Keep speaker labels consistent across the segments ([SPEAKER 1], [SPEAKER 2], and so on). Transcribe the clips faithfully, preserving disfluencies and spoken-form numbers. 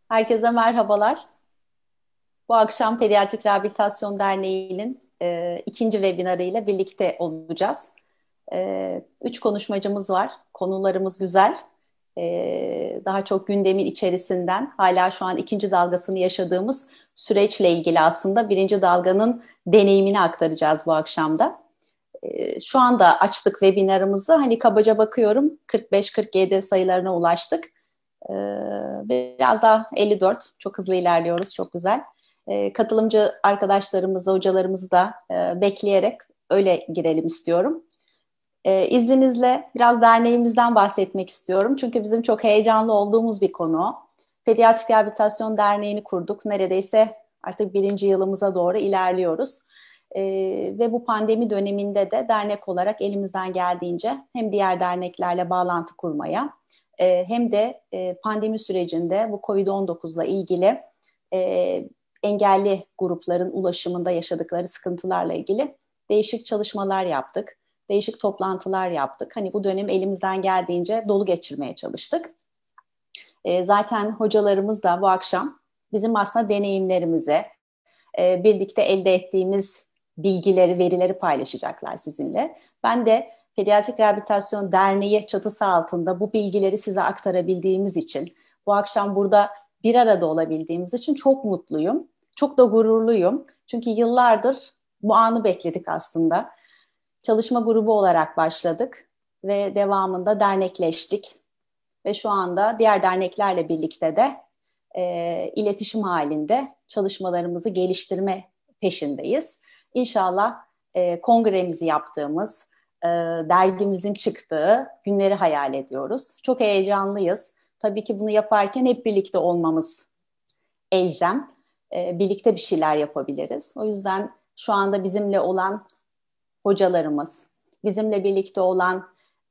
[SPEAKER 1] Herkese merhabalar. Bu akşam Pediatrik Rehabilitasyon Derneği'nin e, ikinci webinarı ile birlikte olacağız. E, üç konuşmacımız var. Konularımız güzel. E, daha çok gündemin içerisinden hala şu an ikinci dalgasını yaşadığımız süreçle ilgili aslında birinci dalganın deneyimini aktaracağız bu akşamda. E, şu anda açtık webinarımızı. Hani kabaca bakıyorum kırk beş kırk yedi sayılarına ulaştık. E, Biraz daha elli dört. Çok hızlı ilerliyoruz. Çok güzel. E, katılımcı arkadaşlarımızı, hocalarımızı da e, bekleyerek öyle girelim istiyorum. E, izninizle biraz derneğimizden bahsetmek istiyorum. Çünkü bizim çok heyecanlı olduğumuz bir konu. Pediatrik Rehabilitasyon Derneği'ni kurduk. Neredeyse artık birinci yılımıza doğru ilerliyoruz. E, ve bu pandemi döneminde de dernek olarak elimizden geldiğince hem diğer derneklerle bağlantı kurmaya e, hem de e, pandemi sürecinde bu kovid on dokuzla ilgili e, engelli grupların ulaşımında yaşadıkları sıkıntılarla ilgili değişik çalışmalar yaptık. Değişik toplantılar yaptık. Hani bu dönem elimizden geldiğince dolu geçirmeye çalıştık. E, zaten hocalarımız da bu akşam bizim aslında deneyimlerimize, e, birlikte elde ettiğimiz bilgileri, verileri paylaşacaklar sizinle. Ben de Pediatrik Rehabilitasyon Derneği çatısı altında bu bilgileri size aktarabildiğimiz için, bu akşam burada bir arada olabildiğimiz için çok mutluyum. Çok da gururluyum. Çünkü yıllardır bu anı bekledik aslında. Çalışma grubu olarak başladık ve devamında dernekleştik. Ve şu anda diğer derneklerle birlikte de e, iletişim halinde çalışmalarımızı geliştirme peşindeyiz. İnşallah e, kongremizi yaptığımız, e, dergimizin çıktığı günleri hayal ediyoruz. Çok heyecanlıyız. Tabii ki bunu yaparken hep birlikte olmamız elzem. E, birlikte bir şeyler yapabiliriz. O yüzden şu anda bizimle olan hocalarımız, bizimle birlikte olan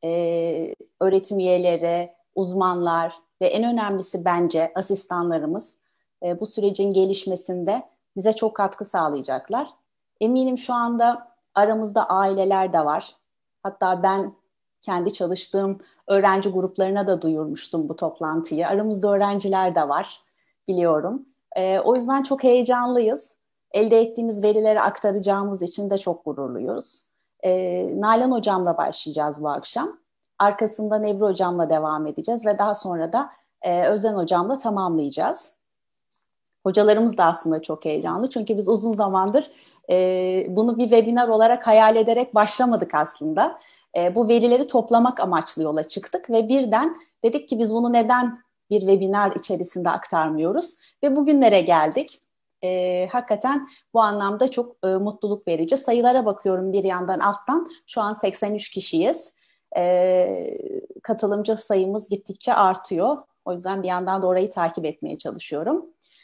[SPEAKER 1] e, öğretim üyeleri, uzmanlar ve en önemlisi bence asistanlarımız e, bu sürecin gelişmesinde bize çok katkı sağlayacaklar. Eminim şu anda aramızda aileler de var. Hatta ben kendi çalıştığım öğrenci gruplarına da duyurmuştum bu toplantıyı. Aramızda öğrenciler de var, biliyorum. E, o yüzden çok heyecanlıyız. Elde ettiğimiz verileri aktaracağımız için de çok gururluyuz. E, Nalan Hocam'la başlayacağız bu akşam. Arkasından Ebru Hocam'la devam edeceğiz ve daha sonra da e, Özen Hocam'la tamamlayacağız. Hocalarımız da aslında çok heyecanlı. Çünkü biz uzun zamandır e, bunu bir webinar olarak hayal ederek başlamadık aslında. E, bu verileri toplamak amaçlı yola çıktık ve birden dedik ki biz bunu neden bir webinar içerisinde aktarmıyoruz? Ve bugünlere geldik. E, hakikaten bu anlamda çok e, mutluluk verici. Sayılara bakıyorum bir yandan alttan. Şu an seksen üç kişiyiz. E, katılımcı sayımız gittikçe artıyor. O yüzden bir yandan da orayı takip etmeye çalışıyorum.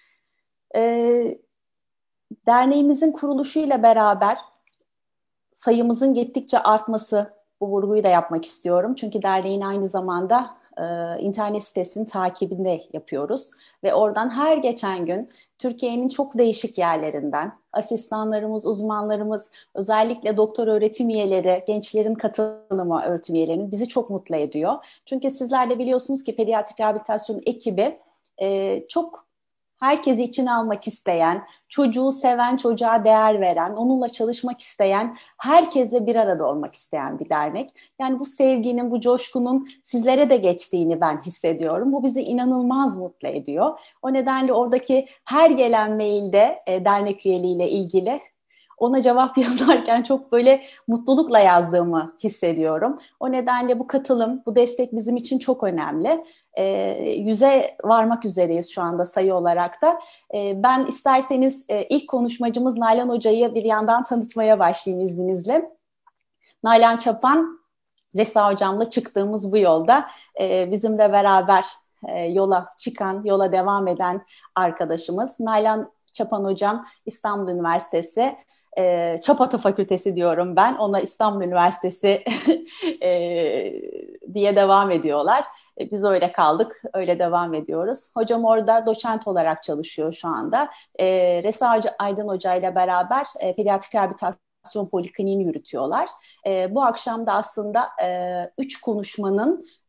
[SPEAKER 1] E, Derneğimizin kuruluşuyla beraber sayımızın gittikçe artması, bu vurguyu da yapmak istiyorum. Çünkü derneğin aynı zamanda e, internet sitesinin takibinde yapıyoruz. Ve oradan her geçen gün Türkiye'nin çok değişik yerlerinden asistanlarımız, uzmanlarımız, özellikle doktor öğretim üyeleri, gençlerin katılımı öğretim üyelerinin bizi çok mutlu ediyor. Çünkü sizler de biliyorsunuz ki pediatrik rehabilitasyon ekibi e, çok herkesi içine almak isteyen, çocuğu seven, çocuğa değer veren, onunla çalışmak isteyen, herkesle bir arada olmak isteyen bir dernek. Yani bu sevginin, bu coşkunun sizlere de geçtiğini ben hissediyorum. Bu bizi inanılmaz mutlu ediyor. O nedenle oradaki her gelen mailde e, dernek üyeliğiyle ilgili ona cevap yazarken çok böyle mutlulukla yazdığımı hissediyorum. O nedenle bu katılım, bu destek bizim için çok önemli. E, yüze varmak üzereyiz şu anda sayı olarak da. E, ben isterseniz e, ilk konuşmacımız Nalan Hoca'yı bir yandan tanıtmaya başlayayım izninizle. Nalan Çapan, Resa Hocam'la çıktığımız bu yolda e, bizimle beraber e, yola çıkan, yola devam eden arkadaşımız. Nalan Çapan Hocam İstanbul Üniversitesi e, Çapata Fakültesi diyorum ben. Onlar İstanbul Üniversitesi e, diye devam ediyorlar. E, biz öyle kaldık, öyle devam ediyoruz. Hocam orada doçent olarak çalışıyor şu anda. E, Resa Aydın Hoca ile beraber e, pediatrik rehabilitasyon polikliniğini yürütüyorlar. E, bu akşam da aslında e, üç konuşmanın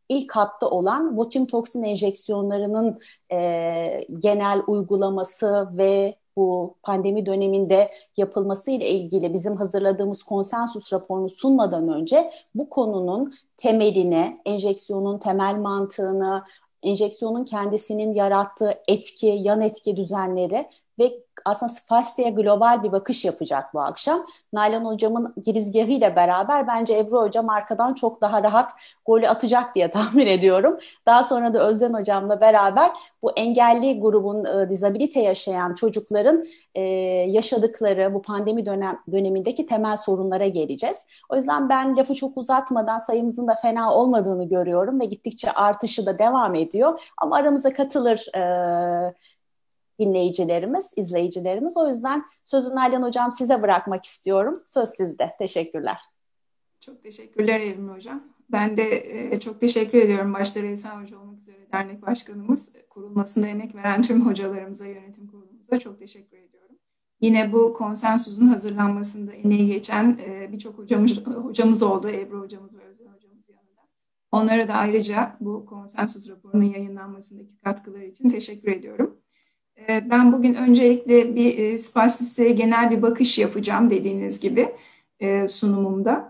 [SPEAKER 1] ilk hatta olan botulinum toksin enjeksiyonlarının e, genel uygulaması ve bu pandemi döneminde yapılması ile ilgili bizim hazırladığımız konsensus raporunu sunmadan önce bu konunun temeline, enjeksiyonun temel mantığını, enjeksiyonun kendisinin yarattığı etki, yan etki düzenleri ve aslında spasteye global bir bakış yapacak bu akşam. Nalan Hocam'ın girizgahıyla beraber bence Ebru Hocam arkadan çok daha rahat golü atacak diye tahmin ediyorum. Daha sonra da Özden Hocam'la beraber bu engelli grubun, e, dizabilite yaşayan çocukların e, yaşadıkları bu pandemi dönem, dönemindeki temel sorunlara geleceğiz. O yüzden ben lafı çok uzatmadan sayımızın da fena olmadığını görüyorum ve gittikçe artışı da devam ediyor. Ama aramıza katılır e, dinleyicilerimiz, izleyicilerimiz. O yüzden sözü Nalan Hocam size bırakmak istiyorum. Söz sizde. Teşekkürler.
[SPEAKER 2] Çok teşekkürler Evrim Hocam. Ben de e, çok teşekkür ediyorum. Başta Reysa Hoca olmak üzere dernek başkanımız, kurulmasında emek veren tüm hocalarımıza, yönetim kurulumuza çok teşekkür ediyorum. Yine bu konsensusun hazırlanmasında emeği geçen e, birçok hocamız, hocamız oldu. Ebru hocamız ve Özlem hocamız yanında. Onlara da ayrıca bu konsensus raporunun yayınlanmasındaki katkıları için teşekkür ediyorum. Ben bugün öncelikle bir spastisliğe genel bir bakış yapacağım dediğiniz gibi sunumumda.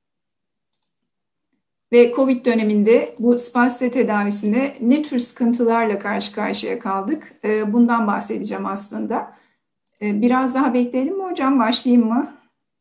[SPEAKER 2] Ve Covid döneminde bu spastik tedavisinde ne tür sıkıntılarla karşı karşıya kaldık? Bundan bahsedeceğim aslında. Biraz daha bekleyelim mi hocam? Başlayayım mı?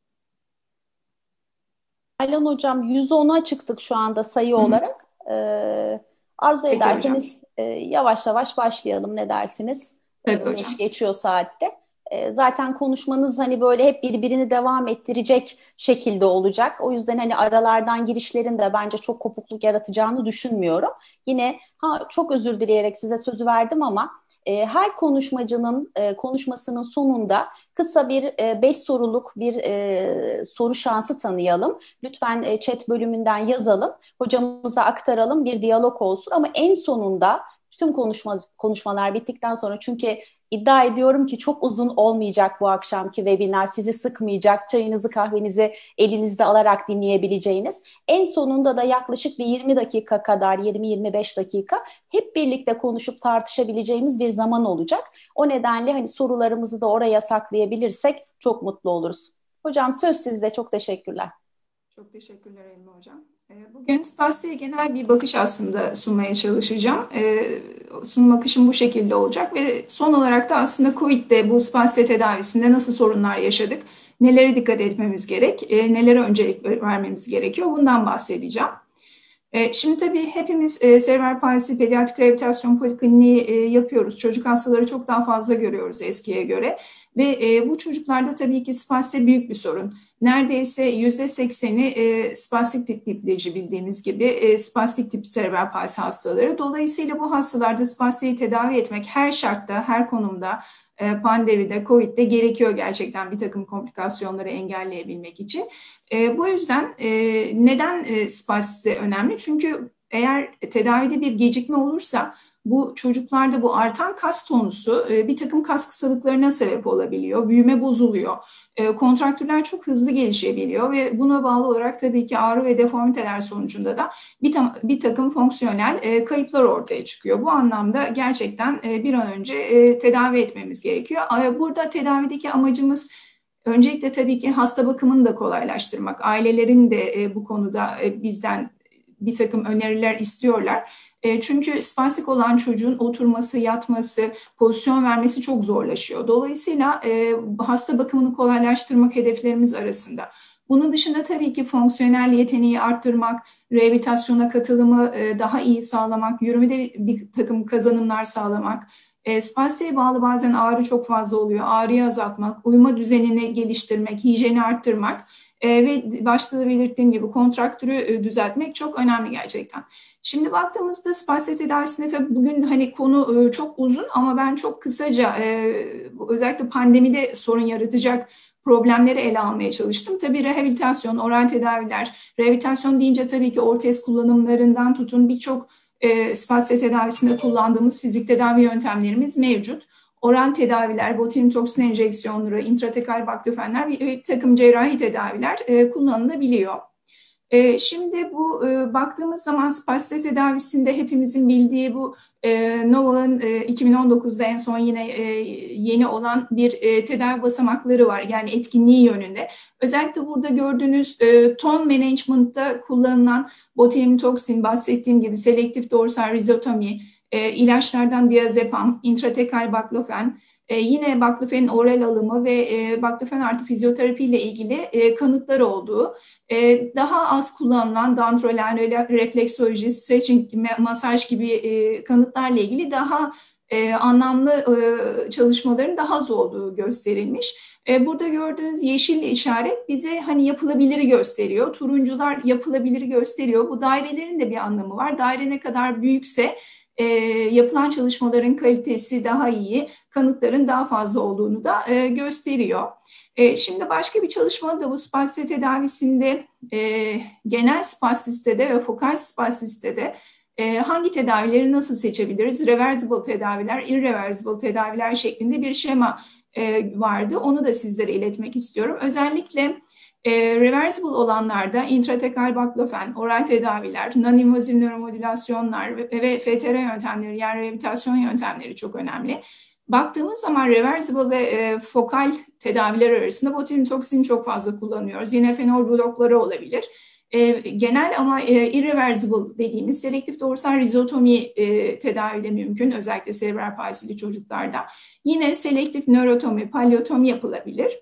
[SPEAKER 1] Nalan Hocam yüz ona çıktık şu anda sayı
[SPEAKER 2] Hı hı.
[SPEAKER 1] olarak. Ee, arzu
[SPEAKER 2] Peki hocam.
[SPEAKER 1] ederseniz e, yavaş yavaş başlayalım. Ne dersiniz?
[SPEAKER 2] Tabii
[SPEAKER 1] E, beş
[SPEAKER 2] hocam.
[SPEAKER 1] geçiyor saatte. E, zaten konuşmanız hani böyle hep birbirini devam ettirecek şekilde olacak. O yüzden hani aralardan girişlerin de bence çok kopukluk yaratacağını düşünmüyorum. Yine ha, çok özür dileyerek size sözü verdim ama e, her konuşmacının e, konuşmasının sonunda kısa bir e, beş soruluk bir e, soru şansı tanıyalım. Lütfen e, chat bölümünden yazalım. Hocamıza aktaralım. Bir diyalog olsun ama en sonunda tüm konuşma, konuşmalar bittikten sonra çünkü iddia ediyorum ki çok uzun olmayacak bu akşamki webinar. Sizi sıkmayacak, çayınızı kahvenizi elinizde alarak dinleyebileceğiniz. En sonunda da yaklaşık bir yirmi dakika kadar, yirmi yirmi beş dakika hep birlikte konuşup tartışabileceğimiz bir zaman olacak. O nedenle hani sorularımızı da oraya saklayabilirsek çok mutlu oluruz. Hocam söz sizde. Çok teşekkürler.
[SPEAKER 2] Çok teşekkürler Elmi Hocam. Bugün spastiğe genel bir bakış aslında sunmaya çalışacağım. Sunum akışım bu şekilde olacak ve son olarak da aslında Covid'de bu spastik tedavisinde nasıl sorunlar yaşadık, nelere dikkat etmemiz gerek, nelere öncelik vermemiz gerekiyor bundan bahsedeceğim. Şimdi tabii hepimiz serebral palsi pediatrik rehabilitasyon polikliniği yapıyoruz. Çocuk hastaları çok daha fazla görüyoruz eskiye göre ve bu çocuklarda tabii ki spastik büyük bir sorun. Neredeyse yüzde sekseni e, spastik tip dipleci bildiğimiz gibi e, spastik tip serebral palsi hastaları. Dolayısıyla bu hastalarda spastiği tedavi etmek her şartta, her konumda, e, pandemide, Covid'de gerekiyor gerçekten bir takım komplikasyonları engelleyebilmek için. E, bu yüzden e, neden e, spastik önemli? Çünkü eğer tedavide bir gecikme olursa bu çocuklarda bu artan kas tonusu e, bir takım kas kısalıklarına sebep olabiliyor, büyüme bozuluyor. Kontraktürler çok hızlı gelişebiliyor ve buna bağlı olarak tabii ki ağrı ve deformiteler sonucunda da bir, tam, bir takım fonksiyonel e, kayıplar ortaya çıkıyor. Bu anlamda gerçekten e, bir an önce e, tedavi etmemiz gerekiyor. Burada tedavideki amacımız öncelikle tabii ki hasta bakımını da kolaylaştırmak. Ailelerin de e, bu konuda e, bizden bir takım öneriler istiyorlar. Çünkü spastik olan çocuğun oturması, yatması, pozisyon vermesi çok zorlaşıyor. Dolayısıyla e, hasta bakımını kolaylaştırmak hedeflerimiz arasında. Bunun dışında tabii ki fonksiyonel yeteneği arttırmak, rehabilitasyona katılımı e, daha iyi sağlamak, yürümede bir takım kazanımlar sağlamak. E, spastiğe bağlı bazen ağrı çok fazla oluyor. Ağrıyı azaltmak, uyuma düzenini geliştirmek, hijyeni arttırmak e, ve başta da belirttiğim gibi kontraktürü e, düzeltmek çok önemli gerçekten. Şimdi baktığımızda spastik tedavisinde tabii bugün hani konu çok uzun ama ben çok kısaca özellikle pandemide sorun yaratacak problemleri ele almaya çalıştım. Tabii rehabilitasyon, oral tedaviler, rehabilitasyon deyince tabii ki ortez kullanımlarından tutun birçok spastik tedavisinde kullandığımız fizik tedavi yöntemlerimiz mevcut. Oral tedaviler, botulinum toksin enjeksiyonları, intratekal baktofenler ve bir takım cerrahi tedaviler kullanılabiliyor. E, şimdi bu e, baktığımız zaman spastik tedavisinde hepimizin bildiği bu e, Nova'nın e, iki bin on dokuzda en son yine e, yeni olan bir e, tedavi basamakları var. Yani etkinliği yönünde. Özellikle burada gördüğünüz e, tone management'ta kullanılan botulinum toksin, bahsettiğim gibi selektif dorsal rizotomi, e, ilaçlardan diazepam, intratekal baklofen, e, yine baklofenin oral alımı ve e, baklofen artı fizyoterapi ile ilgili e, kanıtlar olduğu, e, daha az kullanılan dantrolen, refleksoloji, stretching, masaj gibi e, kanıtlarla ilgili daha e, anlamlı e, çalışmaların daha az olduğu gösterilmiş. E, burada gördüğünüz yeşil işaret bize hani yapılabiliri gösteriyor. Turuncular yapılabiliri gösteriyor. Bu dairelerin de bir anlamı var. Daire ne kadar büyükse e, yapılan çalışmaların kalitesi daha iyi, kanıtların daha fazla olduğunu da e, gösteriyor. E, şimdi başka bir çalışmada da bu spastik tedavisinde e, genel spastistede ve fokal spastistede e, hangi tedavileri nasıl seçebiliriz? Reversible tedaviler, irreversible tedaviler şeklinde bir şema e, vardı. Onu da sizlere iletmek istiyorum. Özellikle e, reversible olanlarda intratekal baklofen, oral tedaviler, non-invaziv nöromodülasyonlar ve, ve F T R yöntemleri, yani rehabilitasyon yöntemleri çok önemli. Baktığımız zaman reversible ve e, fokal tedaviler arasında botulinum toksini çok fazla kullanıyoruz. Yine fenol blokları olabilir. E, genel ama e, irreversible dediğimiz selektif dorsal rizotomi e, tedavi de mümkün. Özellikle serebral palsili çocuklarda. Yine selektif nörotomi, palyotomi yapılabilir.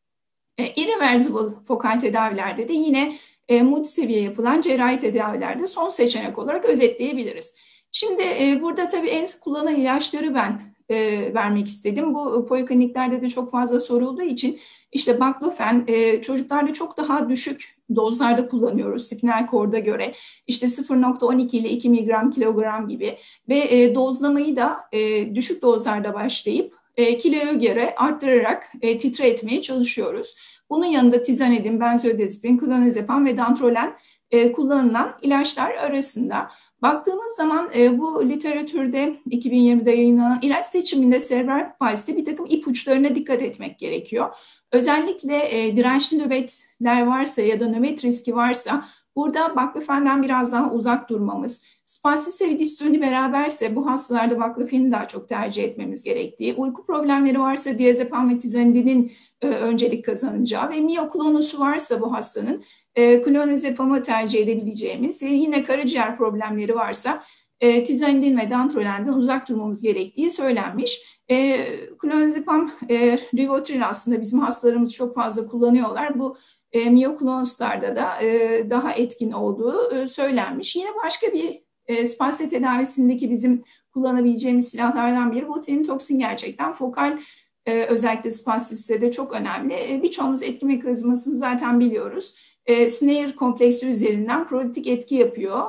[SPEAKER 2] E, irreversible fokal tedavilerde de yine e, multiseviye yapılan cerrahi tedavilerde son seçenek olarak özetleyebiliriz. Şimdi e, burada tabii en sık kullanılan ilaçları ben e, vermek istedim. Bu polikliniklerde de çok fazla sorulduğu için işte baklofen e, çocuklarda çok daha düşük dozlarda kullanıyoruz spinal korda göre. İşte sıfır nokta on iki ile iki miligram kilogram gibi ve e, dozlamayı da e, düşük dozlarda başlayıp e, kiloya göre arttırarak e, titre etmeye çalışıyoruz. Bunun yanında tizanidin, benzodiazepin, klonazepam ve dantrolen e, kullanılan ilaçlar arasında. Baktığımız zaman e, bu literatürde iki bin yirmide yayınlanan ilaç seçiminde serebral palside bir takım ipuçlarına dikkat etmek gerekiyor. Özellikle e, dirençli nöbetler varsa ya da nöbet riski varsa burada baklofenden biraz daha uzak durmamız, spastik ve distoni beraberse bu hastalarda baklofeni daha çok tercih etmemiz gerektiği, uyku problemleri varsa diazepam ve tizanidinin e, öncelik kazanacağı ve miyoklonusu varsa bu hastanın e, klonazepamı tercih edebileceğimiz, e, yine karaciğer problemleri varsa e, tizanidin ve dantrolenden uzak durmamız gerektiği söylenmiş. E, klonazepam, e, rivotril aslında bizim hastalarımız çok fazla kullanıyorlar. Bu e, miyoklonuslarda da e, daha etkin olduğu e, söylenmiş. Yine başka bir e, spastik tedavisindeki bizim kullanabileceğimiz silahlardan biri botulinum toksin gerçekten fokal e, özellikle spastisite çok önemli. E, birçoğumuz etki mekanizmasını zaten biliyoruz. E, snare kompleksi üzerinden prolitik etki yapıyor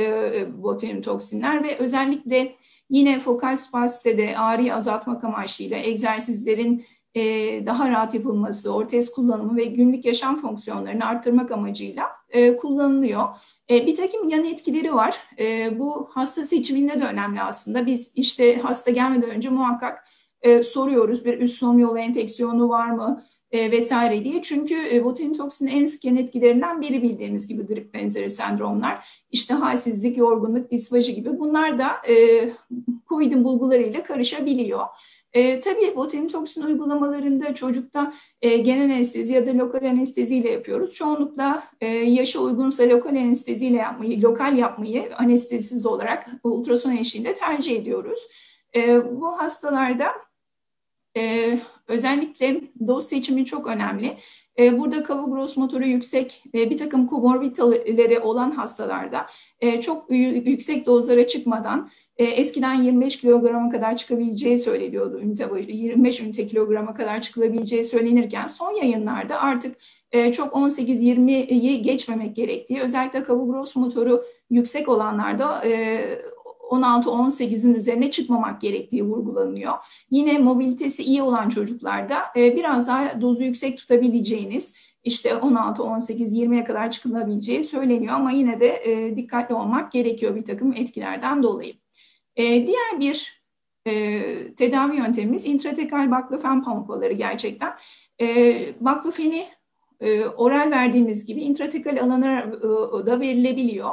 [SPEAKER 2] e, botulinum toksinler ve özellikle yine fokal spastide ağrıyı azaltmak amacıyla egzersizlerin e, daha rahat yapılması, ortez kullanımı ve günlük yaşam fonksiyonlarını arttırmak amacıyla e, kullanılıyor. E, bir takım yan etkileri var. E, bu hasta seçiminde de önemli aslında. Biz işte hasta gelmeden önce muhakkak e, soruyoruz bir üst solunum yolu enfeksiyonu var mı e, vesaire diye. Çünkü e, botulinum toksinin en sık yan etkilerinden biri bildiğimiz gibi grip benzeri sendromlar. İşte halsizlik, yorgunluk, disfaji gibi bunlar da e, COVID'in bulgularıyla karışabiliyor. E, tabii botulinum toksin uygulamalarında çocukta e, genel anestezi ya da lokal anesteziyle yapıyoruz. Çoğunlukla e, yaşa uygunsa lokal anesteziyle yapmayı, lokal yapmayı anestezisiz olarak ultrason eşliğinde tercih ediyoruz. E, bu hastalarda e, özellikle doz seçimi çok önemli. E, burada kavu gross motoru yüksek, e, bir takım komorbiditeleri olan hastalarda e, çok yüksek dozlara çıkmadan e, eskiden yirmi beş kilograma kadar çıkabileceği söyleniyordu. Ünite başı, yirmi beş ünite kilograma kadar çıkılabileceği söylenirken son yayınlarda artık e, çok on sekiz yirmiyi geçmemek gerektiği, özellikle kavu gross motoru yüksek olanlarda e, on altı on sekizin üzerine çıkmamak gerektiği vurgulanıyor. Yine mobilitesi iyi olan çocuklarda e, biraz daha dozu yüksek tutabileceğiniz, işte on altı on sekiz yirmiye kadar çıkılabileceği söyleniyor ama yine de e, dikkatli olmak gerekiyor bir takım etkilerden dolayı. E, diğer bir e, tedavi yöntemimiz intratekal baklofen pompaları gerçekten. E, baklofeni E, oral verdiğimiz gibi intratekal alana e, da verilebiliyor.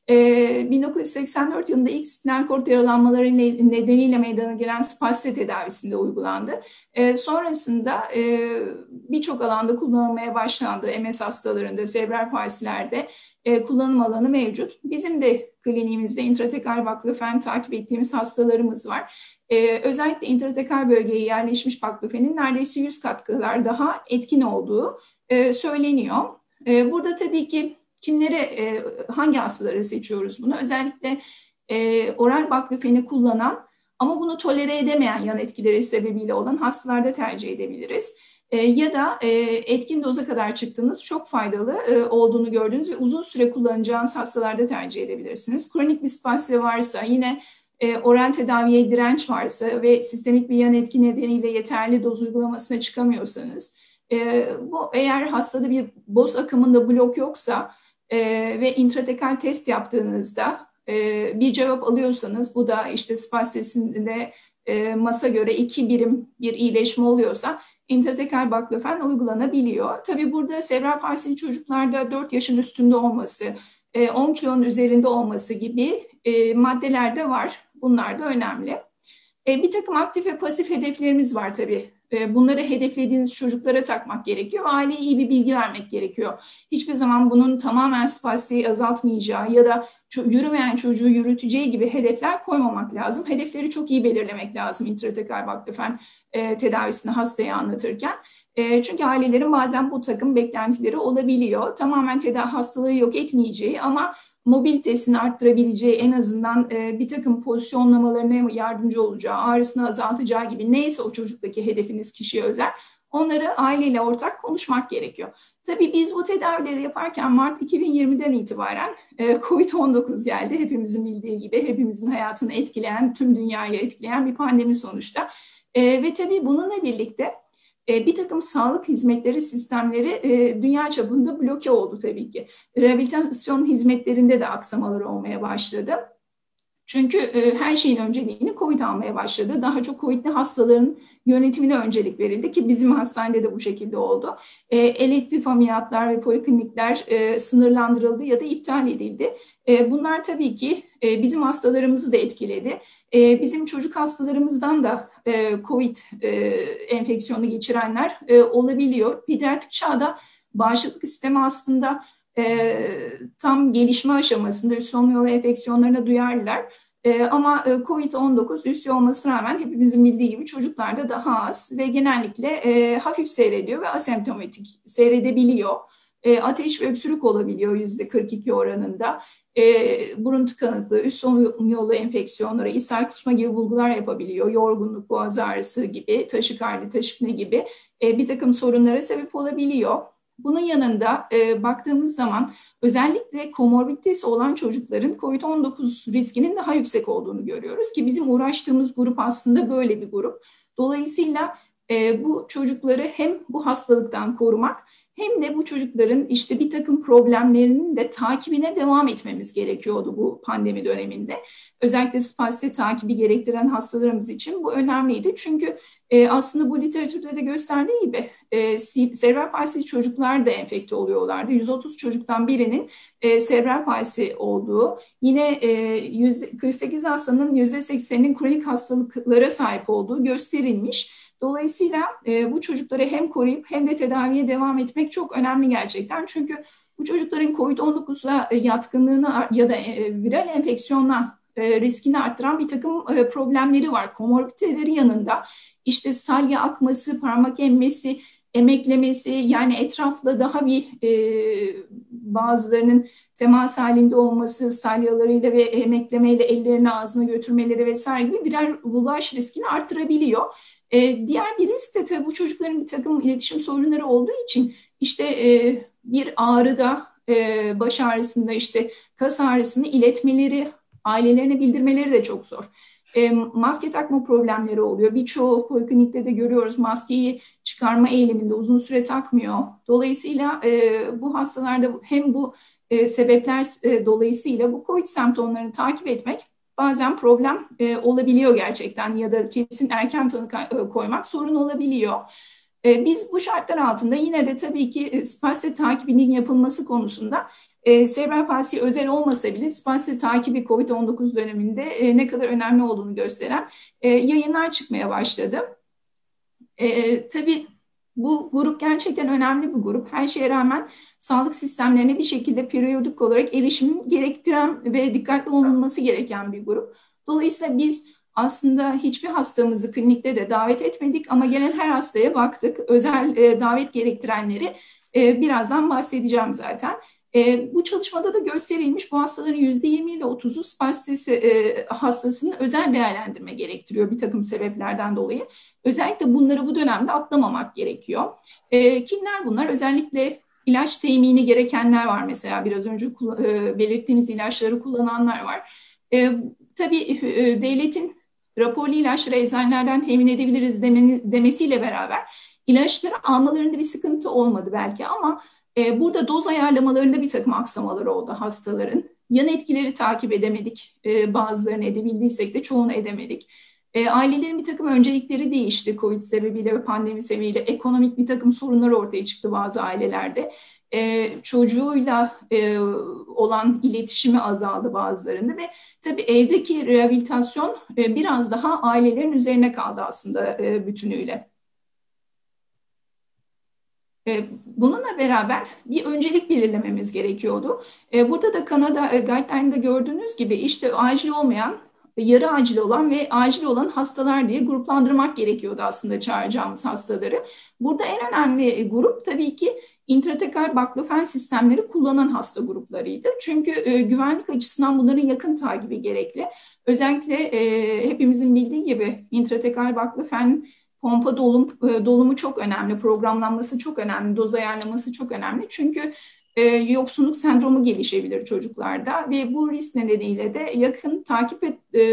[SPEAKER 2] E, bin dokuz yüz seksen dört yılında ilk spinal kort yaralanmaları nedeniyle meydana gelen spastik tedavisinde uygulandı. E, sonrasında e, birçok alanda kullanılmaya başlandı. M S hastalarında, serebral palsilerde e, kullanım alanı mevcut. Bizim de kliniğimizde intratekal baklofen takip ettiğimiz hastalarımız var. Ee, özellikle intratekal bölgeye yerleşmiş baklofenin neredeyse yüz kat kadar daha etkin olduğu e, söyleniyor. E, burada tabii ki kimlere, e, hangi hastaları seçiyoruz bunu? Özellikle e, oral baklofeni kullanan ama bunu tolere edemeyen yan etkileri sebebiyle olan hastalarda tercih edebiliriz. E, ya da e, etkin doza kadar çıktığınız çok faydalı e, olduğunu gördüğünüz ve uzun süre kullanacağınız hastalarda tercih edebilirsiniz. Kronik bir spasya varsa, yine e, oral tedaviye direnç varsa ve sistemik bir yan etki nedeniyle yeterli doz uygulamasına çıkamıyorsanız, e, bu eğer hastada bir boz akımında blok yoksa e, ve intratekal test yaptığınızda e, bir cevap alıyorsanız, bu da işte spasyasında e, masa göre iki birim bir iyileşme oluyorsa intratekal baklofen uygulanabiliyor. Tabii burada serebral palsili çocuklarda dört yaşın üstünde olması, on kilonun üzerinde olması gibi maddeler de var. Bunlar da önemli. Bir takım aktif ve pasif hedeflerimiz var tabii. Bunları hedeflediğiniz çocuklara takmak gerekiyor. Aileye iyi bir bilgi vermek gerekiyor. Hiçbir zaman bunun tamamen spasiyeti azaltmayacağı ya da yürümeyen çocuğu yürüteceği gibi hedefler koymamak lazım. Hedefleri çok iyi belirlemek lazım intratekal baklofen e, tedavisini hastaya anlatırken. E, çünkü ailelerin bazen bu takım beklentileri olabiliyor. Tamamen tedavi hastalığı yok etmeyeceği ama mobilitesini arttırabileceği, en azından e, bir takım pozisyonlamalarına yardımcı olacağı, ağrısını azaltacağı gibi neyse o çocuktaki hedefiniz kişiye özel, onları aileyle ortak konuşmak gerekiyor. Tabii biz bu tedavileri yaparken Mart iki bin yirmiden itibaren e, kovid on dokuz geldi. Hepimizin bildiği gibi hepimizin hayatını etkileyen, tüm dünyayı etkileyen bir pandemi sonuçta. E, ve tabii bununla birlikte e, bir takım sağlık hizmetleri sistemleri e, dünya çapında bloke oldu tabii ki. Rehabilitasyon hizmetlerinde de aksamalar olmaya başladı. Çünkü e, her şeyin önceliğini COVID almaya başladı. Daha çok COVID'li hastaların yönetimine öncelik verildi ki bizim hastanede de bu şekilde oldu. E, elektif ameliyatlar ve poliklinikler e, sınırlandırıldı ya da iptal edildi. E, bunlar tabii ki e, bizim hastalarımızı da etkiledi. E, bizim çocuk hastalarımızdan da e, COVID e, enfeksiyonu geçirenler e, olabiliyor. Pediatrik çağda bağışıklık sistemi aslında e, tam gelişme aşamasında üst solunum yolu enfeksiyonlarına duyarlılar. E, ama e, kovid on dokuz üstü olmasına rağmen hepimizin bildiği gibi çocuklarda daha az ve genellikle e, hafif seyrediyor ve asemptomatik seyredebiliyor. E, ateş ve öksürük olabiliyor yüzde kırk iki oranında. E, burun tıkanıklığı, üst solunum yolu enfeksiyonları, ishal, kusma gibi bulgular yapabiliyor. Yorgunluk, boğaz ağrısı gibi, taşikardi, taşipne gibi e, bir takım sorunlara sebep olabiliyor. Bunun yanında e, baktığımız zaman özellikle komorbiditesi olan çocukların kovid on dokuz riskinin daha yüksek olduğunu görüyoruz ki bizim uğraştığımız grup aslında böyle bir grup. Dolayısıyla e, bu çocukları hem bu hastalıktan korumak hem de bu çocukların işte bir takım problemlerinin de takibine devam etmemiz gerekiyordu bu pandemi döneminde. Özellikle spastik takibi gerektiren hastalarımız için bu önemliydi. Çünkü e, aslında bu literatürde de gösterdiği gibi e, serebral palsi çocuklar da enfekte oluyorlardı. yüz otuz çocuktan birinin e, serebral palsi olduğu, yine e, yüzde kırk sekiz hastanın yüzde sekseninin kronik hastalıklara sahip olduğu gösterilmiş. Dolayısıyla e, bu çocukları hem koruyup hem de tedaviye devam etmek çok önemli gerçekten. Çünkü bu çocukların kovid on dokuza yatkınlığına ya da e, viral enfeksiyona e, riskini arttıran bir takım e, problemleri var. Komorbiditeleri yanında işte salya akması, parmak emmesi, emeklemesi, yani etrafla daha bir e, bazılarının temas halinde olması, salyalarıyla ve emeklemeyle ellerini ağzına götürmeleri vesaire gibi birer bulaş riskini arttırabiliyor. E, diğer bir risk de tabii bu çocukların bir takım iletişim sorunları olduğu için işte e, bir ağrıda, e, baş ağrısında, işte kas ağrısını iletmeleri, ailelerine bildirmeleri de çok zor. E, maske takma problemleri oluyor. Birçoğu poliklinikte de görüyoruz, maskeyi çıkarma eğiliminde uzun süre takmıyor. Dolayısıyla e, bu hastalarda hem bu e, sebepler e, dolayısıyla bu COVID semptomlarını takip etmek bazen problem e, olabiliyor gerçekten ya da kesin erken tanı e, koymak sorun olabiliyor. E, biz bu şartlar altında yine de tabii ki e, spastik takibinin yapılması konusunda e, serebral palsi özel olmasa bile spastik takibi kovid on dokuz döneminde e, ne kadar önemli olduğunu gösteren e, yayınlar çıkmaya başladı. E, tabii bu grup gerçekten önemli bir grup. Her şeye rağmen sağlık sistemlerine bir şekilde periyodik olarak erişim gerektiren ve dikkatli olunması gereken bir grup. Dolayısıyla biz aslında hiçbir hastamızı klinikte de davet etmedik ama gelen her hastaya baktık. Özel e, davet gerektirenleri e, birazdan bahsedeceğim zaten. E, bu çalışmada da gösterilmiş bu hastaların yüzde yirmi ile otuzu spastisi e, hastasının özel değerlendirme gerektiriyor bir takım sebeplerden dolayı. Özellikle bunları bu dönemde atlamamak gerekiyor. E, kimler bunlar? Özellikle ilaç temini gerekenler var mesela biraz önce e, belirttiğimiz ilaçları kullananlar var. E, tabii e, devletin raporlu ilaçları eczanelerden temin edebiliriz demeni, demesiyle beraber ilaçları almalarında bir sıkıntı olmadı belki ama e, burada doz ayarlamalarında bir takım aksamaları oldu hastaların. Yan etkileri takip edemedik. E, bazılarını edebildiysek de çoğunu edemedik. E, ailelerin bir takım öncelikleri değişti Covid sebebiyle ve pandemi sebebiyle. Ekonomik bir takım sorunlar ortaya çıktı bazı ailelerde. E, çocuğuyla e, olan iletişimi azaldı bazılarında ve tabii evdeki rehabilitasyon e, biraz daha ailelerin üzerine kaldı aslında e, bütünüyle. E, Bununla beraber bir öncelik belirlememiz gerekiyordu. E, Burada da Kanada e, Guideline'da gördüğünüz gibi işte acil olmayan, yarı acil olan ve acil olan hastalar diye gruplandırmak gerekiyordu aslında çağıracağımız hastaları. Burada en önemli grup tabii ki intratekal baklofen sistemleri kullanan hasta gruplarıydı. Çünkü e, güvenlik açısından bunların yakın takibi gerekli. Özellikle e, hepimizin bildiği gibi intratekal baklofen pompa dolum, e, dolumu çok önemli, programlanması çok önemli, doz ayarlaması çok önemli. Çünkü e, yoksunluk sendromu gelişebilir çocuklarda ve bu risk nedeniyle de yakın takip et, e,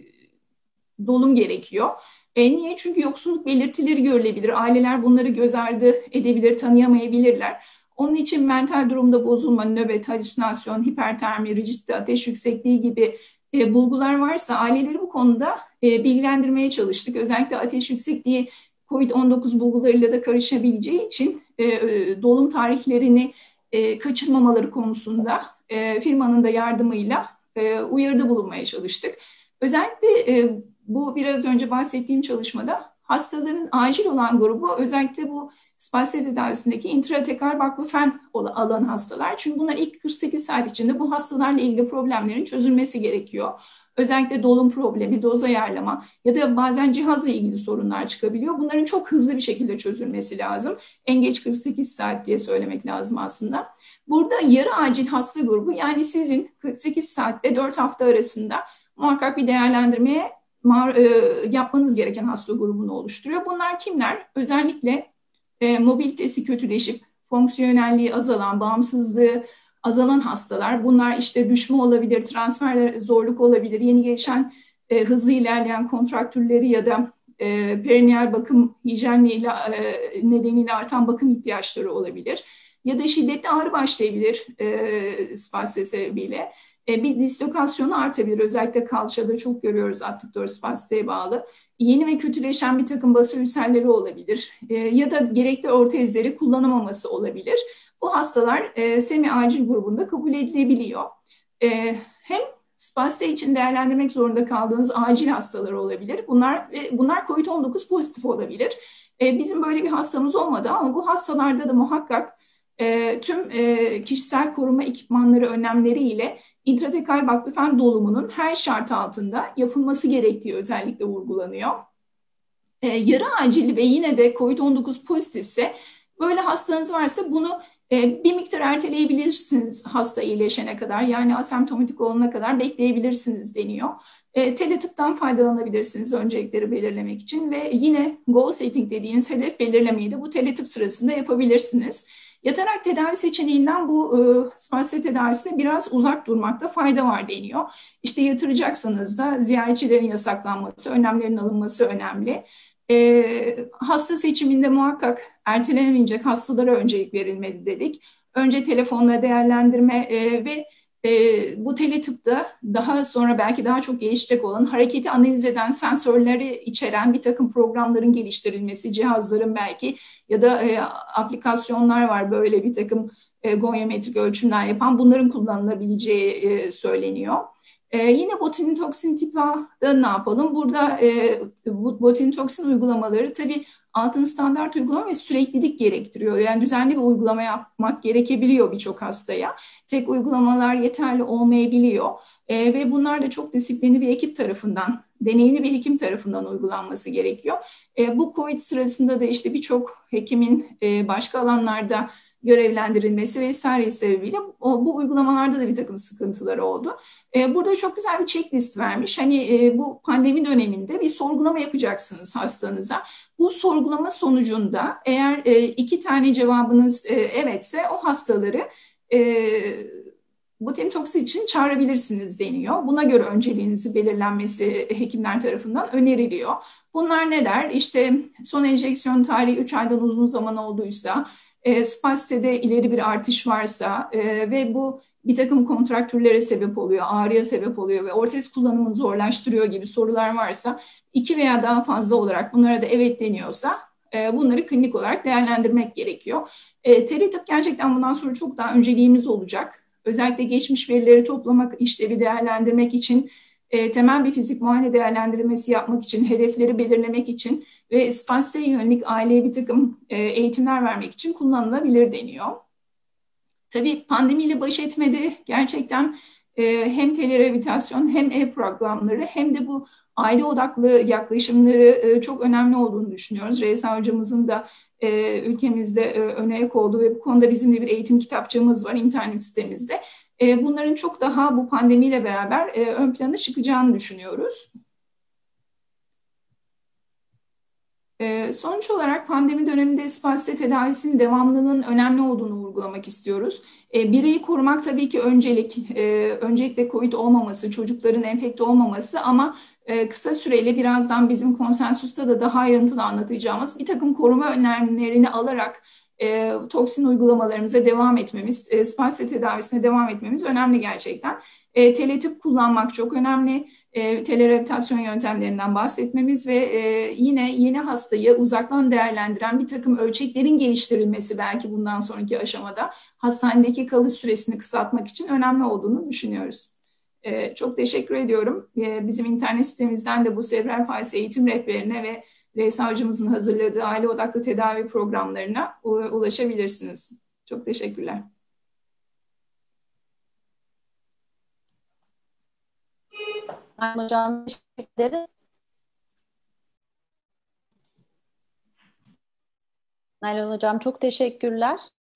[SPEAKER 2] dolum gerekiyor. E, niye? Çünkü yoksunluk belirtileri görülebilir. Aileler bunları göz ardı edebilir, tanıyamayabilirler. Onun için mental durumda bozulma, nöbet, halüsinasyon, hipertermi, rigidite, ateş yüksekliği gibi e, bulgular varsa aileleri bu konuda e, bilgilendirmeye çalıştık. Özellikle ateş yüksekliği kovid on dokuz bulgularıyla da karışabileceği için e, e, dolum tarihlerini e, kaçırmamaları konusunda e, firmanın da yardımıyla e, uyarıda bulunmaya çalıştık. Özellikle e, bu biraz önce bahsettiğim çalışmada hastaların acil olan grubu özellikle bu spastik tedavisindeki intratekal baklofen alan hastalar. Çünkü bunlar ilk kırk sekiz saat içinde bu hastalarla ilgili problemlerin çözülmesi gerekiyor. Özellikle dolum problemi, doz ayarlama ya da bazen cihazla ilgili sorunlar çıkabiliyor. Bunların çok hızlı bir şekilde çözülmesi lazım. En geç kırk sekiz saat diye söylemek lazım aslında. Burada yarı acil hasta grubu yani sizin kırk sekiz saatte dört hafta arasında muhakkak bir değerlendirmeye yapmanız gereken hasta grubunu oluşturuyor. Bunlar kimler? Özellikle e, mobilitesi kötüleşip fonksiyonelliği azalan, bağımsızlığı azalan hastalar. Bunlar işte düşme olabilir, transfer zorluk olabilir, yeni gelişen e, hızlı ilerleyen kontraktürleri ya da e, perineal bakım hijyenliği e, nedeniyle artan bakım ihtiyaçları olabilir. Ya da şiddetli ağrı başlayabilir e, spastik sebebiyle. E, bir dislokasyonu artabilir. Özellikle kalçada çok görüyoruz adduktör spastiğe bağlı. Yeni ve kötüleşen bir takım bası ülserleri olabilir. E, ya da gerekli ortezleri kullanamaması olabilir. Bu hastalar e, semi acil grubunda kabul edilebiliyor. E, hem spastik için değerlendirmek zorunda kaldığınız acil hastalar olabilir. Bunlar e, bunlar kovid on dokuz pozitif olabilir. E, bizim böyle bir hastamız olmadı ama bu hastalarda da muhakkak e, tüm e, kişisel koruma ekipmanları önlemleriyle intratekal baklofen dolumunun her şart altında yapılması gerektiği özellikle vurgulanıyor. Ee, yarı acil ve yine de kovid on dokuz pozitifse böyle hastanız varsa bunu e, bir miktar erteleyebilirsiniz hasta iyileşene kadar. Yani asemptomatik olana kadar bekleyebilirsiniz deniyor. E, teletıptan faydalanabilirsiniz öncelikleri belirlemek için ve yine goal setting dediğiniz hedef belirlemeyi de bu teletıp sırasında yapabilirsiniz. Yatarak tedavi seçeneğinden bu e, spastik tedavisine biraz uzak durmakta fayda var deniyor. İşte yatıracaksanız da ziyaretçilerin yasaklanması, önlemlerin alınması önemli. E, hasta seçiminde muhakkak ertelenemeyecek hastalara öncelik verilmeli dedik. Önce telefonla değerlendirme e, ve E, bu teletıpta daha sonra belki daha çok gelişecek olan hareketi analiz eden sensörleri içeren bir takım programların geliştirilmesi, cihazların belki ya da e, aplikasyonlar var böyle bir takım e, gonyometrik ölçümler yapan bunların kullanılabileceği e, söyleniyor. E, yine botulinum toksin tipi A'da ne yapalım? Burada e, bu botulinum toksin uygulamaları tabii altın standart uygulama ve süreklilik gerektiriyor. Yani düzenli bir uygulama yapmak gerekebiliyor birçok hastaya. Tek uygulamalar yeterli olmayabiliyor. E, ve bunlar da çok disiplinli bir ekip tarafından, deneyimli bir hekim tarafından uygulanması gerekiyor. E, bu COVID sırasında da işte birçok hekimin e, başka alanlarda görevlendirilmesi vesaire sebebiyle o, bu uygulamalarda da bir takım sıkıntıları oldu. E, burada çok güzel bir checklist vermiş. Hani e, bu pandemi döneminde bir sorgulama yapacaksınız hastanıza. Bu sorgulama sonucunda eğer e, iki tane cevabınız e, evetse o hastaları e, botulinum toksi için çağırabilirsiniz deniyor. Buna göre önceliğinizi belirlenmesi hekimler tarafından öneriliyor. Bunlar ne der? İşte son enjeksiyon tarihi üç aydan uzun zaman olduysa, e, spastede ileri bir artış varsa e, ve bu bir takım kontraktürlere sebep oluyor, ağrıya sebep oluyor ve ortez kullanımını zorlaştırıyor gibi sorular varsa, iki veya daha fazla olarak bunlara da evet deniyorsa e, bunları klinik olarak değerlendirmek gerekiyor. E, teletıp gerçekten bundan sonra çok daha önceliğimiz olacak. Özellikle geçmiş verileri toplamak, işlevi değerlendirmek için, e, temel bir fizik muayene değerlendirmesi yapmak için, hedefleri belirlemek için ve spasyaya yönelik aileye bir takım e, eğitimler vermek için kullanılabilir deniyor. Tabii pandemiyle baş etmede gerçekten e, hem telerehabilitasyon hem e-programları hem de bu aile odaklı yaklaşımları e, çok önemli olduğunu düşünüyoruz. Reysa hocamızın da e, ülkemizde e, öne ek olduğu ve bu konuda bizim de bir eğitim kitapçığımız var internet sitemizde. E, bunların çok daha bu pandemiyle beraber e, ön plana çıkacağını düşünüyoruz. Ee, Sonuç olarak pandemi döneminde spastik tedavisinin devamlılığının önemli olduğunu vurgulamak istiyoruz. Ee, Bireyi korumak tabii ki öncelik. Ee, Öncelikle COVID olmaması, çocukların enfekte olmaması ama e, kısa süreli birazdan bizim konsensüste de daha ayrıntılı anlatacağımız bir takım koruma önlemlerini alarak e, toksin uygulamalarımıza devam etmemiz, e, spastik tedavisine devam etmemiz önemli gerçekten. E, teletip kullanmak çok önemli. E, telerehabilitasyon yöntemlerinden bahsetmemiz ve e, yine yeni hastayı uzaktan değerlendiren bir takım ölçeklerin geliştirilmesi belki bundan sonraki aşamada hastanedeki kalış süresini kısaltmak için önemli olduğunu düşünüyoruz. E, çok teşekkür ediyorum. E, bizim internet sitemizden de bu serebral palsi eğitim rehberine ve Reysa hocamızın hazırladığı aile odaklı tedavi programlarına ulaşabilirsiniz. Çok teşekkürler.
[SPEAKER 1] Nalan Hocam teşekkür ederiz. Nalan Hocam çok teşekkürler.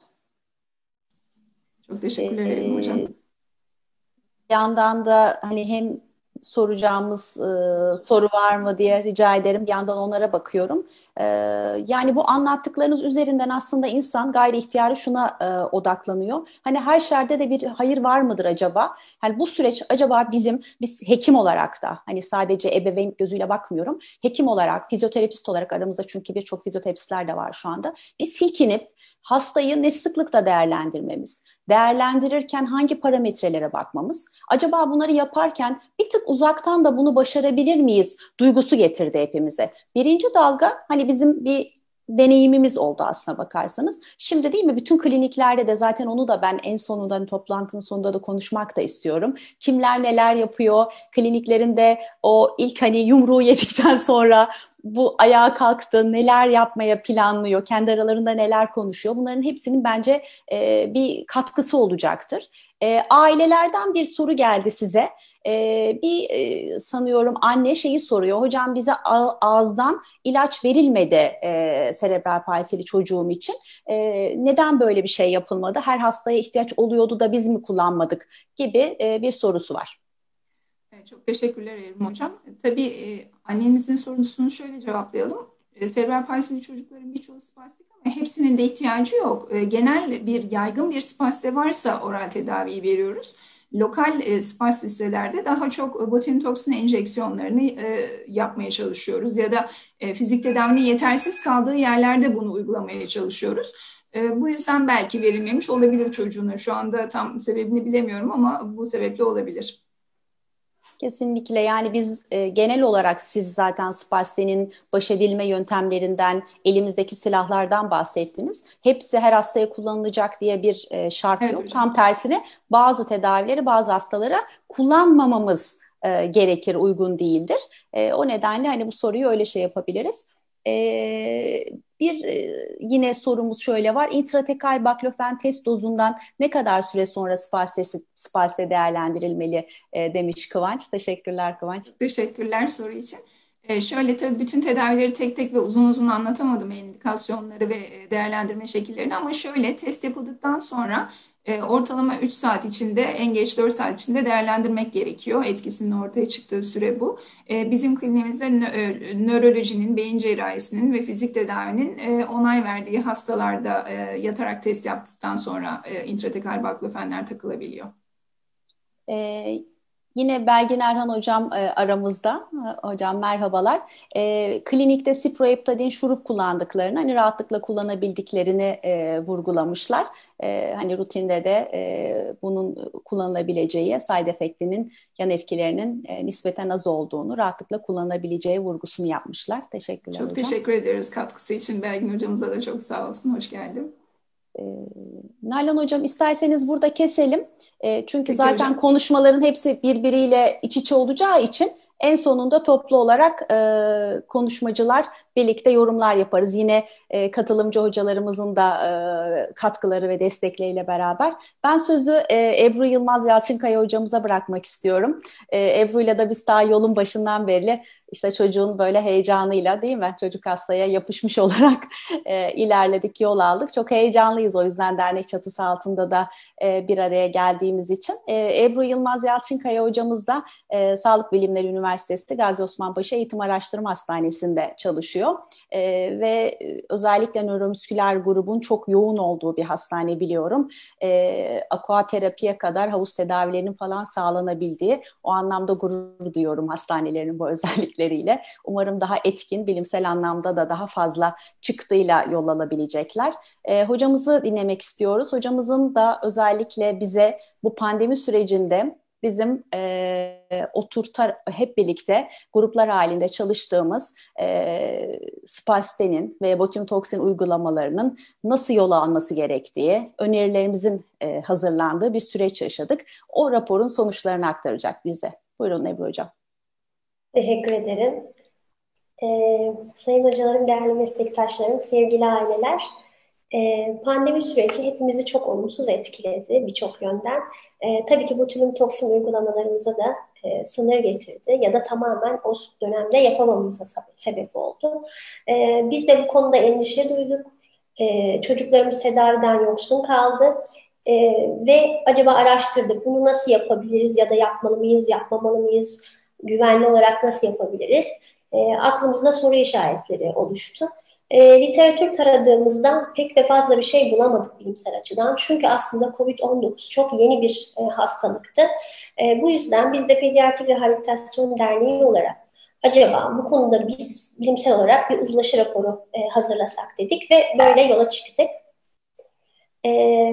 [SPEAKER 2] Çok teşekkürler Erim Hocam.
[SPEAKER 1] Ee, bir yandan da hani hem soracağımız e, soru var mı diye rica ederim. Bir yandan onlara bakıyorum. E, yani bu anlattıklarınız üzerinden aslında insan gayri ihtiyari şuna e, odaklanıyor. Hani her şerde de bir hayır var mıdır acaba? Hani bu süreç acaba bizim, biz hekim olarak da hani sadece ebeveyn gözüyle bakmıyorum. Hekim olarak, fizyoterapist olarak aramızda çünkü birçok fizyoterapistler de var şu anda. Bir silkinip hastayı ne sıklıkla değerlendirmemiz, değerlendirirken hangi parametrelere bakmamız, acaba bunları yaparken bir tık uzaktan da bunu başarabilir miyiz duygusu getirdi hepimize. Birinci dalga hani bizim bir deneyimimiz oldu aslına bakarsanız. Şimdi değil mi bütün kliniklerde de zaten onu da ben en sonunda hani toplantının sonunda da konuşmak da istiyorum. Kimler neler yapıyor, kliniklerinde o ilk hani yumruğu yedikten sonra bu ayağa kalktı, neler yapmaya planlıyor, kendi aralarında neler konuşuyor. Bunların hepsinin bence e, bir katkısı olacaktır. E, ailelerden bir soru geldi size. E, bir e, sanıyorum anne şeyi soruyor. Hocam bize ağızdan ilaç verilmedi e, serebral palsili çocuğum için. E, neden böyle bir şey yapılmadı? Her hastaya ihtiyaç oluyordu da biz mi kullanmadık gibi e, bir sorusu var.
[SPEAKER 2] Çok teşekkürler Erim Hocam. Tabii e, annemizin sorusunu şöyle cevaplayalım. E, serebral palsili çocukların birçoğu spastik ama hepsinin de ihtiyacı yok. E, genel bir yaygın bir spaste varsa oral tedaviyi veriyoruz. Lokal e, spastistelerde daha çok botulinum toksin enjeksiyonlarını e, yapmaya çalışıyoruz ya da e, fizik tedavinin yetersiz kaldığı yerlerde bunu uygulamaya çalışıyoruz. E, bu yüzden belki verilmemiş olabilir çocuğuna. Şu anda tam sebebini bilemiyorum ama bu sebeple olabilir.
[SPEAKER 1] Kesinlikle, yani biz e, genel olarak siz zaten spastiğinin baş edilme yöntemlerinden, elimizdeki silahlardan bahsettiniz. Hepsi her hastaya kullanılacak diye bir e, şart
[SPEAKER 2] Evet
[SPEAKER 1] yok.
[SPEAKER 2] hocam.
[SPEAKER 1] Tam tersine bazı tedavileri bazı hastalara kullanmamamız e, gerekir, uygun değildir. E, o nedenle hani bu soruyu öyle şey yapabiliriz. E, bir e, yine sorumuz şöyle var. İntratekal baklofen test dozundan ne kadar süre sonra spastesi, spaste değerlendirilmeli e, demiş Kıvanç. Teşekkürler Kıvanç.
[SPEAKER 2] Teşekkürler soru için. Ee, şöyle tabii bütün tedavileri tek tek ve uzun uzun anlatamadım, indikasyonları ve e, değerlendirme şekillerini, ama şöyle test yapıldıktan sonra e, ortalama üç saat içinde, en geç dört saat içinde değerlendirmek gerekiyor. Etkisinin ortaya çıktığı süre bu. E, bizim kliniğimizde nö- nörolojinin, beyin cerrahisinin ve fizik tedavinin e, onay verdiği hastalarda e, yatarak test yaptıktan sonra e, intratekal baklofenler takılabiliyor.
[SPEAKER 1] Ee, Yine Belgin Erhan hocam e, aramızda. E, Hocam merhabalar. E, klinikte ciproheptadin şurup kullandıklarını, hani rahatlıkla kullanabildiklerini e, vurgulamışlar. E, hani rutinde de e, bunun kullanılabileceği, side effect'inin, yan etkilerinin e, nispeten az olduğunu, rahatlıkla kullanabileceği vurgusunu yapmışlar. Teşekkürler
[SPEAKER 2] Çok
[SPEAKER 1] hocam.
[SPEAKER 2] teşekkür ederiz katkısı için. Belgin hocamıza da çok sağ olsun. Hoş geldin.
[SPEAKER 1] E, Nalan hocam, isterseniz burada keselim. E, çünkü
[SPEAKER 2] Peki
[SPEAKER 1] zaten
[SPEAKER 2] hocam.
[SPEAKER 1] konuşmaların hepsi birbiriyle iç içe olacağı için en sonunda toplu olarak e, konuşmacılar birlikte yorumlar yaparız. Yine e, katılımcı hocalarımızın da e, katkıları ve destekleriyle beraber. Ben sözü e, Ebru Yılmaz Yalçınkaya hocamıza bırakmak istiyorum. E, Ebru'yla da biz daha yolun başından beri işte çocuğun böyle heyecanıyla, değil mi? Çocuk hastaya yapışmış olarak e, ilerledik, yol aldık. Çok heyecanlıyız o yüzden dernek çatısı altında da e, bir araya geldiğimiz için. E, Ebru Yılmaz Yalçınkaya hocamız da e, Sağlık Bilimleri Üniversitesi Gazi Osman Paşa Eğitim Araştırma Hastanesi'nde çalışıyor. E, ve özellikle nöromüsküler grubun çok yoğun olduğu bir hastane biliyorum. E, aqua terapiye kadar havuz tedavilerinin falan sağlanabildiği, o anlamda gurur duyuyorum hastanelerin bu özellikleriyle. Umarım daha etkin, bilimsel anlamda da daha fazla çıktıyla yol alabilecekler. E, hocamızı dinlemek istiyoruz. Hocamızın da özellikle bize bu pandemi sürecinde bizim e, oturtar hep birlikte gruplar halinde çalıştığımız e, spastenin ve botulinum toksin uygulamalarının nasıl yol alması gerektiği, önerilerimizin e, hazırlandığı bir süreç yaşadık. O raporun sonuçlarını aktaracak bize. Buyurun Ebru Hocam.
[SPEAKER 3] Teşekkür ederim. Ee, sayın hocalarım, değerli meslektaşlarım, sevgili aileler. Ee, pandemi süreci hepimizi çok olumsuz etkiledi birçok yönden. Ee, tabii ki botulinum toksin uygulamalarımıza da e, sınır getirdi ya da tamamen o dönemde yapamamıza sebep oldu. Ee, biz de bu konuda endişe duyduk. Ee, çocuklarımız tedaviden yoksun kaldı. Ee, ve acaba araştırdık, bunu nasıl yapabiliriz ya da yapmalı mıyız, yapmamalı mıyız, güvenli olarak nasıl yapabiliriz? E, aklımızda soru işaretleri oluştu. E, literatür taradığımızda pek de fazla bir şey bulamadık bilimsel açıdan. Çünkü aslında kovid on dokuz çok yeni bir e, hastalıktı. E, bu yüzden biz de Pediatrik Rehabilitasyon Derneği olarak acaba bu konuda biz bilimsel olarak bir uzlaşı raporu e, hazırlasak dedik ve böyle yola çıktık. E,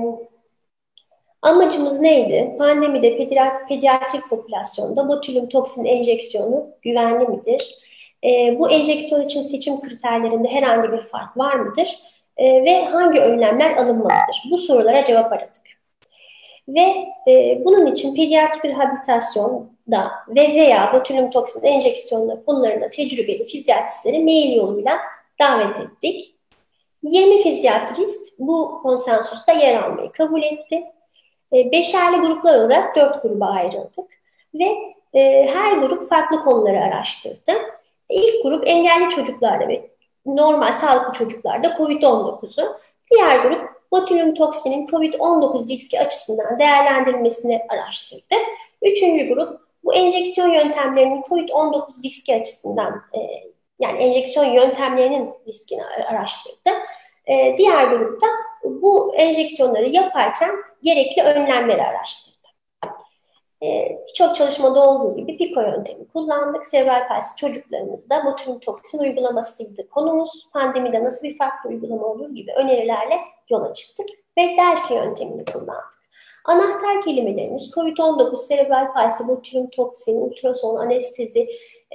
[SPEAKER 3] Amacımız neydi? Pandemide pediatrik, pediatrik popülasyonda botulinum toksin enjeksiyonu güvenli midir? E, bu enjeksiyon için seçim kriterlerinde herhangi bir fark var mıdır? E, ve hangi önlemler alınmalıdır? Bu sorulara cevap aradık. Ve e, bunun için pediatrik rehabilitasyonda ve veya botulinum toksin enjeksiyonunda konularında tecrübeli fizyatristleri mail yoluyla davet ettik. yirmi fizyatrist bu konsensusta yer almayı kabul etti. Beşerli gruplar olarak dört gruba ayrıldık ve e, her grup farklı konuları araştırdı. İlk grup engelli çocuklarda ve normal sağlıklı çocuklarda kovid on dokuzu, diğer grup botulinum toksinin kovid on dokuz riski açısından değerlendirilmesini araştırdı. Üçüncü grup bu enjeksiyon yöntemlerinin kovid on dokuz riski açısından e, yani enjeksiyon yöntemlerinin riskini araştırdı. E, diğer grupta bu enjeksiyonları yaparken gerekli önlemleri araştırdı. Ee, Birçok çalışmada olduğu gibi Pico yöntemi kullandık. Serebral palsi çocuklarımızda botulinum toksin uygulamasıydı konumuz. Pandemide nasıl bir farklı uygulama olur gibi önerilerle yola çıktık ve Delphi yöntemini kullandık. Anahtar kelimelerimiz kovid on dokuz, serebral palsi, botulinum toksin, ultrason, anestezi,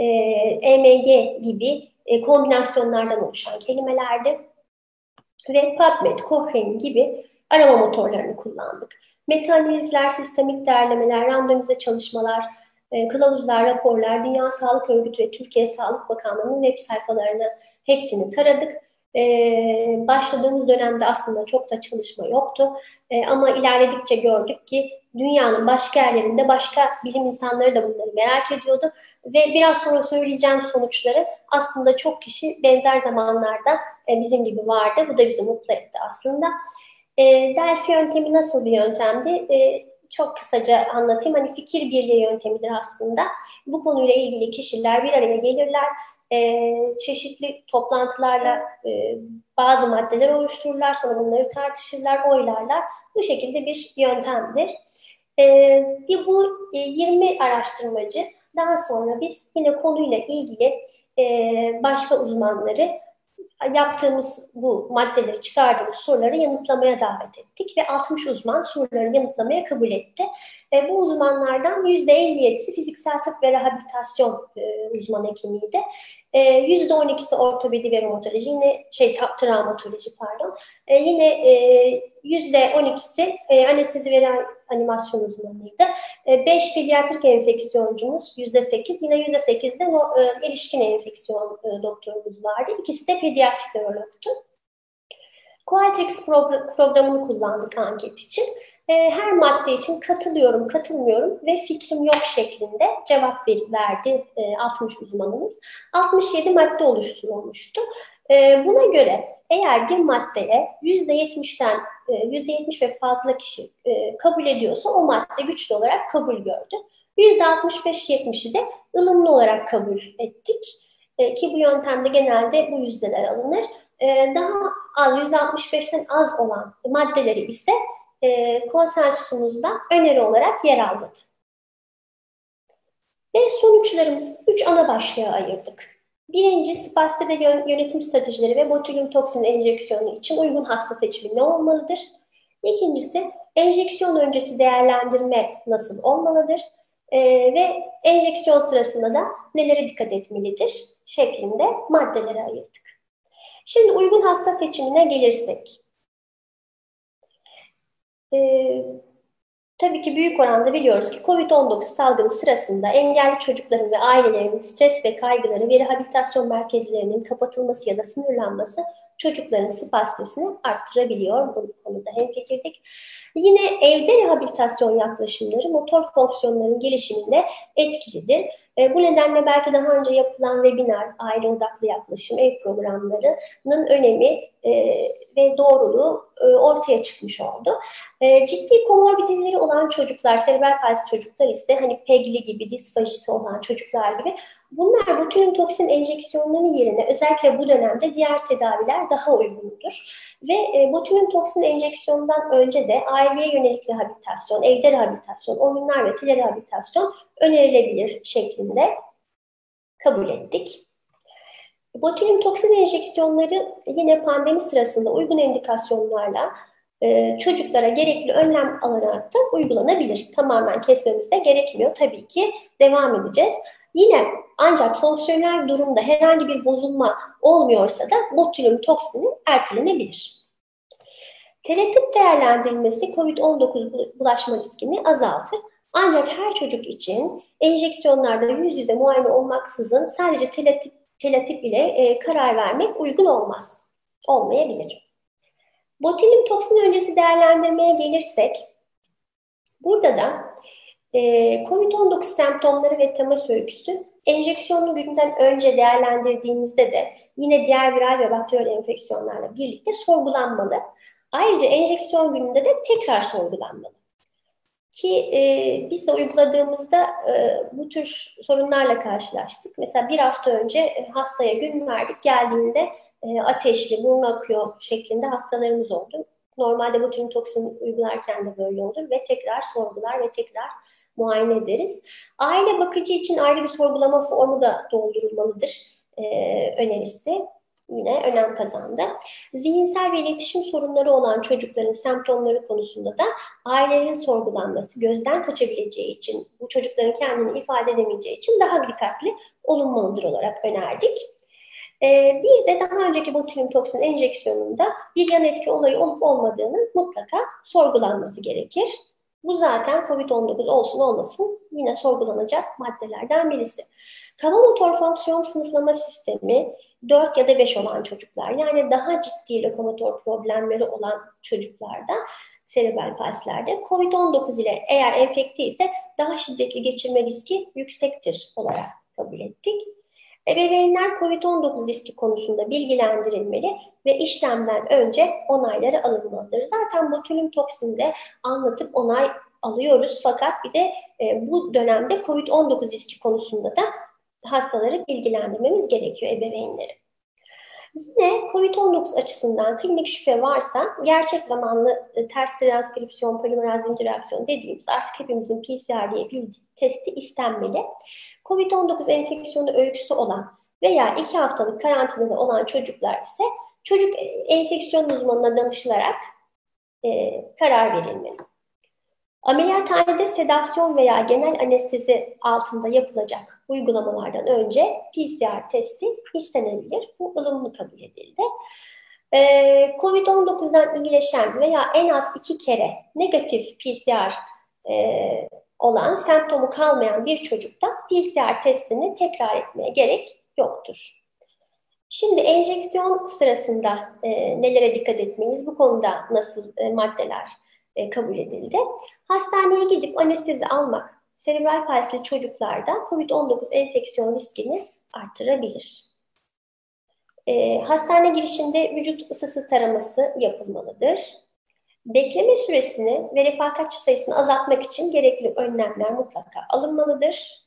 [SPEAKER 3] E M G gibi e, kombinasyonlardan oluşan kelimelerdi. Ve PubMed, Cochrane gibi arama motorlarını kullandık. Meta-analizler, sistemik değerlemeler, randomize çalışmalar, e, kılavuzlar, raporlar, Dünya Sağlık Örgütü ve Türkiye Sağlık Bakanlığı'nın web sayfalarını hepsini taradık. Ee, başladığımız dönemde aslında çok da çalışma yoktu. Ee, ama ilerledikçe gördük ki dünyanın başka yerlerinde başka bilim insanları da bunları merak ediyordu. Ve biraz sonra söyleyeceğim sonuçları aslında çok kişi benzer zamanlarda e, bizim gibi vardı. Bu da bizi mutlu etti aslında. E, Delphi yöntemi nasıl bir yöntemdi? E, çok kısaca anlatayım. Hani fikir birliği yöntemidir aslında. Bu konuyla ilgili kişiler bir araya gelirler. E, çeşitli toplantılarla e, bazı maddeler oluştururlar. Sonra bunları tartışırlar, oylarlar. Bu şekilde bir yöntemdir. E, bir bu e, yirmi araştırmacı daha sonra biz yine konuyla ilgili e, başka uzmanları yaptığımız bu maddeleri çıkardığımız soruları yanıtlamaya davet ettik ve altmış uzman soruları yanıtlamaya kabul etti. E, bu uzmanlardan yüzde elli yedisi fiziksel tıp ve rehabilitasyon e, uzman hekimiydi. E, yüzde on ikisi ortopedi ve romatoloji, yine şey travmatoloji pardon. E, yine e, yüzde on ikisi e, anestezi ve animasyon uzmanıydı. E, beş pediatrik enfeksiyoncumuz, yüzde sekiz, yine yüzde sekiz de e, erişkin enfeksiyon e, doktorumuz vardı. İkisi de pediatrik nörologtu. Qualtrics progr- programını kullandık anket için. E, her madde için katılıyorum, katılmıyorum ve fikrim yok şeklinde cevap ver- verdi e, altmış uzmanımız. altmış yedi madde oluşturulmuştu. E, buna göre eğer bir maddeye yüzde yetmişten yüzde yetmiş ve fazla kişi e, kabul ediyorsa o madde güçlü olarak kabul gördü. yüzde altmış beş yetmişi de ılımlı olarak kabul ettik. E, ki bu yöntemde genelde bu yüzdeler alınır. E, daha az, yüzde altmış beşten az olan maddeleri ise e, konsensusumuzda öneri olarak yer almadı. Ve sonuçlarımızı üç ana başlığa ayırdık. Birinci, spastede yönetim stratejileri ve botulinum toksin enjeksiyonu için uygun hasta seçimi ne olmalıdır? İkincisi, enjeksiyon öncesi değerlendirme nasıl olmalıdır? Ee, ve enjeksiyon sırasında da nelere dikkat etmelidir? Şeklinde maddelere ayırdık. Şimdi uygun hasta seçimine gelirsek. Ee, Tabii ki büyük oranda biliyoruz ki kovid on dokuz salgını sırasında engelli çocukların ve ailelerinin stres ve kaygıları ve rehabilitasyon merkezlerinin kapatılması ya da sınırlanması çocukların spastesini arttırabiliyor. Bu konuda hemfikirdik. Yine evde rehabilitasyon yaklaşımları motor fonksiyonların gelişiminde etkilidir. E, bu nedenle belki daha önce yapılan webinar, aile odaklı yaklaşım, ev programlarının önemi e, ve doğruluğu e, ortaya çıkmış oldu. E, ciddi komorbiditeleri olan çocuklar, serebral palsi çocuklar ise hani PEG'li gibi, disfajisi olan çocuklar gibi bunlar botulinum toksin enjeksiyonlarının yerine özellikle bu dönemde diğer tedaviler daha uygundur. Ve e, botulinum toksin enjeksiyonundan önce de aileye yönelik rehabilitasyon, evde rehabilitasyon, oyunlar ve telerehabilitasyon önerilebilir şeklinde kabul ettik. Botulinum toksin enjeksiyonları yine pandemi sırasında uygun indikasyonlarla e, çocuklara gerekli önlem alınarak da uygulanabilir. Tamamen kesmemiz de gerekmiyor. Tabii ki devam edeceğiz. Yine ancak fonksiyonel durumda herhangi bir bozulma olmuyorsa da botulinum toksini ertelenebilir. Teletip değerlendirilmesi kovid on dokuz bulaşma riskini azaltır. Ancak her çocuk için enjeksiyonlarda yüz yüze muayene olmaksızın sadece teletip, teletip ile e, karar vermek uygun olmaz. Olmayabilir. Botulinum toksin öncesi değerlendirmeye gelirsek, burada da e, kovid on dokuz semptomları ve temas öyküsü enjeksiyonlu günden önce değerlendirdiğimizde de yine diğer viral ve bakteriyel enfeksiyonlarla birlikte sorgulanmalı. Ayrıca enjeksiyon gününde de tekrar sorgulanmalı. Ki e, biz de uyguladığımızda e, bu tür sorunlarla karşılaştık. Mesela bir hafta önce e, hastaya gün verdik, geldiğinde e, ateşli, burnu akıyor şeklinde hastalarımız oldu. Normalde botulinum toksin uygularken de böyle olur ve tekrar sorgular ve tekrar muayene ederiz. Aile bakıcı için ayrı bir sorgulama formu da doldurulmalıdır e, önerisi. Yine önem kazandı. Zihinsel ve iletişim sorunları olan çocukların semptomları konusunda da ailelerin sorgulanması gözden kaçabileceği için, bu çocukların kendini ifade edemeyeceği için daha dikkatli olunmalıdır olarak önerdik. Ee, bir de daha önceki botulinum toksin enjeksiyonunda bir yan etki olayı olup olmadığının mutlaka sorgulanması gerekir. Bu zaten kovid on dokuz olsun olmasın yine sorgulanacak maddelerden birisi. Kaba motor fonksiyon sınıflama sistemi dört ya da beş olan çocuklar, yani daha ciddi lokomotor problemleri olan çocuklarda, serebral palsilerde kovid on dokuz ile eğer enfekte ise daha şiddetli geçirme riski yüksektir olarak kabul ettik. Ebeveynler kovid on dokuz riski konusunda bilgilendirilmeli ve işlemden önce onayları alınmalıdır. Zaten botulinum toksinde anlatıp onay alıyoruz, fakat bir de e, bu dönemde kovid on dokuz riski konusunda da hastaları bilgilendirmemiz gerekiyor, ebeveynleri. Yine kovid on dokuz açısından klinik şüphe varsa gerçek zamanlı e, ters transkripsiyon polimeraz zincir reaksiyonu dediğimiz artık hepimizin P C R diye bildiği testi istenmeli. kovid on dokuz enfeksiyonu öyküsü olan veya iki haftalık karantinada olan çocuklar ise çocuk enfeksiyon uzmanına danışılarak e, karar verilmeli. Ameliyathanede sedasyon veya genel anestezi altında yapılacak uygulamalardan önce P C R testi istenebilir. Bu ılımlı kabul edildi. Ee, kovid on dokuzdan iyileşen veya en az iki kere negatif P C R e, olan, semptomu kalmayan bir çocukta P C R testini tekrar etmeye gerek yoktur. Şimdi enjeksiyon sırasında e, nelere dikkat etmeliyiz? Bu konuda nasıl e, maddeler e, kabul edildi? Hastaneye gidip anestezi almak serebral palsili çocuklarda kovid on dokuz enfeksiyon riskini artırabilir. E, hastane girişinde vücut ısısı taraması yapılmalıdır. Bekleme süresini ve refakatçi sayısını azaltmak için gerekli önlemler mutlaka alınmalıdır.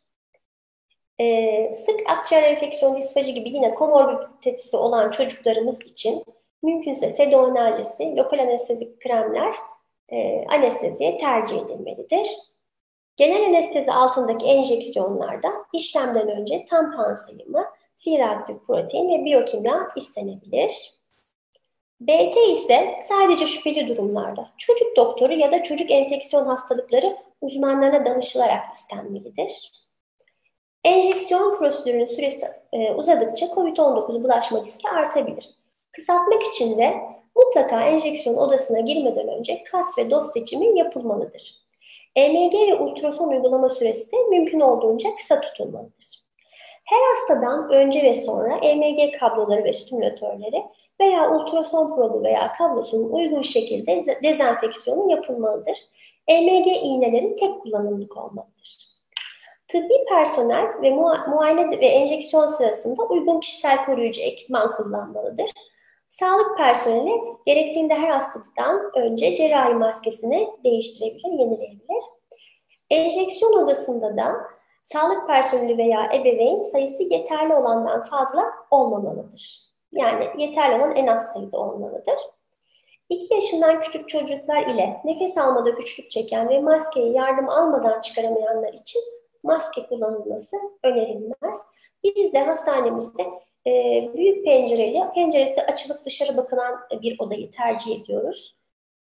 [SPEAKER 3] Ee, sık akciğer enfeksiyon disfaji gibi yine komorbiditesi olan çocuklarımız için mümkünse sedo analjesi, lokal anestezik kremler e, anesteziye tercih edilmelidir. Genel anestezi altındaki enjeksiyonlarda işlemden önce tam kan sayımı, C-reaktif protein ve biyokimya istenebilir. B T ise sadece şüpheli durumlarda çocuk doktoru ya da çocuk enfeksiyon hastalıkları uzmanlarına danışılarak istenmelidir. Enjeksiyon prosedürünün süresi e, uzadıkça kovid on dokuz bulaşma riski artabilir. Kısaltmak için de mutlaka enjeksiyon odasına girmeden önce kas ve doz seçimi yapılmalıdır. E M G ve ultrason uygulama süresi de mümkün olduğunca kısa tutulmalıdır. Her hastadan önce ve sonra E M G kabloları ve stimülatörleri veya ultrason probu veya kablosunun uygun şekilde dezenfeksiyonu yapılmalıdır. E M G iğneleri tek kullanımlık olmalıdır. Tıbbi personel ve muayene ve enjeksiyon sırasında uygun kişisel koruyucu ekipman kullanmalıdır. Sağlık personeli gerektiğinde her hastalıktan önce cerrahi maskesini değiştirebilir, yenileyebilir. Enjeksiyon odasında da sağlık personeli veya ebeveyn sayısı yeterli olandan fazla olmamalıdır. Yani yeterli olan en az sayıda olmalıdır. iki yaşından küçük çocuklar ile nefes almada güçlük çeken ve maskeyi yardım almadan çıkaramayanlar için maske kullanılması önerilmez. Biz de hastanemizde e, büyük pencereli, penceresi açılıp dışarı bakılan bir odayı tercih ediyoruz.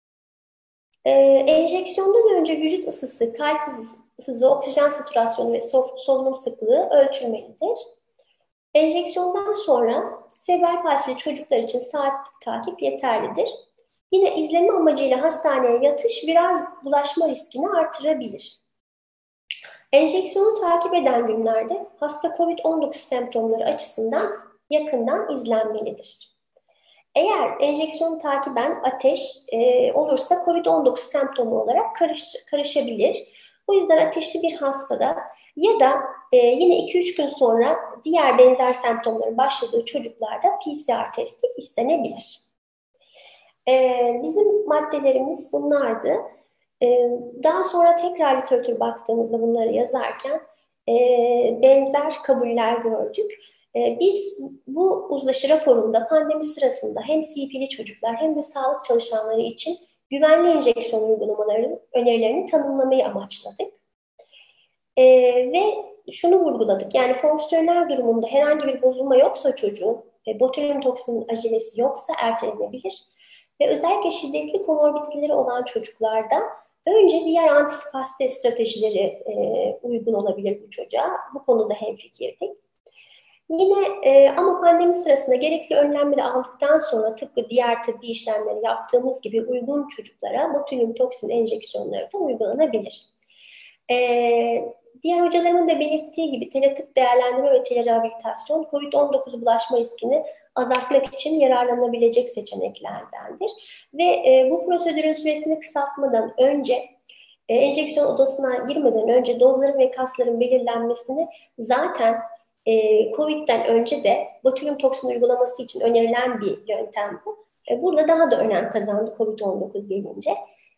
[SPEAKER 3] E, enjeksiyondan önce vücut ısısı, kalp hızı, oksijen satürasyonu ve solunum sıklığı ölçülmelidir. Enjeksiyondan sonra serebral palsili çocuklar için saatlik takip yeterlidir. Yine izleme amacıyla hastaneye yatış viral bulaşma riskini artırabilir. Enjeksiyonu takip eden günlerde hasta kovid on dokuz semptomları açısından yakından izlenmelidir. Eğer enjeksiyonu takiben ateş e, olursa kovid on dokuz semptomu olarak karış, karışabilir. O yüzden ateşli bir hastada ya da e, yine iki üç gün sonra diğer benzer semptomların başladığı çocuklarda P C R testi istenebilir. E, bizim maddelerimiz bunlardı. Daha sonra tekrar literatür baktığımızda bunları yazarken e, benzer kabuller gördük. E, biz bu uzlaşı raporunda pandemi sırasında hem C P'li çocuklar hem de sağlık çalışanları için güvenli enjeksiyon uygulamalarının önerilerini tanımlamayı amaçladık. E, ve şunu vurguladık. Yani fonksiyonel durumunda herhangi bir bozulma yoksa çocuğun, e, botulin toksinin acelesi yoksa ertelenebilir. Ve özellikle şiddetli komorbiditeleri olan çocuklarda önce diğer antispastik stratejileri e, uygun olabilir bu çocuğa. Bu konuda hemfikirdik. Yine e, ama pandemi sırasında gerekli önlemleri aldıktan sonra tıpkı diğer tıbbi işlemleri yaptığımız gibi uygun çocuklara botulin toksin enjeksiyonları da uygulanabilir. E, Diğer hocalarımın da belirttiği gibi teletıp değerlendirme ve telerehabilitasyon kovid on dokuz bulaşma riskini azaltmak için yararlanabilecek seçeneklerdendir. Ve e, bu prosedürün süresini kısaltmadan önce e, enjeksiyon odasına girmeden önce dozların ve kasların belirlenmesini zaten e, Covid'den önce de botulin toksin uygulaması için önerilen bir yöntem bu. E, burada daha da önem kazandı kovid on dokuz gelince.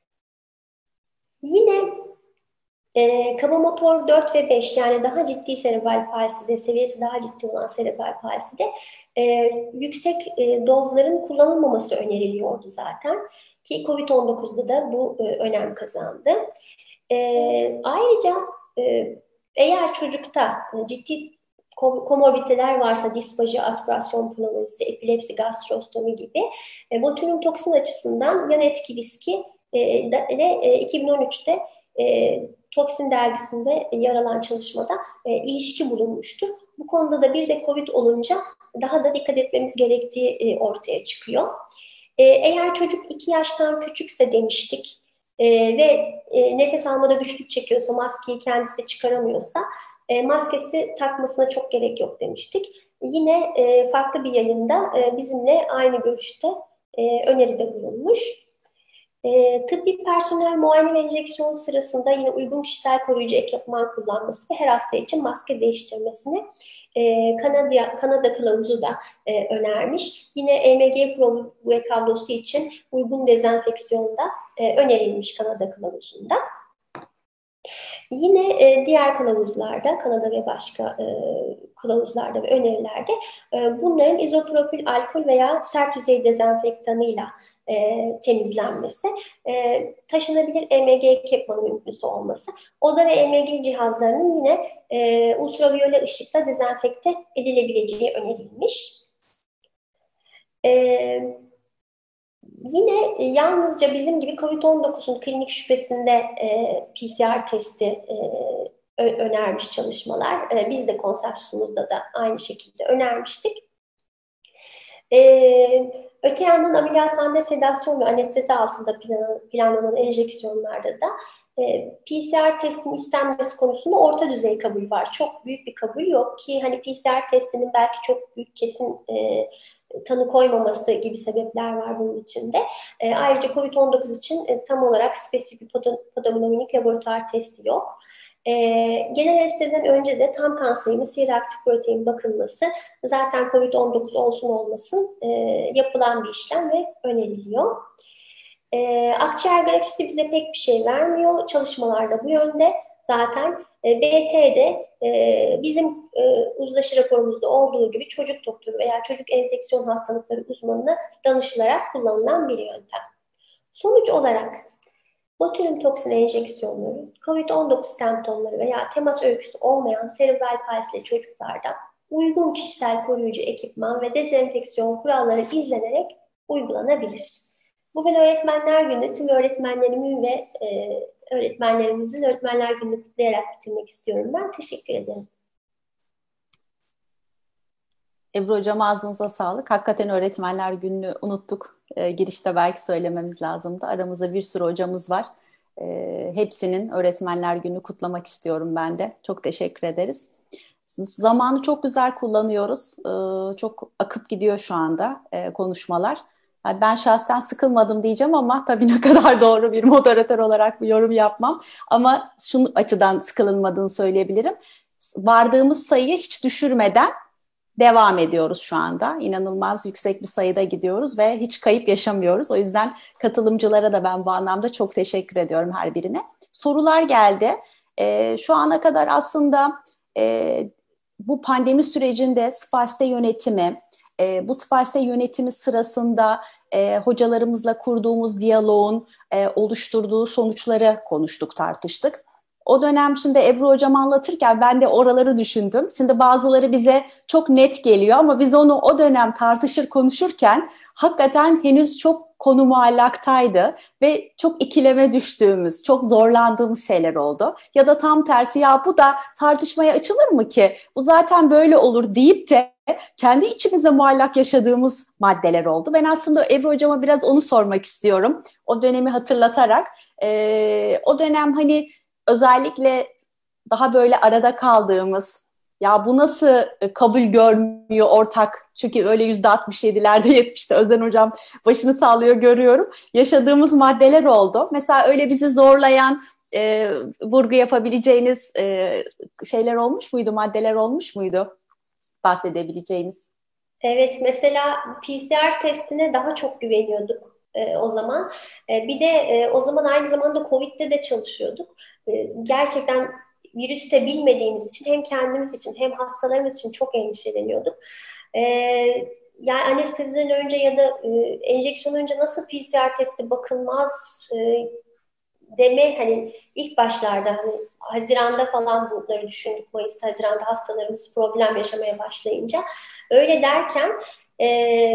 [SPEAKER 3] Yine E, kaba motor dört ve beş yani daha ciddi serebral palside, seviyesi daha ciddi olan serebral palside e, yüksek e, dozların kullanılmaması öneriliyordu zaten. Ki kovid on dokuzda da bu e, önem kazandı. E, ayrıca e, eğer çocukta e, ciddi komorbiditeler varsa disfaji, aspirasyon pneumonisi, epilepsi, gastrostomi gibi e, botulin toksin açısından yan etki riski e, de, e, iki bin on üçte e, Toksin dergisinde yer alan çalışmada e, ilişki bulunmuştur. Bu konuda da bir de Covid olunca daha da dikkat etmemiz gerektiği e, ortaya çıkıyor. E, eğer çocuk iki yaştan küçükse demiştik e, ve e, nefes almada güçlük çekiyorsa, maskeyi kendisi çıkaramıyorsa e, maskesi takmasına çok gerek yok demiştik. Yine e, farklı bir yayında e, bizimle aynı görüşte e, öneride bulunmuş. E, tıbbi personel muayene ve enjeksiyon sırasında yine uygun kişisel koruyucu ekipman kullanması ve her hasta için maske değiştirmesini e, Kanada, Kanada kılavuzu da e, önermiş. Yine E M G Pro ve kablosu için uygun dezenfeksiyonda e, önerilmiş Kanada kılavuzunda. Yine e, diğer kılavuzlarda, Kanada ve başka e, kılavuzlarda ve önerilerde e, bunların izopropil alkol veya sert yüzey dezenfektanıyla e, temizlenmesi, e, taşınabilir E M G ekipmanı mümkünse olması, oda ve E M G cihazlarının yine e, ultraviyole ışıkla dezenfekte edilebileceği önerilmiş. E, Yine yalnızca bizim gibi kovid on dokuzun klinik şüphesinde e, P C R testi e, önermiş çalışmalar. E, biz de konsensüsümüzde da aynı şekilde önermiştik. E, öte yandan ameliyathanede sedasyon ve anestezi altında plan, planlanan enjeksiyonlarda da e, P C R testinin istenmesi konusunda orta düzey kabul var. Çok büyük bir kabul yok ki hani P C R testinin belki çok büyük kesin e, tanı koymaması gibi sebepler var bunun içinde. E, ayrıca kovid on dokuz için e, tam olarak spesifik patognomik laboratuvar testi yok. E, genel anesteziden önce de tam kan sayımı, C-reaktif protein bakılması zaten kovid on dokuz olsun olmasın e, yapılan bir işlem ve öneriliyor. E, akciğer grafisi bize pek bir şey vermiyor. Çalışmalarda bu yönde. Zaten e, B T'de e, bizim e, uzlaşı raporumuzda olduğu gibi çocuk doktoru veya çocuk enfeksiyon hastalıkları uzmanına danışılarak kullanılan bir yöntem. Sonuç olarak botulin toksin enjeksiyonları, kovid on dokuz semptomları veya temas öyküsü olmayan serebral palsili çocuklarda uygun kişisel koruyucu ekipman ve dezenfeksiyon kuralları izlenerek uygulanabilir. Bugün Öğretmenler Günü tüm öğretmenlerimin ve e, öğretmenlerimizin Öğretmenler Günü'nü kutlayarak bitirmek istiyorum ben. Teşekkür ederim.
[SPEAKER 1] Ebru Hocam ağzınıza sağlık. Hakikaten Öğretmenler Günü'nü unuttuk. E, girişte belki söylememiz lazımdı. Aramızda bir sürü hocamız var. E, hepsinin Öğretmenler Günü kutlamak istiyorum ben de. Çok teşekkür ederiz. Zamanı çok güzel kullanıyoruz. E, çok akıp gidiyor şu anda e, konuşmalar. Yani ben şahsen sıkılmadım diyeceğim ama tabii ne kadar doğru bir moderatör olarak bir yorum yapmam. Ama şunu açıdan sıkılınmadığını söyleyebilirim. Vardığımız sayıyı hiç düşürmeden devam ediyoruz şu anda. İnanılmaz yüksek bir sayıda gidiyoruz ve hiç kayıp yaşamıyoruz. O yüzden katılımcılara da ben bu anlamda çok teşekkür ediyorum her birine. Sorular geldi. E, şu ana kadar aslında e, bu pandemi sürecinde spasite yönetimi, e, bu spasite yönetimi sırasında e, hocalarımızla kurduğumuz diyaloğun e, oluşturduğu sonuçları konuştuk, tartıştık. O dönem şimdi Ebru Hocam anlatırken ben de oraları düşündüm. Şimdi bazıları bize çok net geliyor ama biz onu o dönem tartışır konuşurken hakikaten henüz çok konu muallaktaydı ve çok ikileme düştüğümüz, çok zorlandığımız şeyler oldu. Ya da tam tersi, ya bu da tartışmaya açılır mı ki? Bu zaten böyle olur deyip de kendi içimize muallak yaşadığımız maddeler oldu. Ben aslında Ebru Hocama biraz onu sormak istiyorum. O dönemi hatırlatarak. Ee, o dönem hani özellikle daha böyle arada kaldığımız, ya bu nasıl kabul görmüyor ortak, çünkü öyle yüzde altmış yedilerde yetmişte Özden Hocam başını sallıyor görüyorum, yaşadığımız maddeler oldu. Mesela öyle bizi zorlayan, e, vurgu yapabileceğiniz e, şeyler olmuş muydu, maddeler olmuş muydu bahsedebileceğiniz?
[SPEAKER 3] Evet, mesela P C R testine daha çok güveniyorduk e, o zaman. E, bir de e, o zaman aynı zamanda Covid'de de çalışıyorduk. E, gerçekten virüsü de bilmediğimiz için hem kendimiz için hem hastalarımız için çok endişeleniyorduk. E, Yani anesteziden önce ya da e, enjeksiyon önce nasıl P C R testi bakılmaz e, deme, hani ilk başlarda, hani Haziran'da falan bunları düşündük. Mayıs'ta, Haziran'da hastalarımız problem yaşamaya başlayınca. Öyle derken e,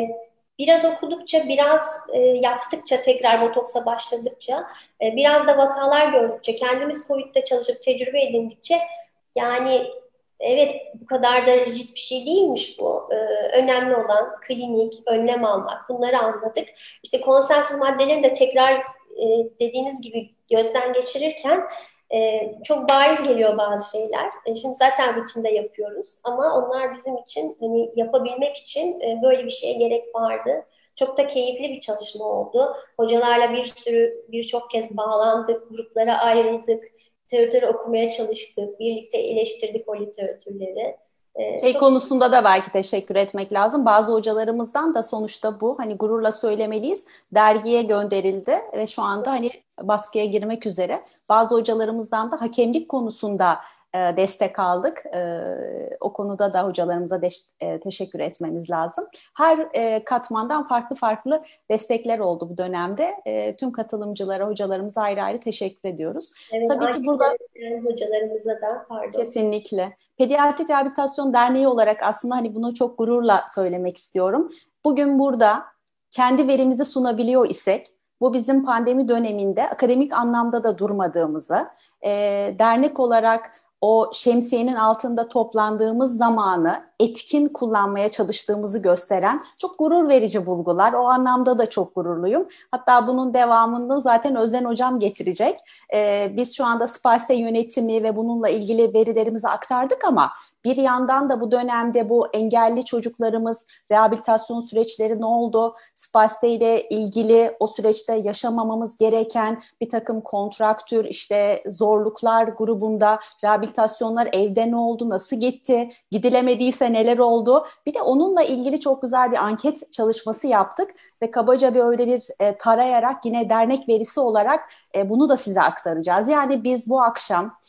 [SPEAKER 3] biraz okudukça, biraz e, yaptıkça, tekrar botoksa başladıkça, e, biraz da vakalar gördükçe, kendimiz Covid'de çalışıp tecrübe edindikçe, yani evet, bu kadar da rigid bir şey değilmiş bu. E, önemli olan klinik, önlem almak. Bunları anladık. İşte konsensüs maddelerini de tekrar e, dediğiniz gibi gözden geçirirken e, çok bariz geliyor bazı şeyler. E, şimdi zaten rutinde yapıyoruz ama onlar bizim için, hani yapabilmek için e, böyle bir şeye gerek vardı. Çok da keyifli bir çalışma oldu. Hocalarla bir sürü, birçok kez bağlandık, gruplara ayrıldık, literatürü okumaya çalıştık, birlikte eleştirdik o literatürleri. E,
[SPEAKER 1] Şey
[SPEAKER 3] çok
[SPEAKER 1] konusunda da belki teşekkür etmek lazım. Bazı hocalarımızdan da sonuçta bu, hani gururla söylemeliyiz, dergiye gönderildi ve şu anda hani baskıya girmek üzere. Bazı hocalarımızdan da hakemlik konusunda e, destek aldık. E, o konuda da hocalarımıza de, e, teşekkür etmemiz lazım. Her e, katmandan farklı farklı destekler oldu bu dönemde. E, tüm katılımcılara, hocalarımıza ayrı ayrı teşekkür ediyoruz.
[SPEAKER 3] evet,
[SPEAKER 1] Tabii ki burada
[SPEAKER 3] anketlerin hocalarımıza da pardon.
[SPEAKER 1] kesinlikle. Pediatrik Rehabilitasyon Derneği olarak aslında hani bunu çok gururla söylemek istiyorum. Bugün burada kendi verimizi sunabiliyor isek, bu bizim pandemi döneminde akademik anlamda da durmadığımızı, e, dernek olarak o şemsiyenin altında toplandığımız zamanı etkin kullanmaya çalıştığımızı gösteren çok gurur verici bulgular. O anlamda da çok gururluyum. Hatta bunun devamını zaten Özden Hocam getirecek. Ee, biz şu anda Spas'te yönetimi ve bununla ilgili verilerimizi aktardık ama bir yandan da bu dönemde bu engelli çocuklarımız, rehabilitasyon süreçleri ne oldu? Spas'te ile ilgili o süreçte yaşamamamız gereken bir takım kontraktür, işte zorluklar grubunda rehabilitasyonlar evde ne oldu, nasıl gitti, gidilemediyse neler oldu? Bir de onunla ilgili çok güzel bir anket çalışması yaptık ve kabaca bir öyle bir e, tarayarak yine dernek verisi olarak e, bunu da size aktaracağız. Yani biz bu akşam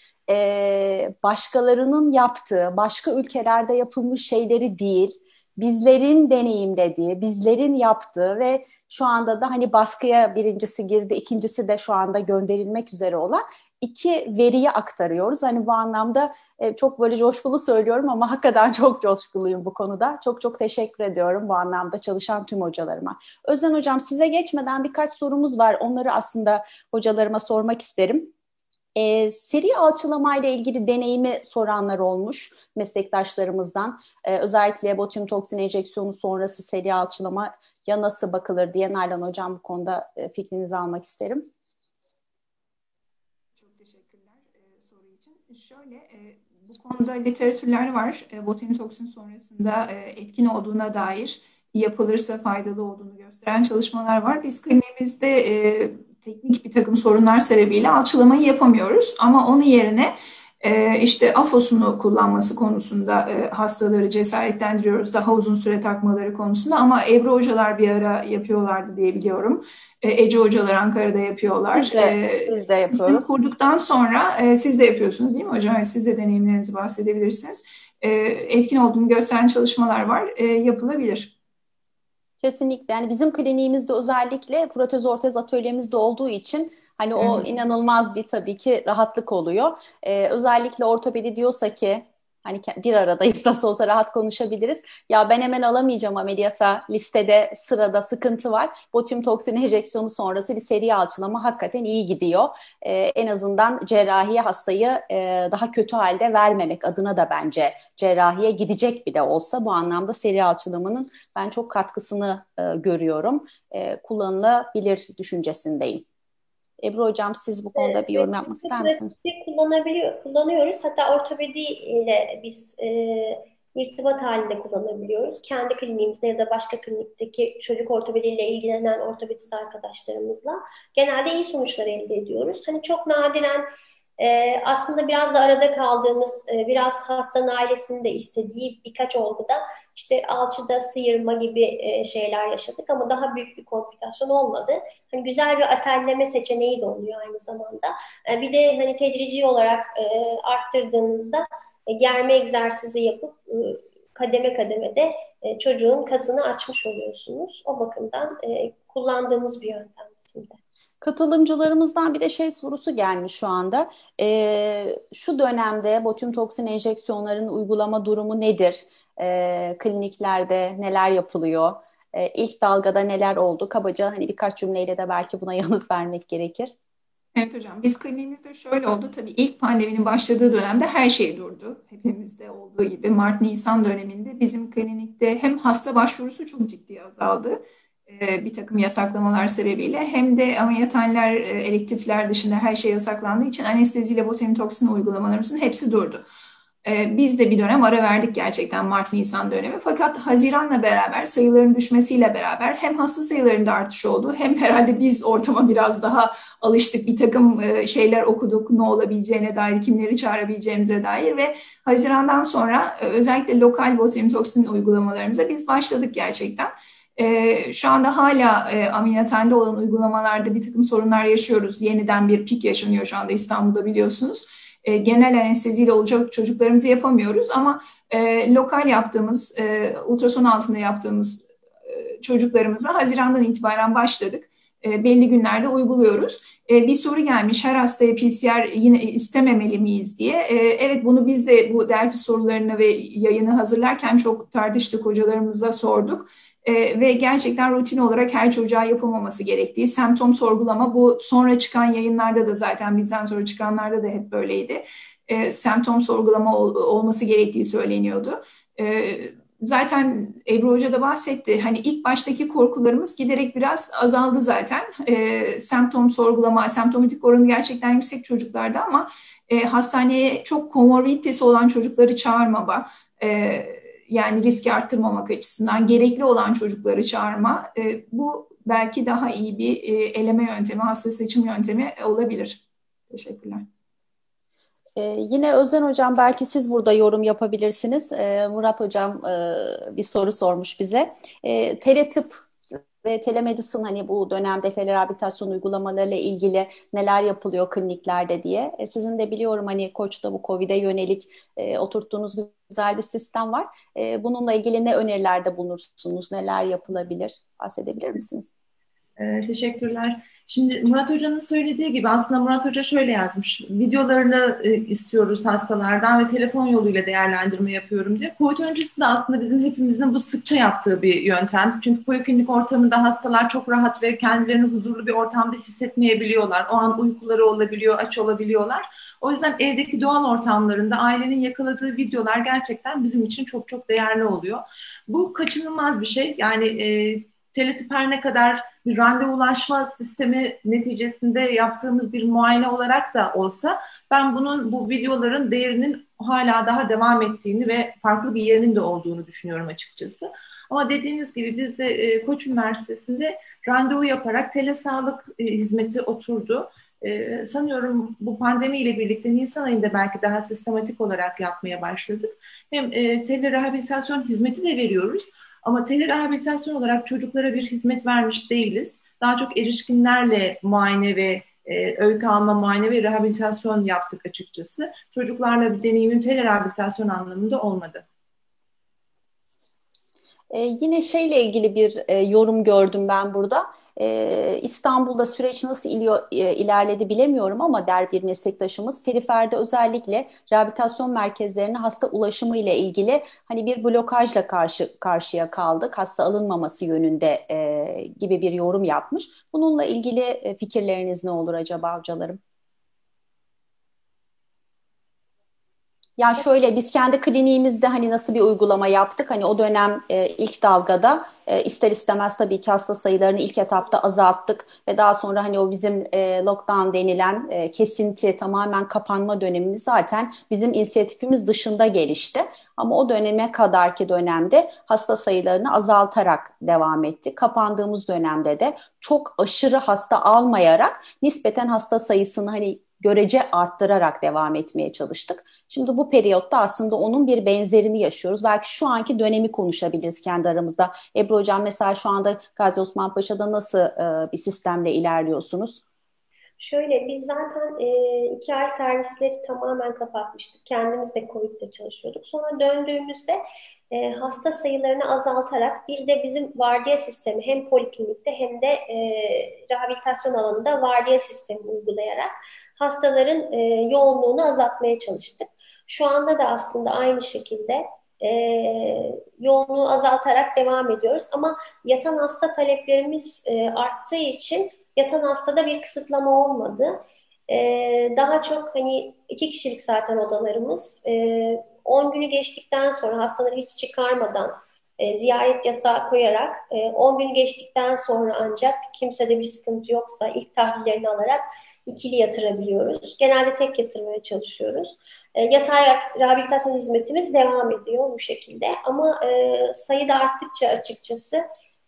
[SPEAKER 1] e, başkalarının yaptığı, başka ülkelerde yapılmış şeyleri değil, bizlerin deneyimlediği, bizlerin yaptığı ve şu anda da hani baskıya birincisi girdi, ikincisi de şu anda gönderilmek üzere olan iki veriyi aktarıyoruz. Hani bu anlamda e, çok böyle coşkulu söylüyorum ama hakikaten çok coşkuluyum bu konuda. Çok çok teşekkür ediyorum bu anlamda çalışan tüm hocalarıma. Özden Hocam, size geçmeden birkaç sorumuz var. Onları aslında hocalarıma sormak isterim. E, seri alçılamayla ilgili deneyimi soranlar olmuş meslektaşlarımızdan. E, özellikle botulyum toksin enjeksiyonu sonrası seri alçılamaya nasıl bakılır diye. Nalan Hocam, bu konuda e, fikrinizi almak isterim.
[SPEAKER 2] Çok teşekkürler e, soru için. Şöyle, e, bu konuda literatürler var. E, botulyum toksin sonrasında e, etkin olduğuna dair, yapılırsa faydalı olduğunu gösteren çalışmalar var. Biz kliniğimizde e, teknik bir takım sorunlar sebebiyle alçılamayı yapamıyoruz. Ama onun yerine e, işte afosunu kullanması konusunda e, hastaları cesaretlendiriyoruz. Daha uzun süre takmaları konusunda. Ama Ebru hocalar bir ara yapıyorlardı diye biliyorum. E, Ece hocalar Ankara'da yapıyorlar.
[SPEAKER 1] Biz de,
[SPEAKER 2] E,
[SPEAKER 1] biz de
[SPEAKER 2] sistemi
[SPEAKER 1] yapıyoruz.
[SPEAKER 2] kurduktan sonra e, siz de yapıyorsunuz değil mi hocam? Siz de deneyimlerinizi bahsedebilirsiniz. E, etkin olduğunu gösteren çalışmalar var. E, yapılabilir.
[SPEAKER 1] Kesinlikle. Yani bizim kliniğimizde özellikle protez ortez atölyemizde olduğu için Hani
[SPEAKER 2] Evet
[SPEAKER 1] o
[SPEAKER 2] hocam.
[SPEAKER 1] inanılmaz bir tabii ki rahatlık oluyor. Ee, özellikle ortopedi diyorsa ki hani bir aradayız nasıl olsa rahat konuşabiliriz. Ya ben hemen alamayacağım ameliyata, listede sırada sıkıntı var. Botulium toksin enjeksiyonu sonrası bir seri alçılama hakikaten iyi gidiyor. Ee, en azından cerrahiye hastayı e, daha kötü halde vermemek adına da bence cerrahiye gidecek bile olsa bu anlamda seri alçılamanın ben çok katkısını e, görüyorum. E, kullanılabilir düşüncesindeyim. Ebru Hocam siz bu konuda bir yorum
[SPEAKER 3] Evet,
[SPEAKER 1] yapmak
[SPEAKER 3] biz de
[SPEAKER 1] ister misiniz?
[SPEAKER 3] pratikte kullanabiliyor, kullanıyoruz. Hatta ortopedi ile biz e, irtibat halinde kullanabiliyoruz. Kendi kliniğimizde ya da başka klinikteki çocuk ortopediyle ilgilenen ortopedist arkadaşlarımızla genelde iyi sonuçlar elde ediyoruz. Hani çok nadiren e, aslında biraz da arada kaldığımız, e, biraz hastanın ailesinin de istediği birkaç olguda işte alçıda sıyırma gibi e, şeyler yaşadık ama daha büyük bir komplikasyon olmadı. Hani güzel bir atelleme seçeneği de oluyor aynı zamanda. E, bir de hani tedrici olarak e, arttırdığınızda e, germe egzersizi yapıp e, kademe kademe de e, çocuğun kasını açmış oluyorsunuz. O bakımdan e, kullandığımız bir yöntem şimdi.
[SPEAKER 1] Katılımcılarımızdan bir de şey sorusu gelmiş şu anda. Ee, şu dönemde botulium toksin enjeksiyonlarının uygulama durumu nedir? Ee, kliniklerde neler yapılıyor? Ee, ilk dalgada neler oldu? Kabaca hani birkaç cümleyle de belki buna yanıt vermek gerekir.
[SPEAKER 2] Evet hocam, biz kliniğimizde şöyle oldu. Tabii ilk pandeminin başladığı dönemde her şey durdu. Hepimizde olduğu gibi Mart-Nisan döneminde bizim klinikte hem hasta başvurusu çok ciddi azaldı. e, Bir takım yasaklamalar sebebiyle hem de ameliyathaneler, e, elektifler dışında her şey yasaklandığı için anesteziyle botulinum toksin uygulamalarımızın hepsi durdu. E, Biz de bir dönem ara verdik gerçekten Mart-Nisan dönemi. Fakat Haziran'la beraber sayıların düşmesiyle beraber hem hasta sayılarında artış oldu hem herhalde biz ortama biraz daha alıştık. Bir takım e, şeyler okuduk ne olabileceğine dair, kimleri çağırabileceğimize dair ve Haziran'dan sonra e, özellikle lokal botulinum toksin uygulamalarımıza biz başladık gerçekten. E, şu anda hala e, ameliyathanede olan uygulamalarda bir takım sorunlar yaşıyoruz. Yeniden bir pik yaşanıyor şu anda İstanbul'da biliyorsunuz. E, genel anesteziyle olacak çocuklarımızı yapamıyoruz ama e, lokal yaptığımız, e, ultrason altında yaptığımız e, çocuklarımıza Haziran'dan itibaren başladık. E, belli günlerde uyguluyoruz. E, bir soru gelmiş, her hastaya P C R yine istememeli miyiz diye. E, evet, bunu biz de bu Delphi sorularını ve yayını hazırlarken çok tartıştık, hocalarımıza sorduk. E, ve gerçekten rutin olarak her çocuğa yapılmaması gerektiği, semptom sorgulama, bu sonra çıkan yayınlarda da zaten bizden sonra çıkanlarda da hep böyleydi. E, semptom sorgulama ol, olması gerektiği söyleniyordu. E, Zaten Ebru Hoca da bahsetti. Hani ilk baştaki korkularımız giderek biraz azaldı zaten. E, semptom sorgulama, semptomatik oranı gerçekten yüksek çocuklarda ama e, hastaneye çok komorbiditesi olan çocukları çağırmama, e, yani riski arttırmamak açısından gerekli olan çocukları çağırma, e, bu belki daha iyi bir e, eleme yöntemi, hasta seçim yöntemi olabilir. Teşekkürler.
[SPEAKER 1] Ee, yine Özden Hocam belki siz burada yorum yapabilirsiniz. Ee, Murat Hocam e, bir soru sormuş bize. Ee, teletıp ve telemedicine hani bu dönemde telerehabilitasyon uygulamalarıyla ilgili neler yapılıyor kliniklerde diye. E, sizin de biliyorum hani Koç'ta bu Covid'e yönelik e, oturttuğunuz güzel bir sistem var. E, bununla ilgili ne önerilerde bulunursunuz? Neler yapılabilir? Bahsedebilir misiniz?
[SPEAKER 4] Ee, teşekkürler. Şimdi Murat Hoca'nın söylediği gibi aslında Murat Hoca şöyle yazmış. Videolarını e, istiyoruz hastalardan ve telefon yoluyla değerlendirme yapıyorum diye. Covid öncesinde aslında bizim hepimizin bu sıkça yaptığı bir yöntem. Çünkü poliklinik ortamında hastalar çok rahat ve kendilerini huzurlu bir ortamda hissetmeyebiliyorlar. O an uykuları olabiliyor, aç olabiliyorlar. O yüzden evdeki doğal ortamlarında ailenin yakaladığı videolar gerçekten bizim için çok çok değerli oluyor. Bu kaçınılmaz bir şey. Yani e, teletip her ne kadar bir randevulaşma sistemi neticesinde yaptığımız bir muayene olarak da olsa ben bunun, bu videoların değerinin hala daha devam ettiğini ve farklı bir yerinin de olduğunu düşünüyorum açıkçası. Ama dediğiniz gibi biz de e, Koç Üniversitesi'nde randevu yaparak telesağlık e, hizmeti oturdu. E, sanıyorum bu pandemiyle birlikte Nisan ayında belki daha sistematik olarak yapmaya başladık. Hem e, telerehabilitasyon hizmeti de veriyoruz. Ama telerehabilitasyon olarak çocuklara bir hizmet vermiş değiliz. Daha çok erişkinlerle muayene ve e, öykü alma, muayene ve rehabilitasyon yaptık açıkçası. Çocuklarla bir deneyimim telerehabilitasyon anlamında olmadı.
[SPEAKER 1] Ee, yine şeyle ilgili bir e, yorum gördüm ben burada. Ee, İstanbul'da süreç nasıl iliyor, e, ilerledi bilemiyorum ama der bir meslektaşımız, periferde özellikle rehabilitasyon merkezlerine hasta ulaşımı ile ilgili hani bir blokajla karşı karşıya kaldık. Hasta alınmaması yönünde e, gibi bir yorum yapmış. Bununla ilgili e, fikirleriniz ne olur acaba hocalarım? Yani şöyle biz kendi kliniğimizde hani nasıl bir uygulama yaptık? Hani o dönem e, ilk dalgada e, ister istemez tabii ki hasta sayılarını ilk etapta azalttık ve daha sonra hani o bizim e, lockdown denilen e, kesinti, tamamen kapanma dönemimiz zaten bizim inisiyatifimiz dışında gelişti. Ama o döneme kadarki dönemde hasta sayılarını azaltarak devam ettik. Kapandığımız dönemde de çok aşırı hasta almayarak nispeten hasta sayısını hani görece arttırarak devam etmeye çalıştık. Şimdi bu periyotta aslında onun bir benzerini yaşıyoruz. Belki şu anki dönemi konuşabiliriz kendi aramızda. Ebru Hocam mesela şu anda Gazi Osman Paşa'da nasıl e, bir sistemle ilerliyorsunuz?
[SPEAKER 3] Şöyle biz zaten e, iki ay servisleri tamamen kapatmıştık. Kendimiz de Covid'de çalışıyorduk. Sonra döndüğümüzde e, hasta sayılarını azaltarak bir de bizim vardiya sistemi hem poliklinikte hem de e, rehabilitasyon alanında vardiya sistemi uygulayarak hastaların e, yoğunluğunu azaltmaya çalıştık. Şu anda da aslında aynı şekilde e, yoğunluğu azaltarak devam ediyoruz. Ama yatan hasta taleplerimiz e, arttığı için yatan hastada bir kısıtlama olmadı. Ee, daha çok hani iki kişilik zaten odalarımız. Ee, on günü geçtikten sonra hastaları hiç çıkarmadan e, ziyaret yasağı koyarak e, on gün geçtikten sonra ancak kimsede bir sıkıntı yoksa ilk tahlillerini alarak ikili yatırabiliyoruz. Genelde tek yatırmaya çalışıyoruz. E, yatay rehabilitasyon hizmetimiz devam ediyor bu şekilde. Ama e, sayı da arttıkça açıkçası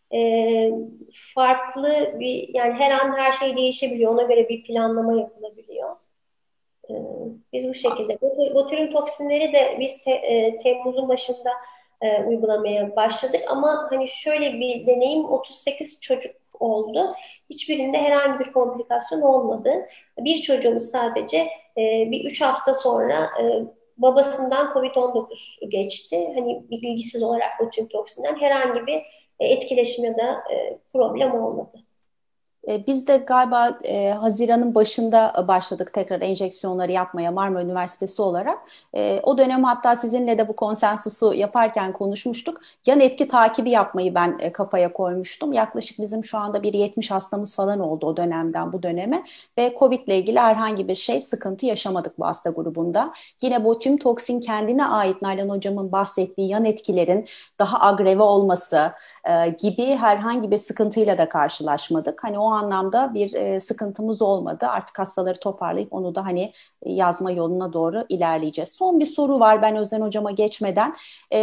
[SPEAKER 3] e, farklı bir yani her an her şey değişebiliyor. Ona göre bir planlama yapılabiliyor. E, biz bu şekilde. Botulinum toksinleri de biz te, e, Temmuz'un başında e, uygulamaya başladık ama hani şöyle bir deneyim otuz sekiz çocuk oldu. Hiçbirinde herhangi bir komplikasyon olmadı. Bir çocuğumuz sadece e, bir üç hafta sonra e, babasından kovid on dokuz geçti. Hani bilgisiz olarak botulinum toksinden herhangi bir e, etkileşim ya da e, problem olmadı.
[SPEAKER 1] E, Biz de galiba e, Haziran'ın başında başladık tekrar enjeksiyonları yapmaya Marmara Üniversitesi olarak. E, o dönem hatta sizinle de bu konsensusu yaparken konuşmuştuk. Yan etki takibi yapmayı ben e, kafaya koymuştum. Yaklaşık bizim şu anda bir yetmiş hastamız falan oldu o dönemden bu döneme. Ve COVID ile ilgili herhangi bir şey sıkıntı yaşamadık bu hasta grubunda. Yine botulinum toksin kendine ait Nalan Hocam'ın bahsettiği yan etkilerin daha agreve olması e, gibi herhangi bir sıkıntıyla da karşılaşmadık. Hani o anlamda bir e, sıkıntımız olmadı. Artık hastaları toparlayıp onu da hani yazma yoluna doğru ilerleyeceğiz. Son bir soru var ben Özden Hocama geçmeden. E,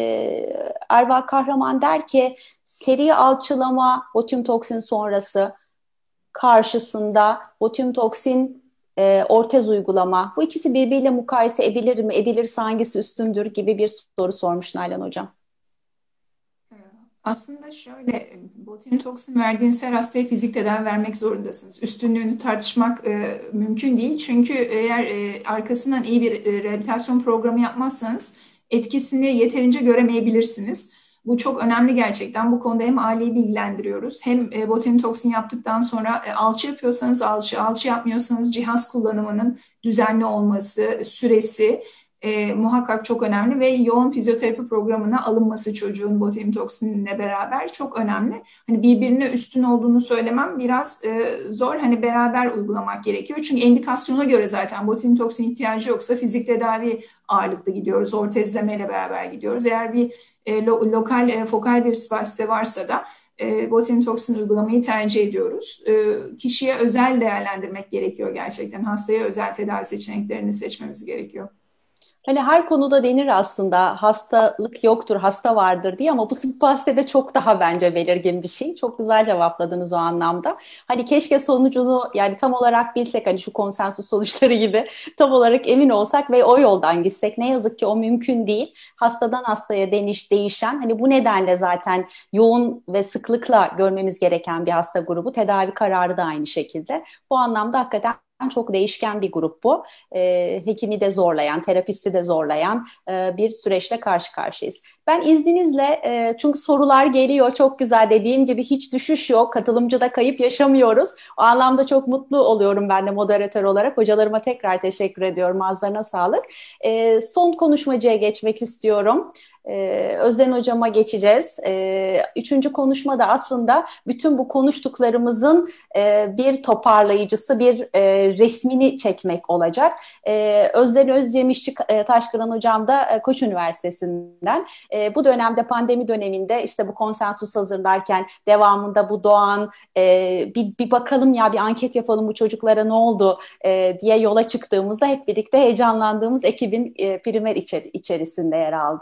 [SPEAKER 1] Erva Kahraman der ki seri alçılama botulinum toksin sonrası karşısında botulinum toksin e, ortez uygulama bu ikisi birbiriyle mukayese edilir mi? Edilirse hangisi üstündür gibi bir soru sormuş Nalan Hocam.
[SPEAKER 2] Aslında şöyle, botulinum toksin verdiğiniz her hastaya fizik tedavi vermek zorundasınız. Üstünlüğünü tartışmak e, mümkün değil. Çünkü eğer e, arkasından iyi bir e, rehabilitasyon programı yapmazsanız etkisini yeterince göremeyebilirsiniz. Bu çok önemli gerçekten. Bu konuda hem aileyi bilgilendiriyoruz. Hem e, botulinum toksin yaptıktan sonra e, alçı yapıyorsanız alçı, alçı yapmıyorsanız cihaz kullanımının düzenli olması, süresi e, muhakkak çok önemli ve yoğun fizyoterapi programına alınması çocuğun botulinum toksininle beraber çok önemli. Hani birbirine üstün olduğunu söylemem biraz e, zor. Hani beraber uygulamak gerekiyor. Çünkü indikasyona göre zaten botulinum toksin ihtiyacı yoksa fizik tedavi ağırlıklı gidiyoruz. Ortezlemeyle beraber gidiyoruz. Eğer bir e, lo, lokal, e, fokal bir spasite varsa da e, botulinum toksin uygulamayı tercih ediyoruz. E, kişiye özel değerlendirmek gerekiyor gerçekten. Hastaya özel tedavi seçeneklerini seçmemiz gerekiyor.
[SPEAKER 1] Hani her konuda denir aslında hastalık yoktur, hasta vardır diye ama bu spastede çok daha bence belirgin bir şey. Çok güzel cevapladınız o anlamda. Hani keşke sonucunu yani tam olarak bilsek hani şu konsensus sonuçları gibi tam olarak emin olsak ve o yoldan gitsek. Ne yazık ki o mümkün değil. Hastadan hastaya deniş, değişen hani bu nedenle zaten yoğun ve sıklıkla görmemiz gereken bir hasta grubu. Tedavi kararı da aynı şekilde. Bu anlamda hakikaten çok değişken bir grup bu. E, hekimi de zorlayan, terapisti de zorlayan e, bir süreçle karşı karşıyayız. Ben izninizle, e, çünkü sorular geliyor çok güzel, dediğim gibi hiç düşüş yok. Katılımcıda kayıp yaşamıyoruz. O anlamda çok mutlu oluyorum ben de moderatör olarak. Hocalarıma tekrar teşekkür ediyorum. Ağızlarına sağlık. E, son konuşmacıya geçmek istiyorum. Ee, Özden Hocama geçeceğiz. Ee, üçüncü konuşma da aslında bütün bu konuştuklarımızın e, bir toparlayıcısı, bir e, resmini çekmek olacak. Ee, Özden Özyemişçi e, Taşkıran Hocam da e, Koç Üniversitesi'nden. E, bu dönemde, pandemi döneminde işte bu konsensus hazırlarken devamında bu doğan e, bir, bir bakalım ya, bir anket yapalım bu çocuklara ne oldu e, diye yola çıktığımızda hep birlikte heyecanlandığımız ekibin e, primer içer içerisinde yer aldı.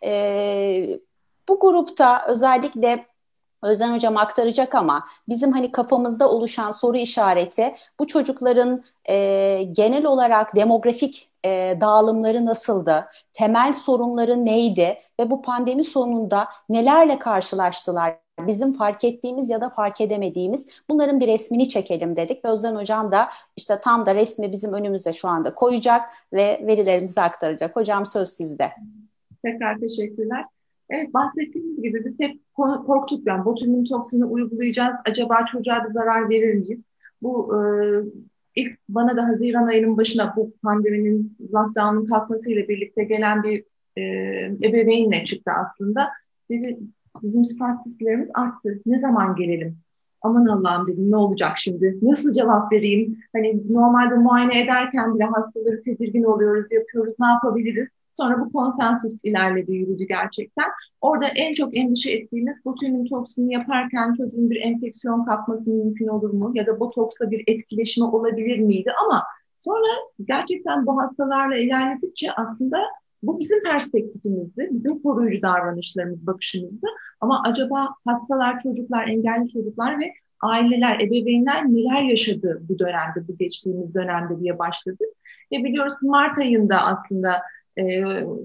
[SPEAKER 1] Ee, bu grupta özellikle Özden Hocam aktaracak ama bizim hani kafamızda oluşan soru işareti, bu çocukların e, genel olarak demografik e, dağılımları nasıldı, temel sorunları neydi ve bu pandemi sonunda nelerle karşılaştılar? Bizim fark ettiğimiz ya da fark edemediğimiz, bunların bir resmini çekelim dedik. Ve Özden Hocam da işte tam da resmi bizim önümüze şu anda koyacak ve verilerimizi aktaracak. Hocam söz sizde.
[SPEAKER 4] Tekrar teşekkürler. Evet, bahsettiğimiz gibi biz hep korktuk. Yani botulinum toksini uygulayacağız. Acaba çocuğa bir zarar verir miyiz? Bu e, ilk bana da Haziran ayının başına bu pandeminin, lockdown'un kalkmasıyla birlikte gelen bir e, ebeveynle çıktı aslında. Dedi, bizim spastiklerimiz arttı. Ne zaman gelelim? Aman Allah'ım dedim, ne olacak şimdi? Nasıl cevap vereyim? Hani normalde muayene ederken bile hastaları tedirgin oluyoruz, yapıyoruz, ne yapabiliriz? Sonra bu konsensus ilerledi, yürüdü gerçekten. Orada en çok endişe ettiğimiz, botulinum toksini yaparken çocuğun bir enfeksiyon kapması mümkün olur mu? Ya da botoksla bir etkileşimi olabilir miydi? Ama sonra gerçekten bu hastalarla ilerledikçe aslında bu bizim perspektifimizdi, bizim koruyucu davranışlarımız, bakışımızdı. Ama acaba hastalar, çocuklar, engelli çocuklar ve aileler, ebeveynler neler yaşadı bu dönemde, bu geçtiğimiz dönemde diye başladı. Ve biliyoruz Mart ayında aslında e,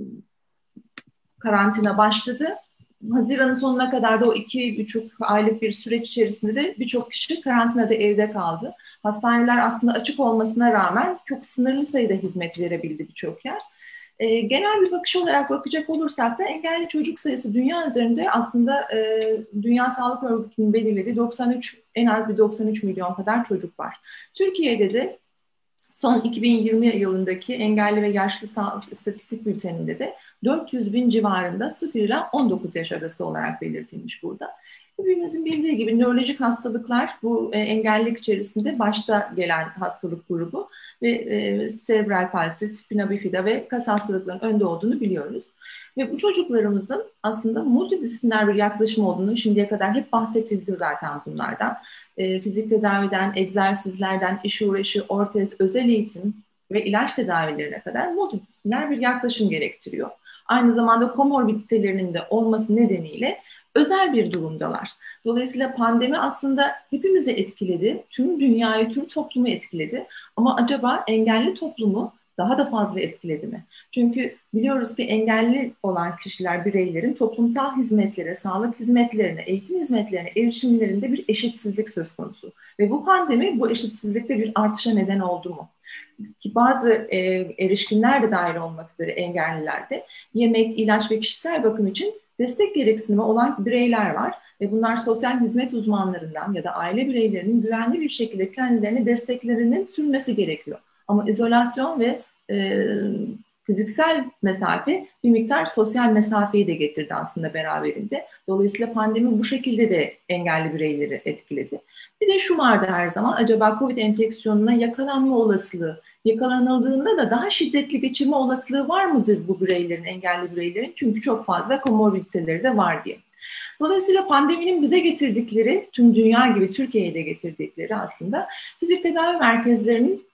[SPEAKER 4] karantina başladı. Haziran'ın sonuna kadar da o iki buçuk aylık bir süreç içerisinde de birçok kişi karantinada evde kaldı. Hastaneler aslında açık olmasına rağmen çok sınırlı sayıda hizmet verebildi birçok yer. E, genel bir bakış olarak bakacak olursak da engelli çocuk sayısı dünya üzerinde aslında e, Dünya Sağlık Örgütü'nün belirlediği doksan üç, en az bir doksan üç milyon kadar çocuk var. Türkiye'de de son iki bin yirmi yılındaki engelli ve yaşlı sağlık istatistik bülteninde de dört yüz bin civarında sıfır ila on dokuz yaş arası olarak belirtilmiş burada. Hepimizin bildiği gibi nörolojik hastalıklar bu e, engellilik içerisinde başta gelen hastalık grubu ve e, serebral palsi, spina bifida ve kas hastalıklarının önde olduğunu biliyoruz. Ve bu çocuklarımızın aslında multidisipliner bir yaklaşım olduğunu şimdiye kadar hep bahsedildi zaten bunlardan. E, fizik tedaviden, egzersizlerden, iş uğraşı, ortez, özel eğitim ve ilaç tedavilerine kadar multidisipliner bir yaklaşım gerektiriyor. Aynı zamanda komorbiditelerinin de olması nedeniyle özel bir durumdalar. Dolayısıyla pandemi aslında hepimizi etkiledi, tüm dünyayı, tüm toplumu etkiledi. Ama acaba engelli toplumu daha da fazla etkiledi mi? Çünkü biliyoruz ki engelli olan kişiler, bireylerin toplumsal hizmetlere, sağlık hizmetlerine, eğitim hizmetlerine erişimlerinde bir eşitsizlik söz konusu. Ve bu pandemi bu eşitsizlikte bir artışa neden oldu mu? Ki bazı e, erişkinler de dahil olmak üzere engellilerde yemek, ilaç ve kişisel bakım için destek gereksinimi olan bireyler var. Ve bunlar sosyal hizmet uzmanlarından ya da aile bireylerinin güvenli bir şekilde kendilerini desteklerinin sürmesi gerekiyor. Ama izolasyon ve e, fiziksel mesafe bir miktar sosyal mesafeyi de getirdi aslında beraberinde. Dolayısıyla pandemi bu şekilde de engelli bireyleri etkiledi. Bir de şu vardı her zaman, acaba COVID enfeksiyonuna yakalanma olasılığı, yakalanıldığında da daha şiddetli geçirme olasılığı var mıdır bu bireylerin, engelli bireylerin? Çünkü çok fazla komorbiditeleri de var diye. Dolayısıyla pandeminin bize getirdikleri, tüm dünya gibi Türkiye'ye de getirdikleri aslında fizik tedavi merkezlerinin,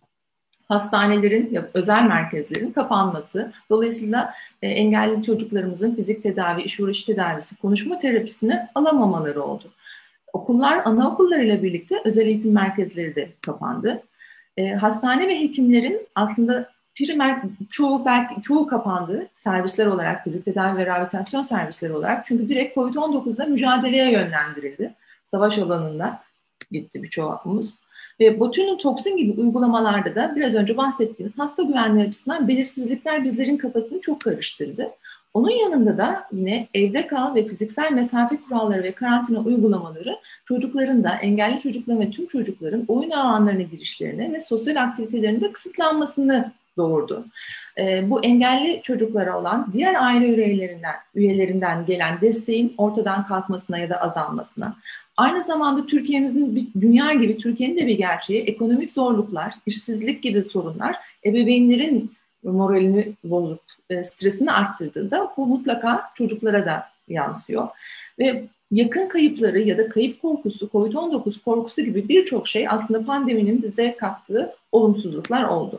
[SPEAKER 4] hastanelerin ya özel merkezlerin kapanması, dolayısıyla e, engelli çocuklarımızın fizik tedavi, iş uğraşı tedavisi, konuşma terapisini alamamaları oldu. Okullar, anaokullarıyla birlikte özel eğitim merkezleri de kapandı. E, hastane ve hekimlerin aslında primer, çoğu belki çoğu kapandı servisler olarak, fizik tedavi ve rehabilitasyon servisleri olarak. Çünkü direkt kovid on dokuzda mücadeleye yönlendirildi. Savaş alanında gitti birçoğumuz. Ve botulinum toksin gibi uygulamalarda da biraz önce bahsettiğimiz hasta güvenliği açısından belirsizlikler bizlerin kafasını çok karıştırdı. Onun yanında da yine evde kal ve fiziksel mesafe kuralları ve karantina uygulamaları çocukların da, engelli çocukların ve tüm çocukların oyun alanlarına girişlerine ve sosyal aktivitelerinde kısıtlanmasını doğurdu. E, bu engelli çocuklara olan diğer aile üyelerinden, üyelerinden gelen desteğin ortadan kalkmasına ya da azalmasına, aynı zamanda Türkiye'mizin, bir, dünya gibi Türkiye'nin de bir gerçeği, ekonomik zorluklar, işsizlik gibi sorunlar ebeveynlerin moralini bozup e, stresini arttırdığında bu mutlaka çocuklara da yansıyor. Ve yakın kayıpları ya da kayıp korkusu, kovid on dokuz korkusu gibi birçok şey aslında pandeminin bize kattığı olumsuzluklar oldu.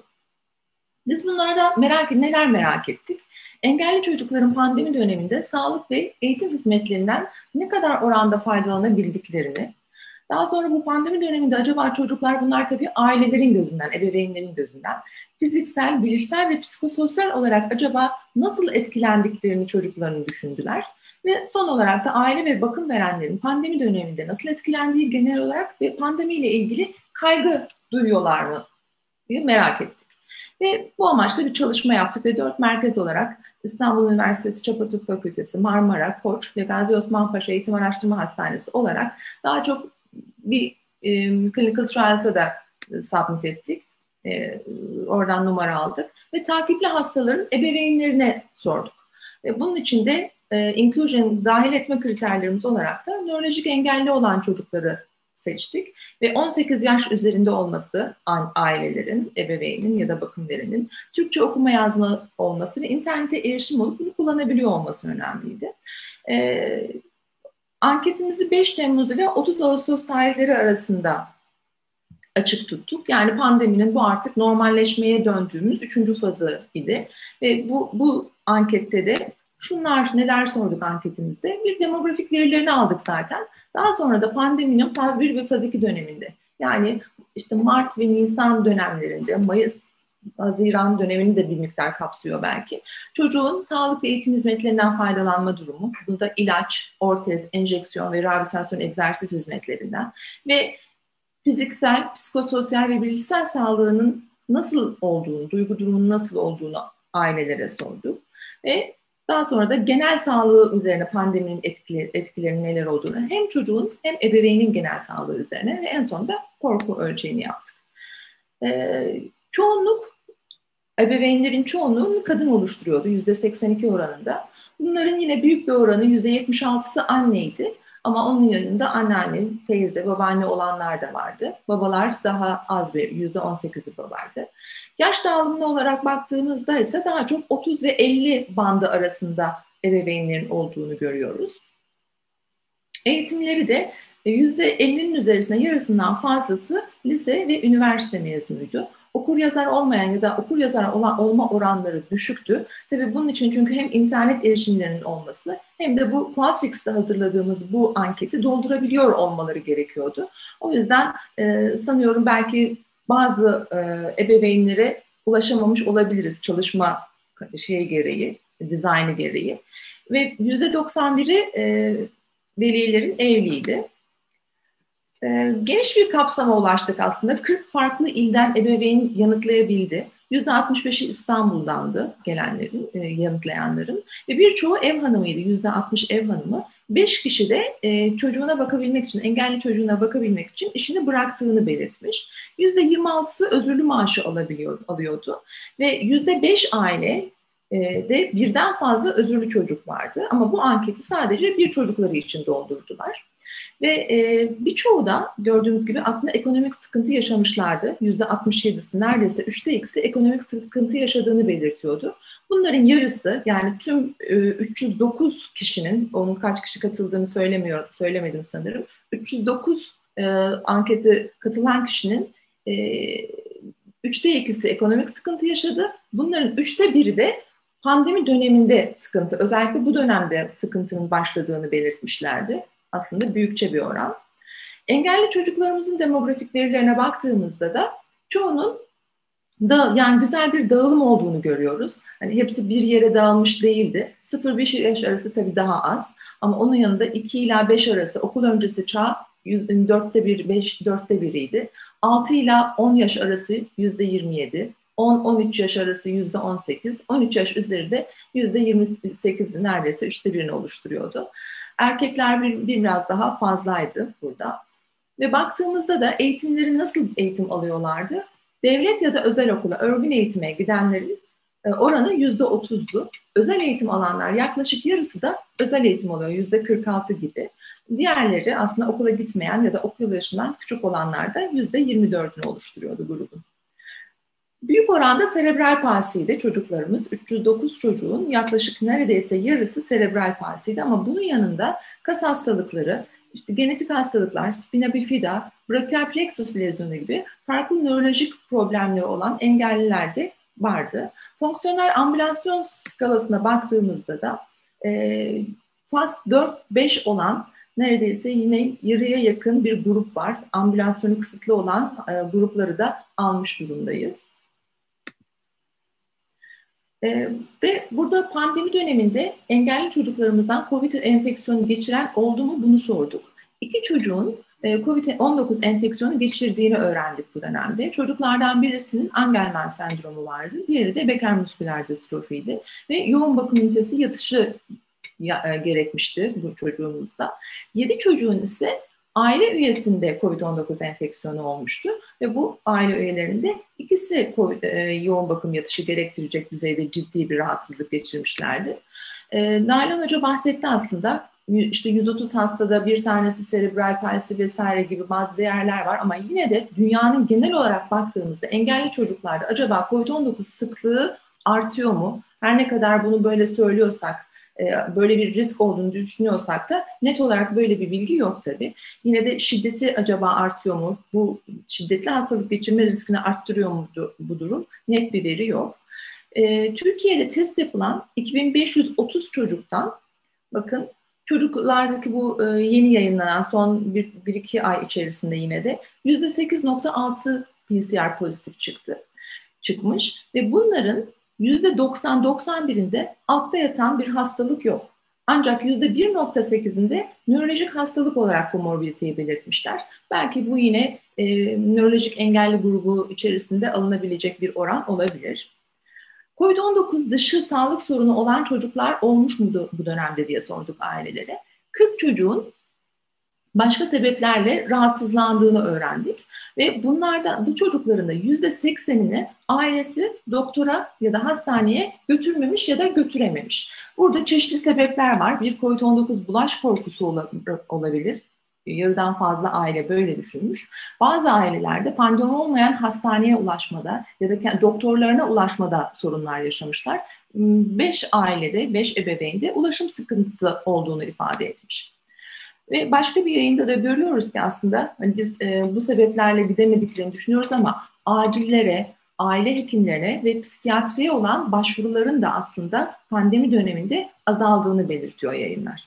[SPEAKER 4] Biz bunlarda merak neler merak ettik? Engelli çocukların pandemi döneminde sağlık ve eğitim hizmetlerinden ne kadar oranda faydalanabildiklerini, daha sonra bu pandemi döneminde acaba çocuklar, bunlar tabii ailelerin gözünden, ebeveynlerin gözünden, fiziksel, bilişsel ve psikososyal olarak acaba nasıl etkilendiklerini çocukların düşündüler. Ve son olarak da aile ve bakım verenlerin pandemi döneminde nasıl etkilendiği genel olarak ve pandemiyle ilgili kaygı duyuyorlar mı diye merak ettik. Ve bu amaçla bir çalışma yaptık ve dört merkez olarak İstanbul Üniversitesi Çapa Tıp Fakültesi, Marmara, Koç ve Gazi Osman Paşa Eğitim Araştırma Hastanesi olarak daha çok bir e, clinical trials'a da submit ettik. E, oradan numara aldık ve takipli hastaların ebeveynlerine sorduk. E, bunun için de e, inclusion dahil etme kriterlerimiz olarak da nörolojik engelli olan çocukları seçtik ve on sekiz yaş üzerinde olması ailelerin, ebeveynin ya da bakım verenin Türkçe okuma yazma olması ve internete erişim olup bunu kullanabiliyor olması önemliydi. Ee, anketimizi beş Temmuz ile otuz Ağustos tarihleri arasında açık tuttuk. Yani pandeminin bu artık normalleşmeye döndüğümüz üçüncü fazı idi. Ve bu, bu ankette de şunlar, neler sorduk anketimizde? Bir, demografik verilerini aldık zaten. Daha sonra da pandeminin faz bir ve faz iki döneminde, yani işte Mart ve Nisan dönemlerinde, Mayıs, Haziran dönemini de bir miktar kapsıyor belki. Çocuğun sağlık ve eğitim hizmetlerinden faydalanma durumu, bunda ilaç, ortez, enjeksiyon ve rehabilitasyon egzersiz hizmetlerinden ve fiziksel, psikososyal ve bilişsel sağlığının nasıl olduğunu, duygu durumunun nasıl olduğunu ailelere sorduk. Ve daha sonra da genel sağlığı üzerine pandeminin etkileri, etkilerinin neler olduğunu, hem çocuğun hem ebeveynin genel sağlığı üzerine ve en sonunda korku ölçeğini yaptık. Ee, çoğunluk, ebeveynlerin çoğunluğu kadın oluşturuyordu yüzde seksen iki oranında. Bunların yine büyük bir oranı yüzde yetmiş altısı anneydi. Ama onun yanında anneanne, teyze, babaanne olanlar da vardı. Babalar daha az, bir yüzde on sekizi babaydı. Yaş dağılımına olarak baktığımızda ise daha çok otuz ve elli bandı arasında ebeveynlerin olduğunu görüyoruz. Eğitimleri de yüzde ellinin üzerinde yarısından fazlası lise ve üniversite mezunuydu. Okur yazar olmayan ya da okur yazar olan, olma oranları düşüktü. Tabii bunun için çünkü hem internet erişimlerinin olması hem de bu Qualtrics'te hazırladığımız bu anketi doldurabiliyor olmaları gerekiyordu. O yüzden e, sanıyorum belki bazı e, ebeveynlere ulaşamamış olabiliriz çalışma şeyi gereği, dizaynı gereği. Ve yüzde doksan biri e, velilerin evliydi. Ee, geniş bir kapsama ulaştık aslında. kırk farklı ilden ebeveyn yanıtlayabildi. yüzde altmış beşi İstanbul'dandı gelenlerin, e, yanıtlayanların. Ve birçoğu ev hanımıydı, yüzde altmış ev hanımı. beş kişi de e, çocuğuna bakabilmek için, engelli çocuğuna bakabilmek için işini bıraktığını belirtmiş. yüzde yirmi altısı özürlü maaşı alabiliyor, alıyordu. Ve yüzde beş aile e, de birden fazla özürlü çocuk vardı. Ama bu anketi sadece bir çocukları için doldurdular. Ve e, birçoğu da gördüğümüz gibi aslında ekonomik sıkıntı yaşamışlardı. yüzde altmış yedisi, neredeyse üçte ikisi ekonomik sıkıntı yaşadığını belirtiyordu. Bunların yarısı, yani tüm e, üç yüz dokuz kişinin, onun kaç kişi katıldığını söylemiyorum, söylemedim sanırım. üç yüz dokuz e, ankete katılan kişinin e, üçte ikisi ekonomik sıkıntı yaşadı. Bunların üçte biri de pandemi döneminde sıkıntı, özellikle bu dönemde sıkıntının başladığını belirtmişlerdi. Aslında büyükçe bir oran. Engelli çocuklarımızın demografik verilerine baktığımızda da çoğunun da yani güzel bir dağılım olduğunu görüyoruz. Hani hepsi bir yere dağılmış değildi. sıfır beş yaş arası tabii daha az. Ama onun yanında iki ila beş arası okul öncesi çağ dörtte bir, beş, dörtte biriydi. altı ile on yaş arası yüzde yirmi yedi, on on üç yaş arası yüzde on sekiz, on üç yaş üzeri de yüzde yirmi sekiz, neredeyse üçte birini oluşturuyordu. Erkekler bir, bir biraz daha fazlaydı burada. Ve baktığımızda da eğitimleri nasıl eğitim alıyorlardı? Devlet ya da özel okula, örgün eğitime gidenlerin oranı yüzde otuzdu. Özel eğitim alanlar yaklaşık yarısı da özel eğitim alıyor, yüzde kırk altı gibi. Diğerleri aslında okula gitmeyen ya da okul yaşından küçük olanlar da yüzde yirmi dördünü oluşturuyordu grubun. Büyük oranda serebral palsiydi çocuklarımız. üç yüz dokuz çocuğun yaklaşık neredeyse yarısı serebral palsiydi ama bunun yanında kas hastalıkları, işte genetik hastalıklar, spina bifida, brachial plexus lezyonu gibi farklı nörolojik problemleri olan engelliler de vardı. Fonksiyonel ambülasyon skalasına baktığımızda da e, faz dört beş olan neredeyse yine yarıya yakın bir grup var. Ambülasyonu kısıtlı olan e, grupları da almış durumdayız. E, ve burada pandemi döneminde engelli çocuklarımızdan COVID enfeksiyonu geçiren oldu mu bunu sorduk. İki çocuğun e, COVID on dokuz enfeksiyonu geçirdiğini öğrendik bu dönemde. Çocuklardan birisinin Angelman sendromu vardı, diğeri de Becker musküler distrofiydi ve yoğun bakım ünitesi yatışı ya, e, gerekmişti bu çocuğumuzda. Yedi çocuğun ise aile üyesinde COVID on dokuz enfeksiyonu olmuştu ve bu aile üyelerinde ikisi COVID, e, yoğun bakım yatışı gerektirecek düzeyde ciddi bir rahatsızlık geçirmişlerdi. E, Nalan Hoca bahsetti aslında, işte yüz otuz hastada bir tanesi serebral palsi vesaire gibi bazı değerler var ama yine de dünyanın genel olarak baktığımızda engelli çocuklarda acaba COVID on dokuz sıklığı artıyor mu? Her ne kadar bunu böyle söylüyorsak, böyle bir risk olduğunu düşünüyorsak da net olarak böyle bir bilgi yok tabii. Yine de şiddeti acaba artıyor mu? Bu şiddetli hastalık geçirme riskini arttırıyor mu bu durum? Net bir veri yok. Türkiye'de test yapılan iki bin beş yüz otuz çocuktan, bakın çocuklardaki bu yeni yayınlanan son bir, bir iki ay içerisinde yine de yüzde sekiz nokta altı P C R pozitif çıktı, çıkmış ve bunların yüzde doksan doksan birinde altta yatan bir hastalık yok. Ancak yüzde bir nokta sekizinde nörolojik hastalık olarak komorbiditeyi belirtmişler. Belki bu yine e, nörolojik engelli grubu içerisinde alınabilecek bir oran olabilir. COVID on dokuz dışı sağlık sorunu olan çocuklar olmuş mu bu dönemde diye sorduk ailelere. kırk çocuğun başka sebeplerle rahatsızlandığını öğrendik. Ve bunlardan, bu çocukların da yüzde seksenini ailesi doktora ya da hastaneye götürmemiş ya da götürememiş. Burada çeşitli sebepler var. Bir COVID on dokuz bulaş korkusu olabilir. Yarıdan fazla aile böyle düşünmüş. Bazı ailelerde pandemi olmayan hastaneye ulaşmada ya da doktorlarına ulaşmada sorunlar yaşamışlar. Beş ailede, beş ebeveynde ulaşım sıkıntısı olduğunu ifade etmiş. Ve başka bir yayında da görüyoruz ki aslında hani biz e, bu sebeplerle gidemediklerini düşünüyoruz ama acillere, aile hekimlerine ve psikiyatriye olan başvuruların da aslında pandemi döneminde azaldığını belirtiyor yayınlar.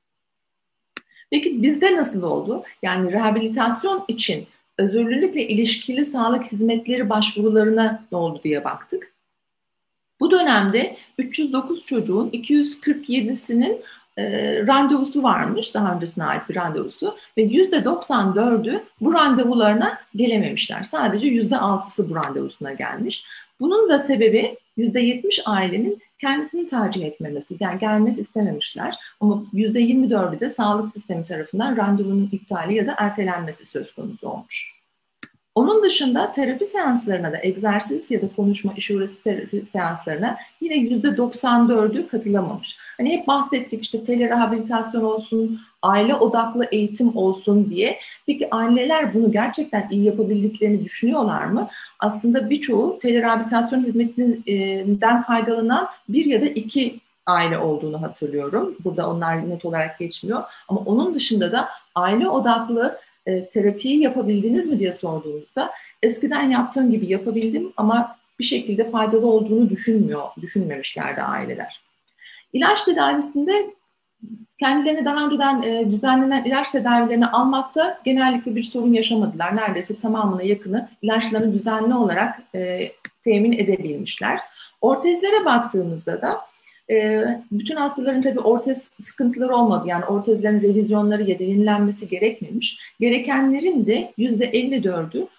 [SPEAKER 4] Peki bizde nasıl oldu? Yani rehabilitasyon için özürlülükle ilişkili sağlık hizmetleri başvurularına ne oldu diye baktık. Bu dönemde üç yüz dokuz çocuğun iki yüz kırk yedisinin E, randevusu varmış, daha öncesine ait bir randevusu ve yüzde doksan dördü bu randevularına gelememişler. Sadece yüzde altısı bu randevusuna gelmiş. Bunun da sebebi yüzde yetmiş ailenin kendisini tercih etmemesi, yani gelmek istememişler. Ama yüzde yirmi dördü de sağlık sistemi tarafından randevunun iptali ya da ertelenmesi söz konusu olmuş. Onun dışında terapi seanslarına da egzersiz ya da konuşma işareti terapi seanslarına yine yüzde doksan dördü katılamamış. Hani hep bahsettik işte telerehabilitasyon olsun, aile odaklı eğitim olsun diye. Peki aileler bunu gerçekten iyi yapabildiklerini düşünüyorlar mı? Aslında birçoğu telerehabilitasyon hizmetinden faydalanan bir ya da iki aile olduğunu hatırlıyorum. Burada onlar net olarak geçmiyor. Ama onun dışında da aile odaklı E, terapiyi yapabildiniz mi diye sorduğumuzda eskiden yaptığım gibi yapabildim ama bir şekilde faydalı olduğunu düşünmüyor, düşünmemişlerdi aileler. İlaç tedavisinde kendilerine daha önceden e, düzenlenen ilaç tedavilerini almakta genellikle bir sorun yaşamadılar. Neredeyse tamamına yakını ilaçlarını düzenli olarak e, temin edebilmişler. Ortezlere baktığımızda da e, bütün hastaların tabii ortez sıkıntıları olmadı. Yani ortezlerin revizyonları ya da yenilenmesi gerekmemiş. Gerekenlerin de yüzde elli dördü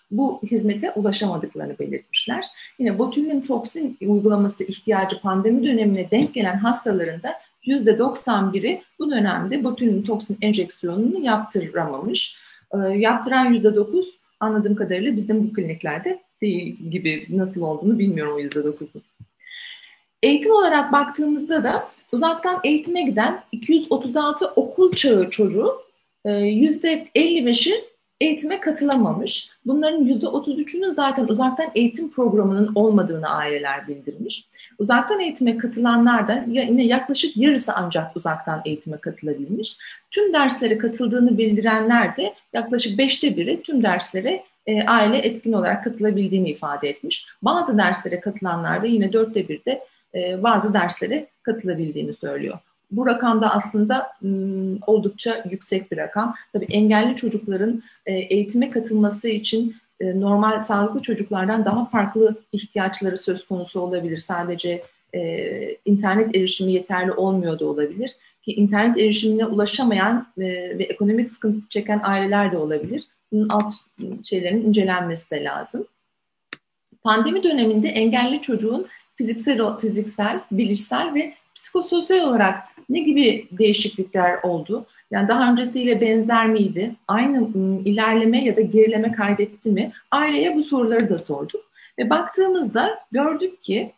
[SPEAKER 4] bu hizmete ulaşamadıklarını belirtmişler. Yine botulinum toksin uygulaması ihtiyacı pandemi dönemine denk gelen hastalarında yüzde doksan biri bu dönemde botulinum toksin enjeksiyonunu yaptıramamış. E, yaptıran yüzde dokuz anladığım kadarıyla bizim bu kliniklerde değil gibi, nasıl olduğunu bilmiyorum o yüzde dokuzun. Eğitim olarak baktığımızda da uzaktan eğitime giden iki yüz otuz altı okul çağı çocuğu yüzde elli beşi eğitime katılamamış. Bunların yüzde otuz üçünün zaten uzaktan eğitim programının olmadığını aileler bildirmiş. Uzaktan eğitime katılanlar da yine yaklaşık yarısı ancak uzaktan eğitime katılabilmiş. Tüm derslere katıldığını bildirenler de yaklaşık beşte biri tüm derslere e, aile etkin olarak katılabildiğini ifade etmiş. Bazı derslere katılanlar da yine dörtte bir de e, bazı derslere katılabildiğini söylüyor. Bu rakam da aslında m, oldukça yüksek bir rakam. Tabii engelli çocukların e, eğitime katılması için e, normal sağlıklı çocuklardan daha farklı ihtiyaçları söz konusu olabilir. Sadece e, internet erişimi yeterli olmuyor da olabilir. Ki internet erişimine ulaşamayan e, ve ekonomik sıkıntı çeken aileler de olabilir. Bunun alt şeylerin incelenmesi de lazım. Pandemi döneminde engelli çocuğun fiziksel, fiziksel, bilişsel ve psikososyal olarak ne gibi değişiklikler oldu? Yani daha öncesiyle benzer miydi? Aynı ım, ilerleme ya da gerileme kaydetti mi? Aileye bu soruları da sorduk. Ve baktığımızda gördük ki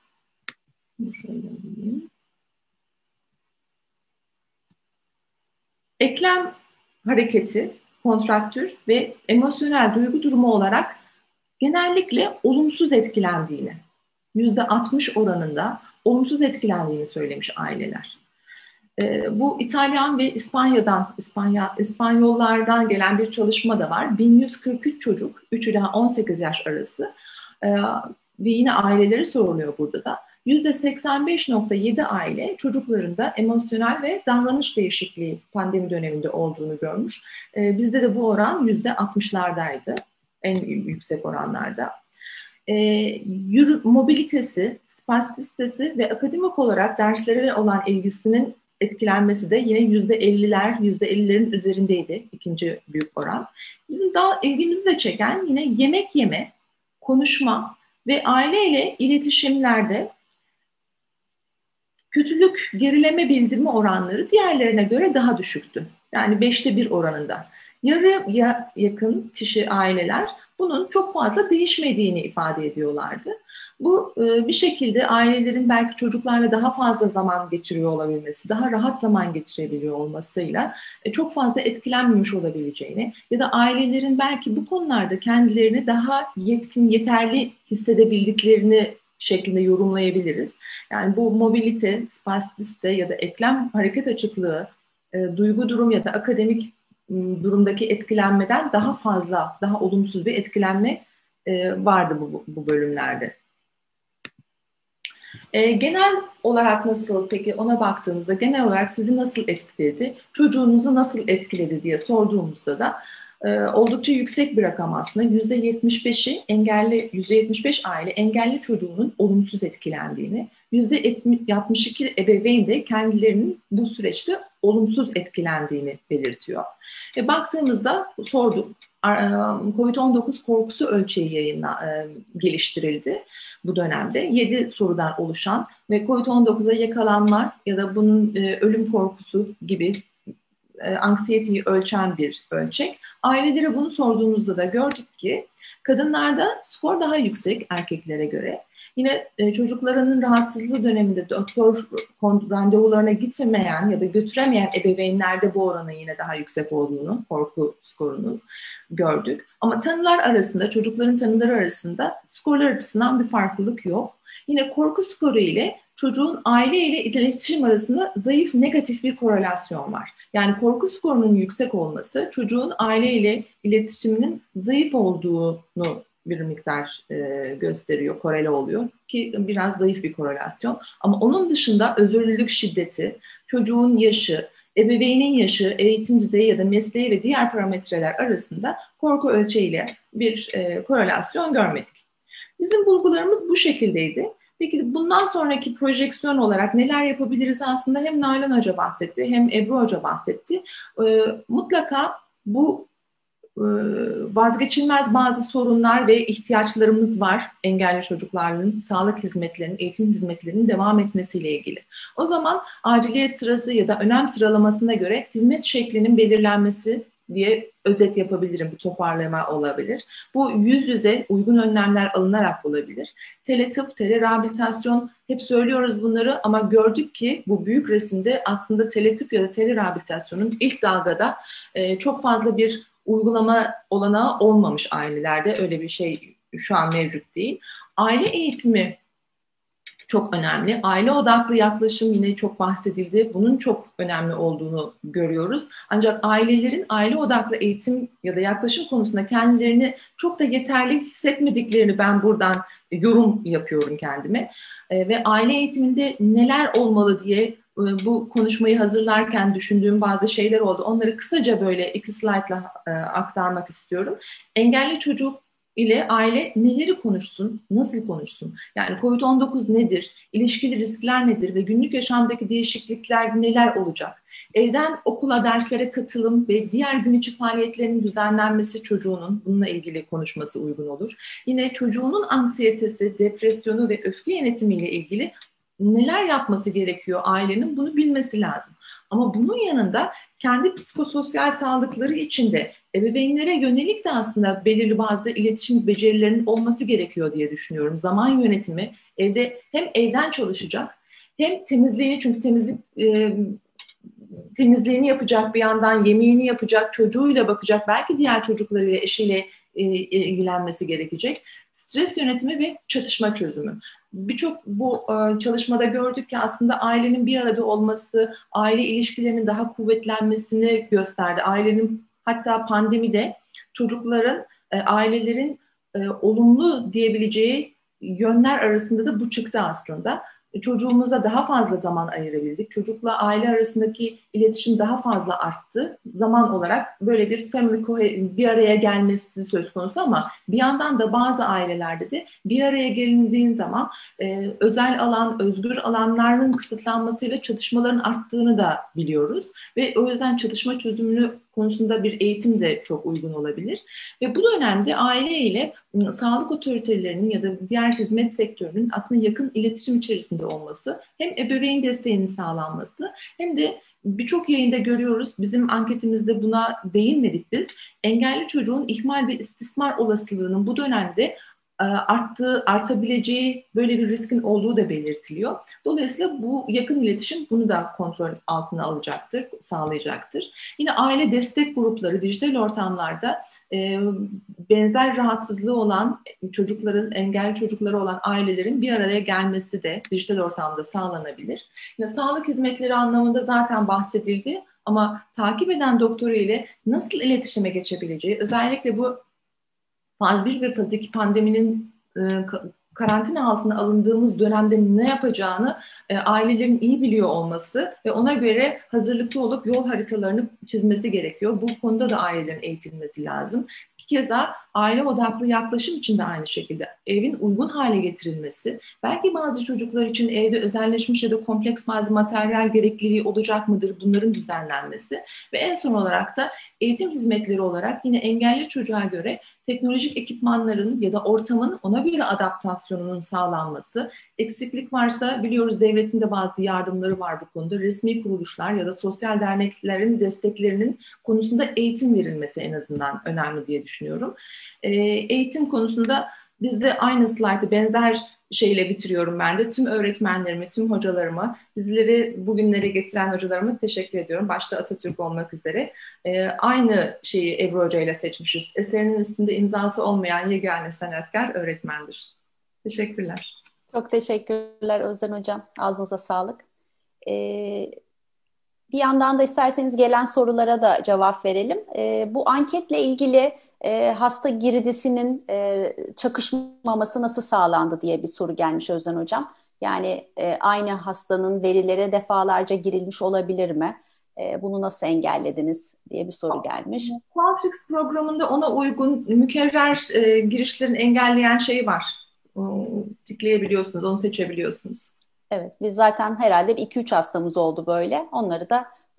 [SPEAKER 4] eklem hareketi, kontraktür ve emosyonel duygu durumu olarak genellikle olumsuz etkilendiğini, yüzde altmış oranında olumsuz etkilendiğini söylemiş aileler. Ee, bu İtalyan ve İspanya'dan, İspanya, İspanyollardan gelen bir çalışma da var. bin yüz kırk üç çocuk, üç ila on sekiz yaş arası ee, ve yine aileleri soruluyor burada da. yüzde seksen beş nokta yedi aile çocuklarında emosyonel ve davranış değişikliği pandemi döneminde olduğunu görmüş. Ee, bizde de bu oran yüzde altmışlardaydı, en yüksek oranlarda. Ee, yürü, mobilitesi, spastisitesi ve akademik olarak derslere olan ilgisinin etkilenmesi de yine yüzde elliler, yüzde ellilerin üzerindeydi ikinci büyük oran. Bizim daha ilgimizi de çeken yine yemek yeme, konuşma ve aileyle iletişimlerde kötülük, gerileme bildirme oranları diğerlerine göre daha düşüktü. Yani beşte bir oranında. Yarıya yakın kişi aileler bunun çok fazla değişmediğini ifade ediyorlardı. Bu bir şekilde ailelerin belki çocuklarla daha fazla zaman geçiriyor olabilmesi, daha rahat zaman geçirebiliyor olmasıyla çok fazla etkilenmemiş olabileceğini ya da ailelerin belki bu konularda kendilerini daha yetkin, yeterli hissedebildiklerini şeklinde yorumlayabiliriz. Yani bu mobilite, spastisite ya da eklem hareket açıklığı, duygu durum ya da akademik durumdaki etkilenmeden daha fazla, daha olumsuz bir etkilenme vardı bu, bu bölümlerde. E, genel olarak nasıl, peki ona baktığımızda genel olarak sizi nasıl etkiledi, çocuğunuzu nasıl etkiledi diye sorduğumuzda da e, oldukça yüksek bir rakam aslında. yüzde yetmiş beşi engelli, yüzde yetmiş beş aile engelli çocuğunun olumsuz etkilendiğini, yüzde altmış iki ebeveyn de kendilerinin bu süreçte olumsuz etkilendiğini belirtiyor. E, baktığımızda sorduk. kovid on dokuz korkusu ölçeği yayınla, e, geliştirildi bu dönemde. yedi sorudan oluşan ve kovid on dokuza yakalanma ya da bunun e, ölüm korkusu gibi e, anksiyeteyi ölçen bir ölçek. Ailelere bunu sorduğumuzda da gördük ki kadınlarda skor daha yüksek erkeklere göre. Yine e, çocuklarının rahatsızlığı döneminde doktor randevularına gitmeyen ya da götüremeyen ebeveynlerde bu oranın yine daha yüksek olduğunu, korku skorunun gördük. Ama tanılar arasında, çocukların tanıları arasında skorlar açısından bir farklılık yok. Yine korku skoru ile çocuğun aile ile iletişim arasında zayıf negatif bir korelasyon var. Yani korku skorunun yüksek olması çocuğun aile ile iletişiminin zayıf olduğunu bir miktar e, gösteriyor, korele oluyor ki biraz zayıf bir korelasyon. Ama onun dışında özürlülük şiddeti, çocuğun yaşı, ebeveynin yaşı, eğitim düzeyi ya da mesleği ve diğer parametreler arasında korku ölçeğiyle bir e, korelasyon görmedik. Bizim bulgularımız bu şekildeydi. Peki bundan sonraki projeksiyon olarak neler yapabiliriz aslında hem Nalan Hoca bahsetti hem Ebru Hoca bahsetti. E, mutlaka bu vazgeçilmez bazı sorunlar ve ihtiyaçlarımız var engelli çocukların sağlık hizmetlerinin, eğitim hizmetlerinin devam etmesiyle ilgili. O zaman aciliyet sırası ya da önem sıralamasına göre hizmet şeklinin belirlenmesi diye özet yapabilirim. Bu toparlama olabilir. Bu yüz yüze uygun önlemler alınarak olabilir. Teletıp, telerehabilitasyon, hep söylüyoruz bunları ama gördük ki bu büyük resimde aslında teletıp ya da telerehabilitasyonun ilk dalgada e, çok fazla bir uygulama olanağı olmamış ailelerde. Öyle bir şey şu an mevcut değil. Aile eğitimi çok önemli. Aile odaklı yaklaşım yine çok bahsedildi. Bunun çok önemli olduğunu görüyoruz. Ancak ailelerin aile odaklı eğitim ya da yaklaşım konusunda kendilerini çok da yeterli hissetmediklerini ben buradan yorum yapıyorum kendime. Ve aile eğitiminde neler olmalı diye bu konuşmayı hazırlarken düşündüğüm bazı şeyler oldu. Onları kısaca böyle iki slaytla aktarmak istiyorum. Engelli çocuk ile aile neleri konuşsun, nasıl konuşsun? Yani kovid on dokuz nedir, ilişkili riskler nedir ve günlük yaşamdaki değişiklikler neler olacak? Evden okula, derslere katılım ve diğer gün içi faaliyetlerin düzenlenmesi çocuğunun bununla ilgili konuşması uygun olur. Yine çocuğunun anksiyetesi, depresyonu ve öfke yönetimiyle ilgili neler yapması gerekiyor ailenin bunu bilmesi lazım. Ama bunun yanında kendi psikososyal sağlıkları için de ebeveynlere yönelik de aslında belirli bazı iletişim becerilerinin olması gerekiyor diye düşünüyorum. Zaman yönetimi evde hem evden çalışacak hem temizliğini çünkü temizlik e, temizliğini yapacak bir yandan yemeğini yapacak çocuğuyla bakacak belki diğer çocuklarıyla eşiyle e, ilgilenmesi gerekecek. Stres yönetimi ve çatışma çözümü. Birçok bu e, çalışmada gördük ki aslında ailenin bir arada olması, aile ilişkilerinin daha kuvvetlenmesini gösterdi. Ailenin hatta pandemide çocukların, e, ailelerin e, olumlu diyebileceği yönler arasında da bu çıktı aslında. Çocuğumuza daha fazla zaman ayırabildik. Çocukla aile arasındaki iletişim daha fazla arttı. Zaman olarak böyle bir family bir araya gelmesi söz konusu ama bir yandan da bazı ailelerde de bir araya gelindiğin zaman e, özel alan, özgür alanlarının kısıtlanmasıyla çatışmaların arttığını da biliyoruz. Ve o yüzden çatışma çözümünü konusunda bir eğitim de çok uygun olabilir. Ve bu dönemde aile ile sağlık otoritelerinin ya da diğer hizmet sektörünün aslında yakın iletişim içerisinde olması, hem ebeveyn desteğinin sağlanması hem de birçok yayında görüyoruz, bizim anketimizde buna değinmedik biz, engelli çocuğun ihmal ve istismar olasılığının bu dönemde arttığı, artabileceği böyle bir riskin olduğu da belirtiliyor. Dolayısıyla bu yakın iletişim bunu da kontrol altına alacaktır, sağlayacaktır. Yine aile destek grupları dijital ortamlarda e, benzer rahatsızlığı olan çocukların, engelli çocukları olan ailelerin bir araya gelmesi de dijital ortamda sağlanabilir. Yine sağlık hizmetleri anlamında zaten bahsedildi ama takip eden doktoru ile nasıl iletişime geçebileceği, özellikle bu faz bir ve faz iki pandeminin e, karantina altına alındığımız dönemde ne yapacağını e, ailelerin iyi biliyor olması ve ona göre hazırlıklı olup yol haritalarını çizmesi gerekiyor. Bu konuda da ailelerin eğitilmesi lazım. Bir keza aile odaklı yaklaşım için de aynı şekilde evin uygun hale getirilmesi, belki bazı çocuklar için evde özelleşmiş ya da kompleks bazı materyal gerekliliği olacak mıdır, bunların düzenlenmesi ve en son olarak da eğitim hizmetleri olarak yine engelli çocuğa göre teknolojik ekipmanların ya da ortamın ona göre adaptasyonunun sağlanması, eksiklik varsa biliyoruz devletin de bazı yardımları var bu konuda, resmi kuruluşlar ya da sosyal derneklerin desteklerinin konusunda eğitim verilmesi en azından önemli diye düşünüyorum. E, eğitim konusunda biz de aynı slaytı benzer şeyle bitiriyorum ben de. Tüm öğretmenlerime, tüm hocalarıma, bizleri bugünlere getiren hocalarıma teşekkür ediyorum. Başta Atatürk olmak üzere. E, aynı şeyi Ebru Hoca ile seçmişiz. Eserinin üstünde imzası olmayan yegane sanatkar öğretmendir. Teşekkürler.
[SPEAKER 1] Çok teşekkürler Özden Hocam. Ağzınıza sağlık. Ee, bir yandan da isterseniz gelen sorulara da cevap verelim. Ee, bu anketle ilgili e, hasta girdisinin e, çakışmaması nasıl sağlandı diye bir soru gelmiş Özden Hocam. Yani e, aynı hastanın verilere defalarca girilmiş olabilir mi? E, bunu nasıl engellediniz diye bir soru gelmiş.
[SPEAKER 4] Qualtrics programında ona uygun mükerrer e, girişlerin engelleyen şeyi var. O, tıklayabiliyorsunuz, onu seçebiliyorsunuz.
[SPEAKER 1] Evet, biz zaten herhalde bir iki üç hastamız oldu böyle. Onları da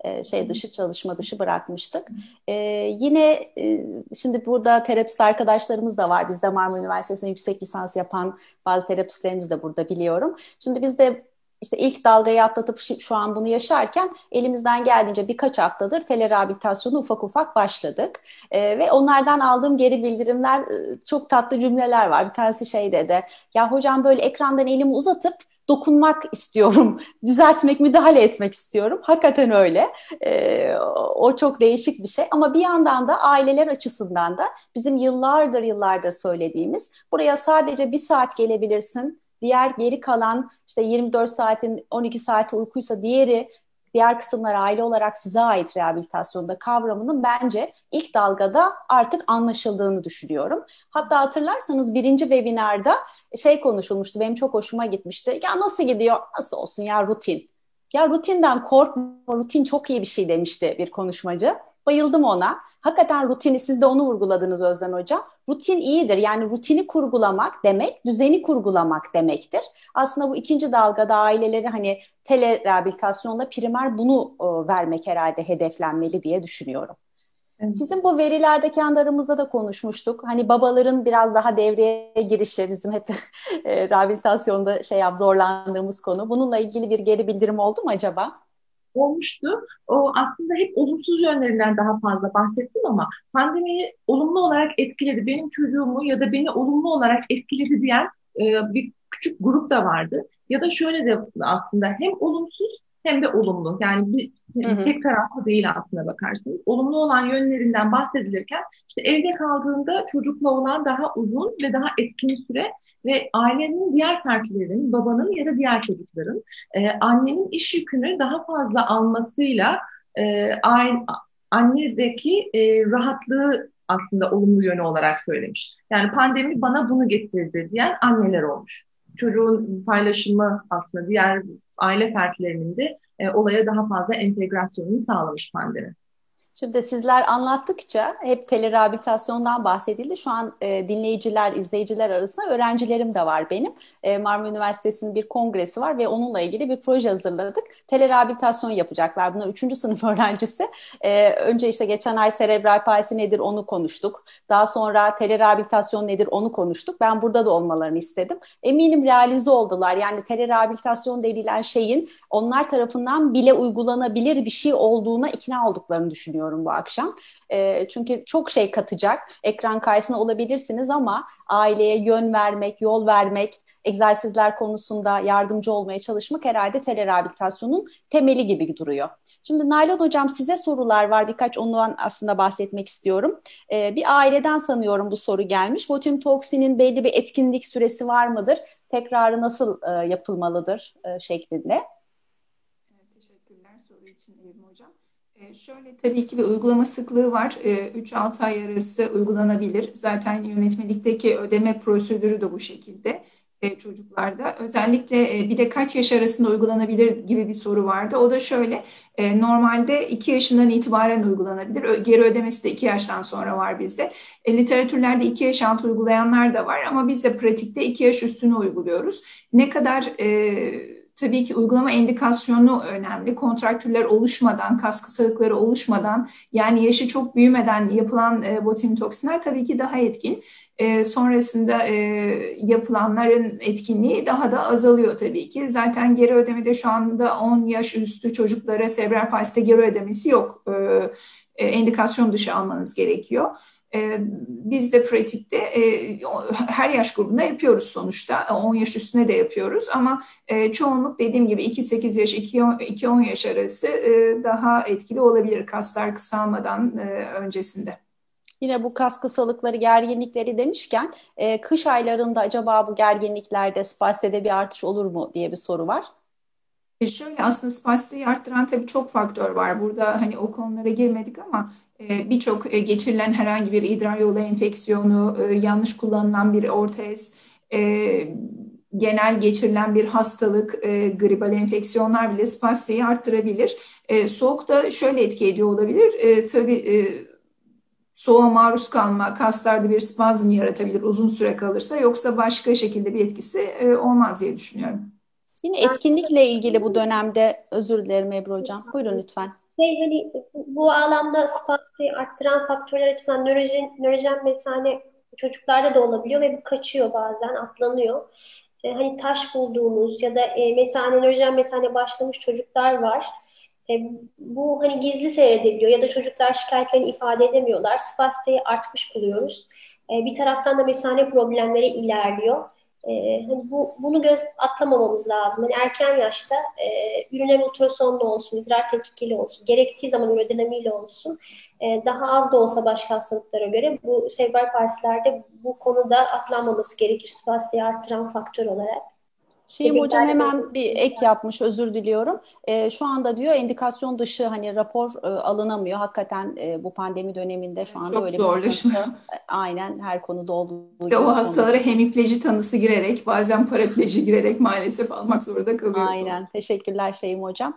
[SPEAKER 1] e, şey dışı, çalışma dışı bırakmıştık. E, yine e, şimdi burada terapist arkadaşlarımız da var. Bizde Marmara Üniversitesi'nde yüksek lisans yapan bazı terapistlerimiz de burada, biliyorum. Şimdi biz de işte ilk dalgayı atlatıp şu an bunu yaşarken elimizden geldiğince birkaç haftadır telerehabilitasyonu ufak ufak başladık. Ee, ve onlardan aldığım geri bildirimler, e, çok tatlı cümleler var. Bir tanesi şey dedi: ya hocam, böyle ekrandan elimi uzatıp dokunmak istiyorum, düzeltmek, müdahale etmek istiyorum. Hakikaten öyle. Ee, o çok değişik bir şey. Ama bir yandan da aileler açısından da bizim yıllardır yıllardır söylediğimiz, buraya sadece bir saat gelebilirsin. Diğer geri kalan işte yirmi dört saatin on iki saati uykuysa diğeri, diğer kısımlar aile olarak size ait rehabilitasyonda kavramının bence ilk dalgada artık anlaşıldığını düşünüyorum. Hatta hatırlarsanız birinci webinarda şey konuşulmuştu, benim çok hoşuma gitmişti. Ya nasıl gidiyor? Nasıl olsun ya, rutin. Ya rutinden korkma, rutin çok iyi bir şey demişti bir konuşmacı. Bayıldım ona. Hakikaten rutini, siz de onu vurguladınız Özden Hocam. Rutin iyidir. Yani rutini kurgulamak demek, düzeni kurgulamak demektir. Aslında bu ikinci dalgada aileleri hani tele rehabilitasyonla primer bunu e, vermek herhalde hedeflenmeli diye düşünüyorum.
[SPEAKER 4] Evet.
[SPEAKER 1] Sizin bu verilerde kendi aramızda da konuşmuştuk. Hani babaların biraz daha devreye girişi bizim hep e, rehabilitasyonda şey yap zorlandığımız konu. Bununla ilgili bir geri bildirim oldu mu acaba?
[SPEAKER 4] Olmuştu. O aslında hep olumsuz yönlerinden daha fazla bahsettim ama pandemiyi olumlu olarak etkiledi, benim çocuğumu ya da beni olumlu olarak etkiledi diyen e, bir küçük grup da vardı. Ya da şöyle de aslında hem olumsuz hem de olumlu. Yani bir
[SPEAKER 1] Hı hı.
[SPEAKER 4] tek taraflı değil aslına bakarsınız. Olumlu olan yönlerinden bahsedilirken işte evde kaldığında çocukla olan daha uzun ve daha etkin süre ve ailenin diğer fertlerinin, babanın ya da diğer çocukların e, annenin iş yükünü daha fazla almasıyla e, aile, annedeki e, rahatlığı aslında olumlu yönü olarak söylemiş. Yani pandemi bana bunu getirdi diyen anneler olmuş. Çocuğun paylaşımı aslında diğer aile fertlerinin de e, olaya daha fazla entegrasyonunu sağlamış pandemi.
[SPEAKER 1] Şimdi sizler anlattıkça hep telerehabilitasyondan bahsedildi. Şu an e, dinleyiciler, izleyiciler arasında öğrencilerim de var benim. E, Marmara Üniversitesi'nin bir kongresi var ve onunla ilgili bir proje hazırladık. Telerehabilitasyon yapacaklar. Bunlar üçüncü sınıf öğrencisi. E, önce işte geçen ay serebral palsi nedir onu konuştuk. Daha sonra telerehabilitasyon nedir onu konuştuk. Ben burada da olmalarını istedim. Eminim realize oldular. Yani telerehabilitasyon denilen şeyin onlar tarafından bile uygulanabilir bir şey olduğuna ikna olduklarını düşünüyorum bu akşam. E, çünkü çok şey katacak. Ekran karşısında olabilirsiniz ama aileye yön vermek, yol vermek, egzersizler konusunda yardımcı olmaya çalışmak herhalde telerehabilitasyonun temeli gibi duruyor. Şimdi Nalan Hocam, size sorular var. Birkaç ondan aslında bahsetmek istiyorum. E, bir aileden sanıyorum bu soru gelmiş. Botulinum toksinin belli bir etkinlik süresi var mıdır? Tekrarı nasıl e, yapılmalıdır e, şeklinde.
[SPEAKER 2] Evet, teşekkürler soru için Evrim Hocam. Ee, şöyle tabii ki bir uygulama sıklığı var. Ee, üç altı ay arası uygulanabilir. Zaten yönetmelikteki ödeme prosedürü de bu şekilde e, çocuklarda. Özellikle e, bir de kaç yaş arasında uygulanabilir gibi bir soru vardı. O da şöyle, e, normalde iki yaşından itibaren uygulanabilir. Ö- Geri ödemesi de iki yaştan sonra var bizde. E, literatürlerde iki yaş altı uygulayanlar da var ama biz de pratikte iki yaş üstünü uyguluyoruz. Ne kadar... E, Tabii ki uygulama indikasyonu önemli. Kontraktürler oluşmadan, kas kısalıkları oluşmadan, yani yaşı çok büyümeden yapılan e, botulinum toksinler tabii ki daha etkin. E, sonrasında e, yapılanların etkinliği daha da azalıyor tabii ki. Zaten geri ödemede şu anda on yaş üstü çocuklara serebral palside geri ödemesi yok. E, e, endikasyon dışı almanız gerekiyor. Ee, Biz de pratikte e, her yaş grubunda yapıyoruz sonuçta. on yaş üstüne de yapıyoruz ama e, çoğunluk dediğim gibi iki sekiz yaş, iki on yaş arası e, daha etkili olabilir kaslar kısalmadan e, öncesinde.
[SPEAKER 1] Yine bu kas kısalıkları, gerginlikleri demişken e, kış aylarında acaba bu gerginliklerde, spastede bir artış olur mu diye bir soru var.
[SPEAKER 2] E şöyle aslında spastiği arttıran tabii çok faktör var. Burada hani o konulara girmedik ama e, birçok e, geçirilen herhangi bir idrar yolu enfeksiyonu, e, yanlış kullanılan bir ortez, e, genel geçirilen bir hastalık, e, gribal enfeksiyonlar bile spastiği arttırabilir. E, soğukta şöyle etki ediyor olabilir. E, tabii e, soğuğa maruz kalma kaslarda bir spazm yaratabilir uzun süre kalırsa. Yoksa başka şekilde bir etkisi e, olmaz diye düşünüyorum.
[SPEAKER 1] Yine etkinlikle ilgili bu dönemde, özür dilerim Ebru Hocam. Buyurun lütfen.
[SPEAKER 3] Şey hani bu alanda spasti arttıran faktörler açısından nörojen, nörojen mesane çocuklarda da olabiliyor ve bu kaçıyor bazen, atlanıyor. E, hani taş bulduğumuz ya da e, mesane, nörojen mesane başlamış çocuklar var. E, Bu hani gizli seyredebiliyor ya da çocuklar şikayetlerini ifade edemiyorlar. Spastiği artmış buluyoruz. E, bir taraftan da mesane problemleri ilerliyor. E, hani bu, bunu göz atlamamamız lazım. Hani erken yaşta e, üriner ultrasonla olsun, idrar tetkikiyle olsun, gerektiği zaman ürodinamiyle olsun, e, daha az da olsa başka hastalıklara göre bu serebral palsilerde bu konuda atlanmaması gerekir. Spastiği arttıran faktör olarak.
[SPEAKER 1] Şeyim hocam
[SPEAKER 3] Bebeklerde
[SPEAKER 1] hemen bir
[SPEAKER 3] de
[SPEAKER 1] ek yapmış, özür diliyorum. E, şu anda diyor indikasyon dışı hani rapor e, alınamıyor. Hakikaten e, bu pandemi döneminde şu anda
[SPEAKER 2] Çok
[SPEAKER 1] öyle bir sıkıntı.
[SPEAKER 2] zorlaşıyor.
[SPEAKER 1] E, aynen her konuda olduğu
[SPEAKER 2] De o
[SPEAKER 1] gibi bu konuda.
[SPEAKER 2] hastalara hemipleji tanısı girerek, bazen parapleji girerek maalesef almak zorunda kalıyoruz onu.
[SPEAKER 1] Aynen. Teşekkürler Şeyim Hocam.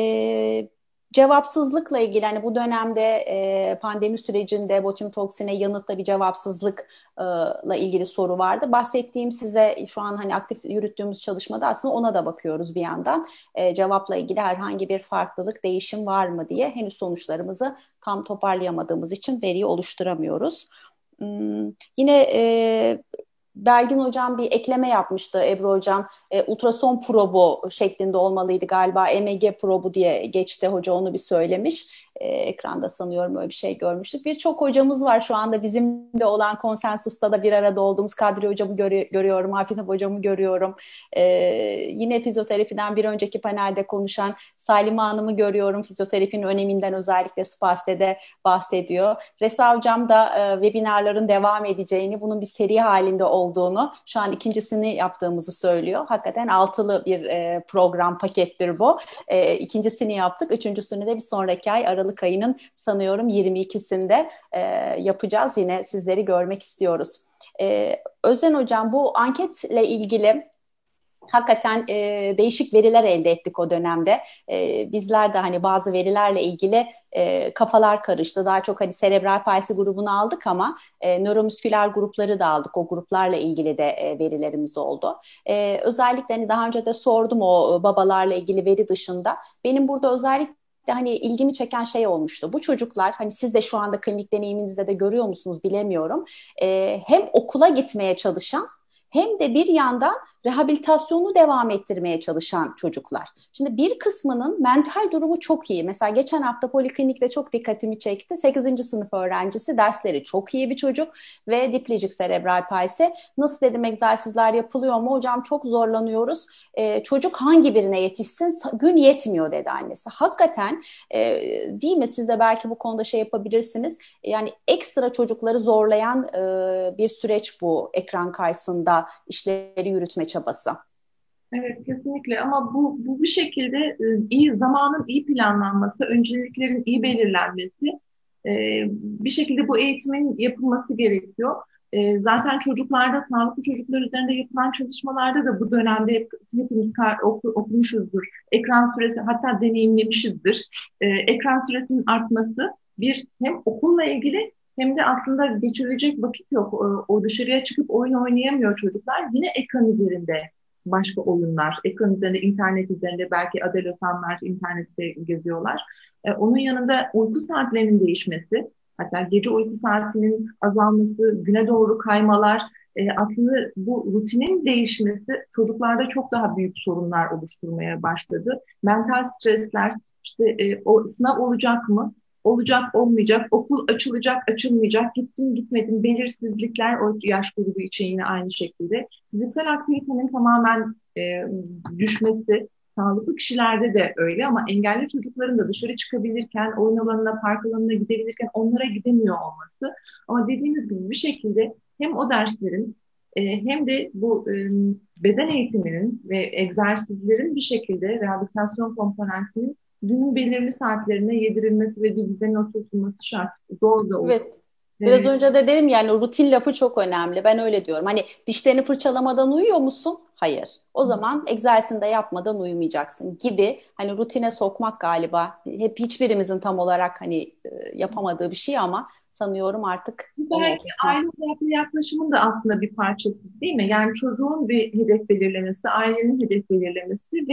[SPEAKER 1] Ee, cevapsızlıkla ilgili hani bu dönemde e, pandemi sürecinde botulinum toksine yanıtla bir cevapsızlıkla ilgili soru vardı. Bahsettiğim size şu an hani aktif yürüttüğümüz çalışmada aslında ona da bakıyoruz bir yandan. E, cevapla ilgili herhangi bir farklılık, değişim var mı diye henüz sonuçlarımızı tam toparlayamadığımız için veriyi oluşturamıyoruz. Hmm, yine e, Belgin Hocam bir ekleme yapmıştı Ebru Hocam. E, ultrason probu şeklinde olmalıydı galiba. E M G probu diye geçti hoca onu bir söylemiş. E, ekranda sanıyorum öyle bir şey görmüştük. Birçok hocamız var şu anda bizimle olan konsensusta da bir arada olduğumuz. Kadri Hocamı görü- görüyorum, Afif Hocamı görüyorum. E, yine fizyoterapiden bir önceki panelde konuşan Salime Hanım'ı görüyorum. Fizyoterapinin öneminden özellikle spastede bahsediyor. Resa Hocam da e, webinarların devam edeceğini, bunun bir seri halinde olduğunu, şu an ikincisini yaptığımızı söylüyor. Hakikaten altılı bir e, program pakettir bu. E, ikincisini yaptık. Üçüncüsünü de bir sonraki ay Aralık ayının sanıyorum yirmi ikisinde e, yapacağız. Yine sizleri görmek istiyoruz. E, Özden Hocam bu anketle ilgili hakikaten e, değişik veriler elde ettik o dönemde. E, bizler de hani bazı verilerle ilgili e, kafalar karıştı. Daha çok hani serebral palsi grubunu aldık ama e, nöromüsküler grupları da aldık. O gruplarla ilgili de e, verilerimiz oldu. E, özellikle hani daha önce de sordum o babalarla ilgili veri dışında. Benim burada özellikle hani ilgimi çeken şey olmuştu. Bu çocuklar hani siz de şu anda klinik deneyiminizde de görüyor musunuz bilemiyorum. E, hem okula gitmeye çalışan hem de bir yandan rehabilitasyonu devam ettirmeye çalışan çocuklar. Şimdi bir kısmının mental durumu çok iyi. Mesela geçen hafta poliklinikte çok dikkatimi çekti. sekizinci sınıf öğrencisi, dersleri çok iyi bir çocuk ve diplejik serebral palsi. Nasıl dedim, egzersizler yapılıyor mu? Hocam çok zorlanıyoruz. Ee, çocuk hangi birine yetişsin? Gün yetmiyor dedi annesi. Hakikaten e, değil mi? Siz de belki bu konuda şey yapabilirsiniz. Yani ekstra çocukları zorlayan e, bir süreç bu ekran karşısında işleri yürütme çabası.
[SPEAKER 4] Evet, kesinlikle, ama bu, bu bir şekilde e, iyi zamanın iyi planlanması, önceliklerin iyi belirlenmesi, e, bir şekilde bu eğitimin yapılması gerekiyor. E, zaten çocuklarda, sağlıklı çocuklar üzerinde yapılan çalışmalarda da bu dönemde hep, hepimiz kar, oku, okumuşuzdur. Ekran süresi, hatta deneyimlemişizdir. E, ekran süresinin artması bir hem okulla ilgili hem de aslında geçirecek vakit yok. O, o dışarıya çıkıp oyun oynayamıyor çocuklar. Yine ekran üzerinde başka oyunlar, ekran üzerinde, internet üzerinde belki adolesanlar internette geziyorlar. E, onun yanında uyku saatlerinin değişmesi, hatta gece uyku saatinin azalması, güne doğru kaymalar, e, aslında bu rutinin değişmesi çocuklarda çok daha büyük sorunlar oluşturmaya başladı. Mental stresler, işte e, o sınav olacak mı? Olacak, olmayacak, okul açılacak, açılmayacak, gittim gitmedim, belirsizlikler o yaş grubu için yine aynı şekilde. Fiziksel aktivitenin tamamen e, düşmesi, sağlıklı kişilerde de öyle, ama engelli çocukların da dışarı çıkabilirken, oyun alanına, park alanına gidebilirken onlara gidemiyor olması. Ama dediğiniz gibi bir şekilde hem o derslerin e, hem de bu e, beden eğitiminin ve egzersizlerin bir şekilde rehabilitasyon komponentinin günün belirli saatlerine yedirilmesi ve bir düzene oturtulması şart. Zor da olur.
[SPEAKER 1] Evet. Biraz önce de dedim yani rutin lafı çok önemli. Ben öyle diyorum. Hani dişlerini fırçalamadan uyuyor musun? Hayır. O zaman egzersizini de yapmadan uyumayacaksın gibi hani rutine sokmak galiba hep hiçbirimizin tam olarak hani e, yapamadığı bir şey ama sanıyorum artık onu
[SPEAKER 4] Belki
[SPEAKER 1] oturtmak.
[SPEAKER 4] aile odaklı yaklaşımın da aslında bir parçası, değil mi? Yani çocuğun bir hedef belirlemesi, ailenin hedef belirlemesi ve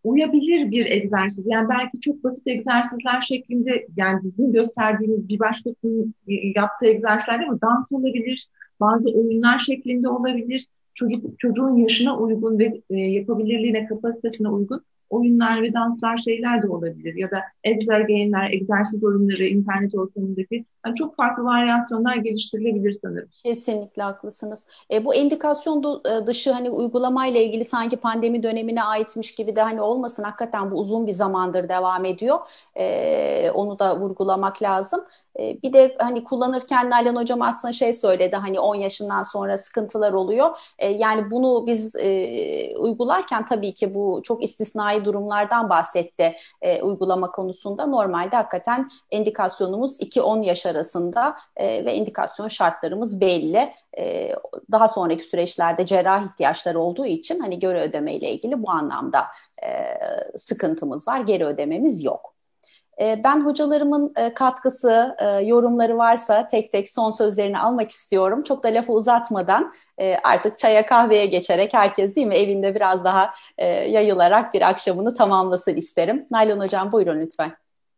[SPEAKER 4] uyabilir bir egzersiz. Yani belki çok basit egzersizler şeklinde, yani bizim gösterdiğimiz bir başkasının yaptığı egzersizler değil mi? Dans olabilir, bazı oyunlar şeklinde olabilir. Çocuk, çocuğun yaşına uygun ve e, yapabilirliğine, kapasitesine uygun oyunlar ve danslar şeyler de olabilir. Ya da exergame'ler, egzersiz oyunları internet ortamındaki, yani çok farklı varyasyonlar geliştirilebilir sanırım.
[SPEAKER 1] Kesinlikle haklısınız. E, bu endikasyon du- e, dışı hani uygulamayla ilgili sanki pandemi dönemine aitmiş gibi de hani olmasın. Hakikaten bu uzun bir zamandır devam ediyor. E, onu da vurgulamak lazım. E, bir de hani kullanırken Nalan Hocam aslında şey söyledi, hani on yaşından sonra sıkıntılar oluyor. E, yani bunu biz e, uygularken tabii ki bu çok istisnai durumlardan bahsetti e, uygulama konusunda. Normalde hakikaten endikasyonumuz iki on yaş arasında e, ve indikasyon şartlarımız belli. E, daha sonraki süreçlerde cerrah ihtiyaçları olduğu için hani geri ödeme ile ilgili bu anlamda e, sıkıntımız var. Geri ödememiz yok. E, ben hocalarımın e, katkısı, e, yorumları varsa tek tek son sözlerini almak istiyorum. Çok da lafı uzatmadan e, artık çaya kahveye geçerek herkes değil mi evinde biraz daha e, yayılarak bir akşamını tamamlasın isterim. Nalan Hocam buyurun lütfen.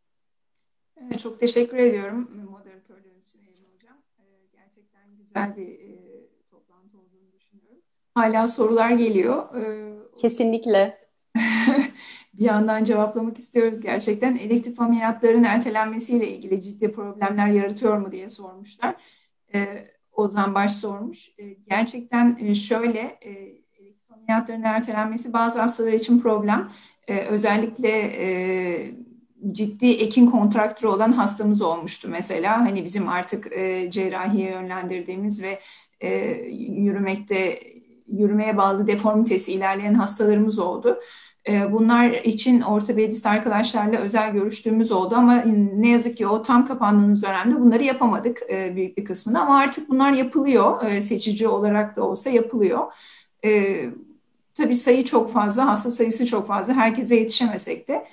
[SPEAKER 2] Evet, çok teşekkür ediyorum moderatörleriniz için Eylül Hocam. Ee, gerçekten güzel bir e, toplantı olduğunu düşünüyorum. Hala sorular geliyor. Ee,
[SPEAKER 1] Kesinlikle.
[SPEAKER 2] bir yandan cevaplamak istiyoruz gerçekten. Elektif ameliyatların ertelenmesiyle ilgili ciddi problemler yaratıyor mu diye sormuşlar. Ee, Ozan Baş sormuş. Ee, gerçekten e, şöyle, e, elektif ameliyatların ertelenmesi bazı hastalar için problem. Ee, özellikle e, ciddi ekin kontraktürü olan hastamız olmuştu mesela. Hani bizim artık e, cerrahiye yönlendirdiğimiz ve e, yürümekte yürümeye bağlı deformitesi ilerleyen hastalarımız oldu. E, Bunlar için ortopedist arkadaşlarla özel görüştüğümüz oldu ama ne yazık ki o tam kapandığımız dönemde bunları yapamadık e, büyük bir kısmını, ama artık bunlar yapılıyor. E, seçici olarak da olsa yapılıyor. E, tabii sayı çok fazla, hasta sayısı çok fazla. Herkese yetişemesek de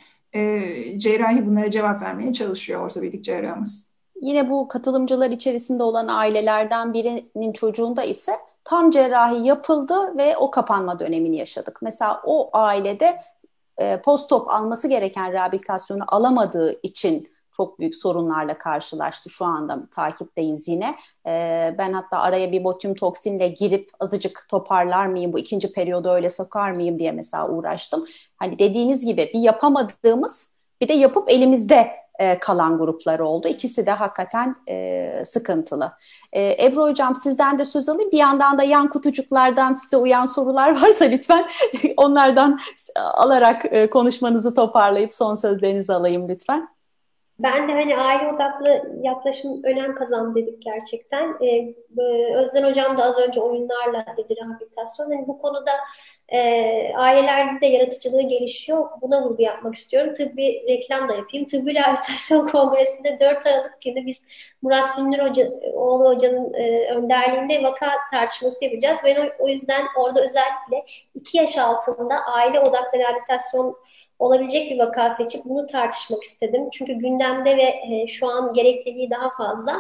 [SPEAKER 2] e, cerrahi bunlara cevap vermeye çalışıyor ortopedik cerrahımız.
[SPEAKER 1] Yine bu katılımcılar içerisinde olan ailelerden birinin çocuğunda ise tam cerrahi yapıldı ve o kapanma dönemini yaşadık. Mesela o ailede e, post-op alması gereken rehabilitasyonu alamadığı için çok büyük sorunlarla karşılaştı. Şu anda takipteyiz yine. E, ben hatta araya bir botulium toksinle girip azıcık toparlar mıyım, bu ikinci periyodu öyle sokar mıyım diye mesela uğraştım. Hani dediğiniz gibi bir yapamadığımız, bir de yapıp elimizde e, kalan gruplar oldu. İkisi de hakikaten e, sıkıntılı. E, Ebru Hocam sizden de söz alayım. Bir yandan da yan kutucuklardan size uyan sorular varsa lütfen onlardan alarak e, konuşmanızı toparlayıp son sözlerinizi alayım lütfen.
[SPEAKER 3] Ben de hani aile odaklı yaklaşım önem kazandı dedik gerçekten. Ee, e, Özden Hocam da az önce oyunlarla dedi rehabilitasyon. Hani bu konuda e, ailelerde de yaratıcılığı gelişiyor. Buna vurgu yapmak istiyorum. Tıbbi reklam da yapayım. Tıbbi Rehabilitasyon Kongresi'nde dört Aralık günü biz Murat Sündür Hoca, oğlu Hoca'nın e, önderliğinde vaka tartışması yapacağız. Ben o, o yüzden orada özellikle iki yaş altında aile odaklı rehabilitasyon olabilecek bir vaka seçip bunu tartışmak istedim. Çünkü gündemde ve e, şu an gerekliliği daha fazla.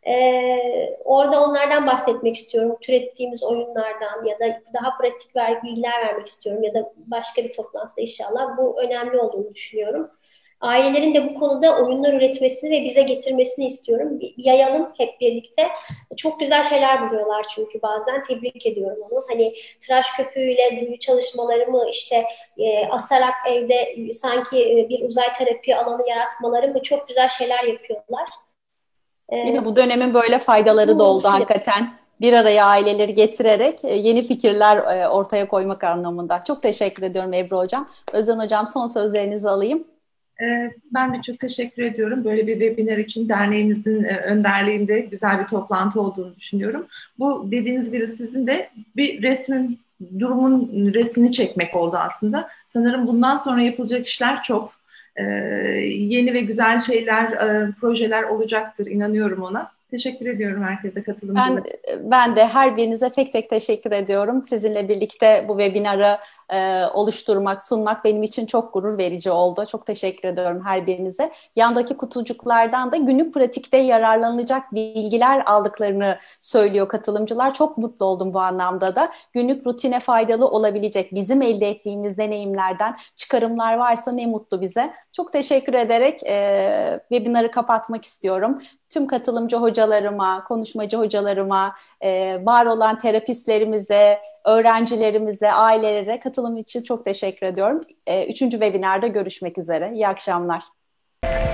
[SPEAKER 3] E, orada onlardan bahsetmek istiyorum. Türettiğimiz oyunlardan ya da daha pratik ver, bilgiler vermek istiyorum ya da başka bir toplantıda inşallah. Bu önemli olduğunu düşünüyorum. Ailelerin de bu konuda oyunlar üretmesini ve bize getirmesini istiyorum. Bir yayalım hep birlikte. Çok güzel şeyler buluyorlar çünkü bazen. Tebrik ediyorum onu. Hani tıraş köpüğüyle duyu çalışmalarımı işte e, asarak evde sanki e, bir uzay terapi alanı yaratmaları mı, çok güzel şeyler yapıyorlar.
[SPEAKER 1] Değil
[SPEAKER 3] E,
[SPEAKER 1] mi? Bu dönemin böyle faydaları da
[SPEAKER 3] bu
[SPEAKER 1] oldu
[SPEAKER 3] süre
[SPEAKER 1] hakikaten. Bir araya aileleri getirerek e, yeni fikirler e, ortaya koymak anlamında. Çok teşekkür ediyorum Ebru Hocam. Özden Hocam son sözlerinizi alayım.
[SPEAKER 4] Ee, Ben de çok teşekkür ediyorum. Böyle bir webinar için derneğimizin e, önderliğinde güzel bir toplantı olduğunu düşünüyorum. Bu dediğiniz gibi sizin de bir resmin, durumun resmini çekmek oldu aslında. Sanırım bundan sonra yapılacak işler çok. Ee, Yeni ve güzel şeyler, e, projeler olacaktır, inanıyorum ona. Teşekkür ediyorum herkese katılımcılara.
[SPEAKER 1] Ben, ben de her birinize tek tek teşekkür ediyorum. Sizinle birlikte bu webinarı e, oluşturmak, sunmak benim için çok gurur verici oldu. Çok teşekkür ediyorum her birinize. Yandaki kutucuklardan da günlük pratikte yararlanılacak bilgiler aldıklarını söylüyor katılımcılar. Çok mutlu oldum bu anlamda da. Günlük rutine faydalı olabilecek bizim elde ettiğimiz deneyimlerden çıkarımlar varsa ne mutlu bize. Çok teşekkür ederek e, webinarı kapatmak istiyorum. Tüm katılımcı hocalarıma, konuşmacı hocalarıma, e, var olan terapistlerimize, öğrencilerimize, ailelere katılım için çok teşekkür ediyorum. E, üçüncü webinarda görüşmek üzere. İyi akşamlar.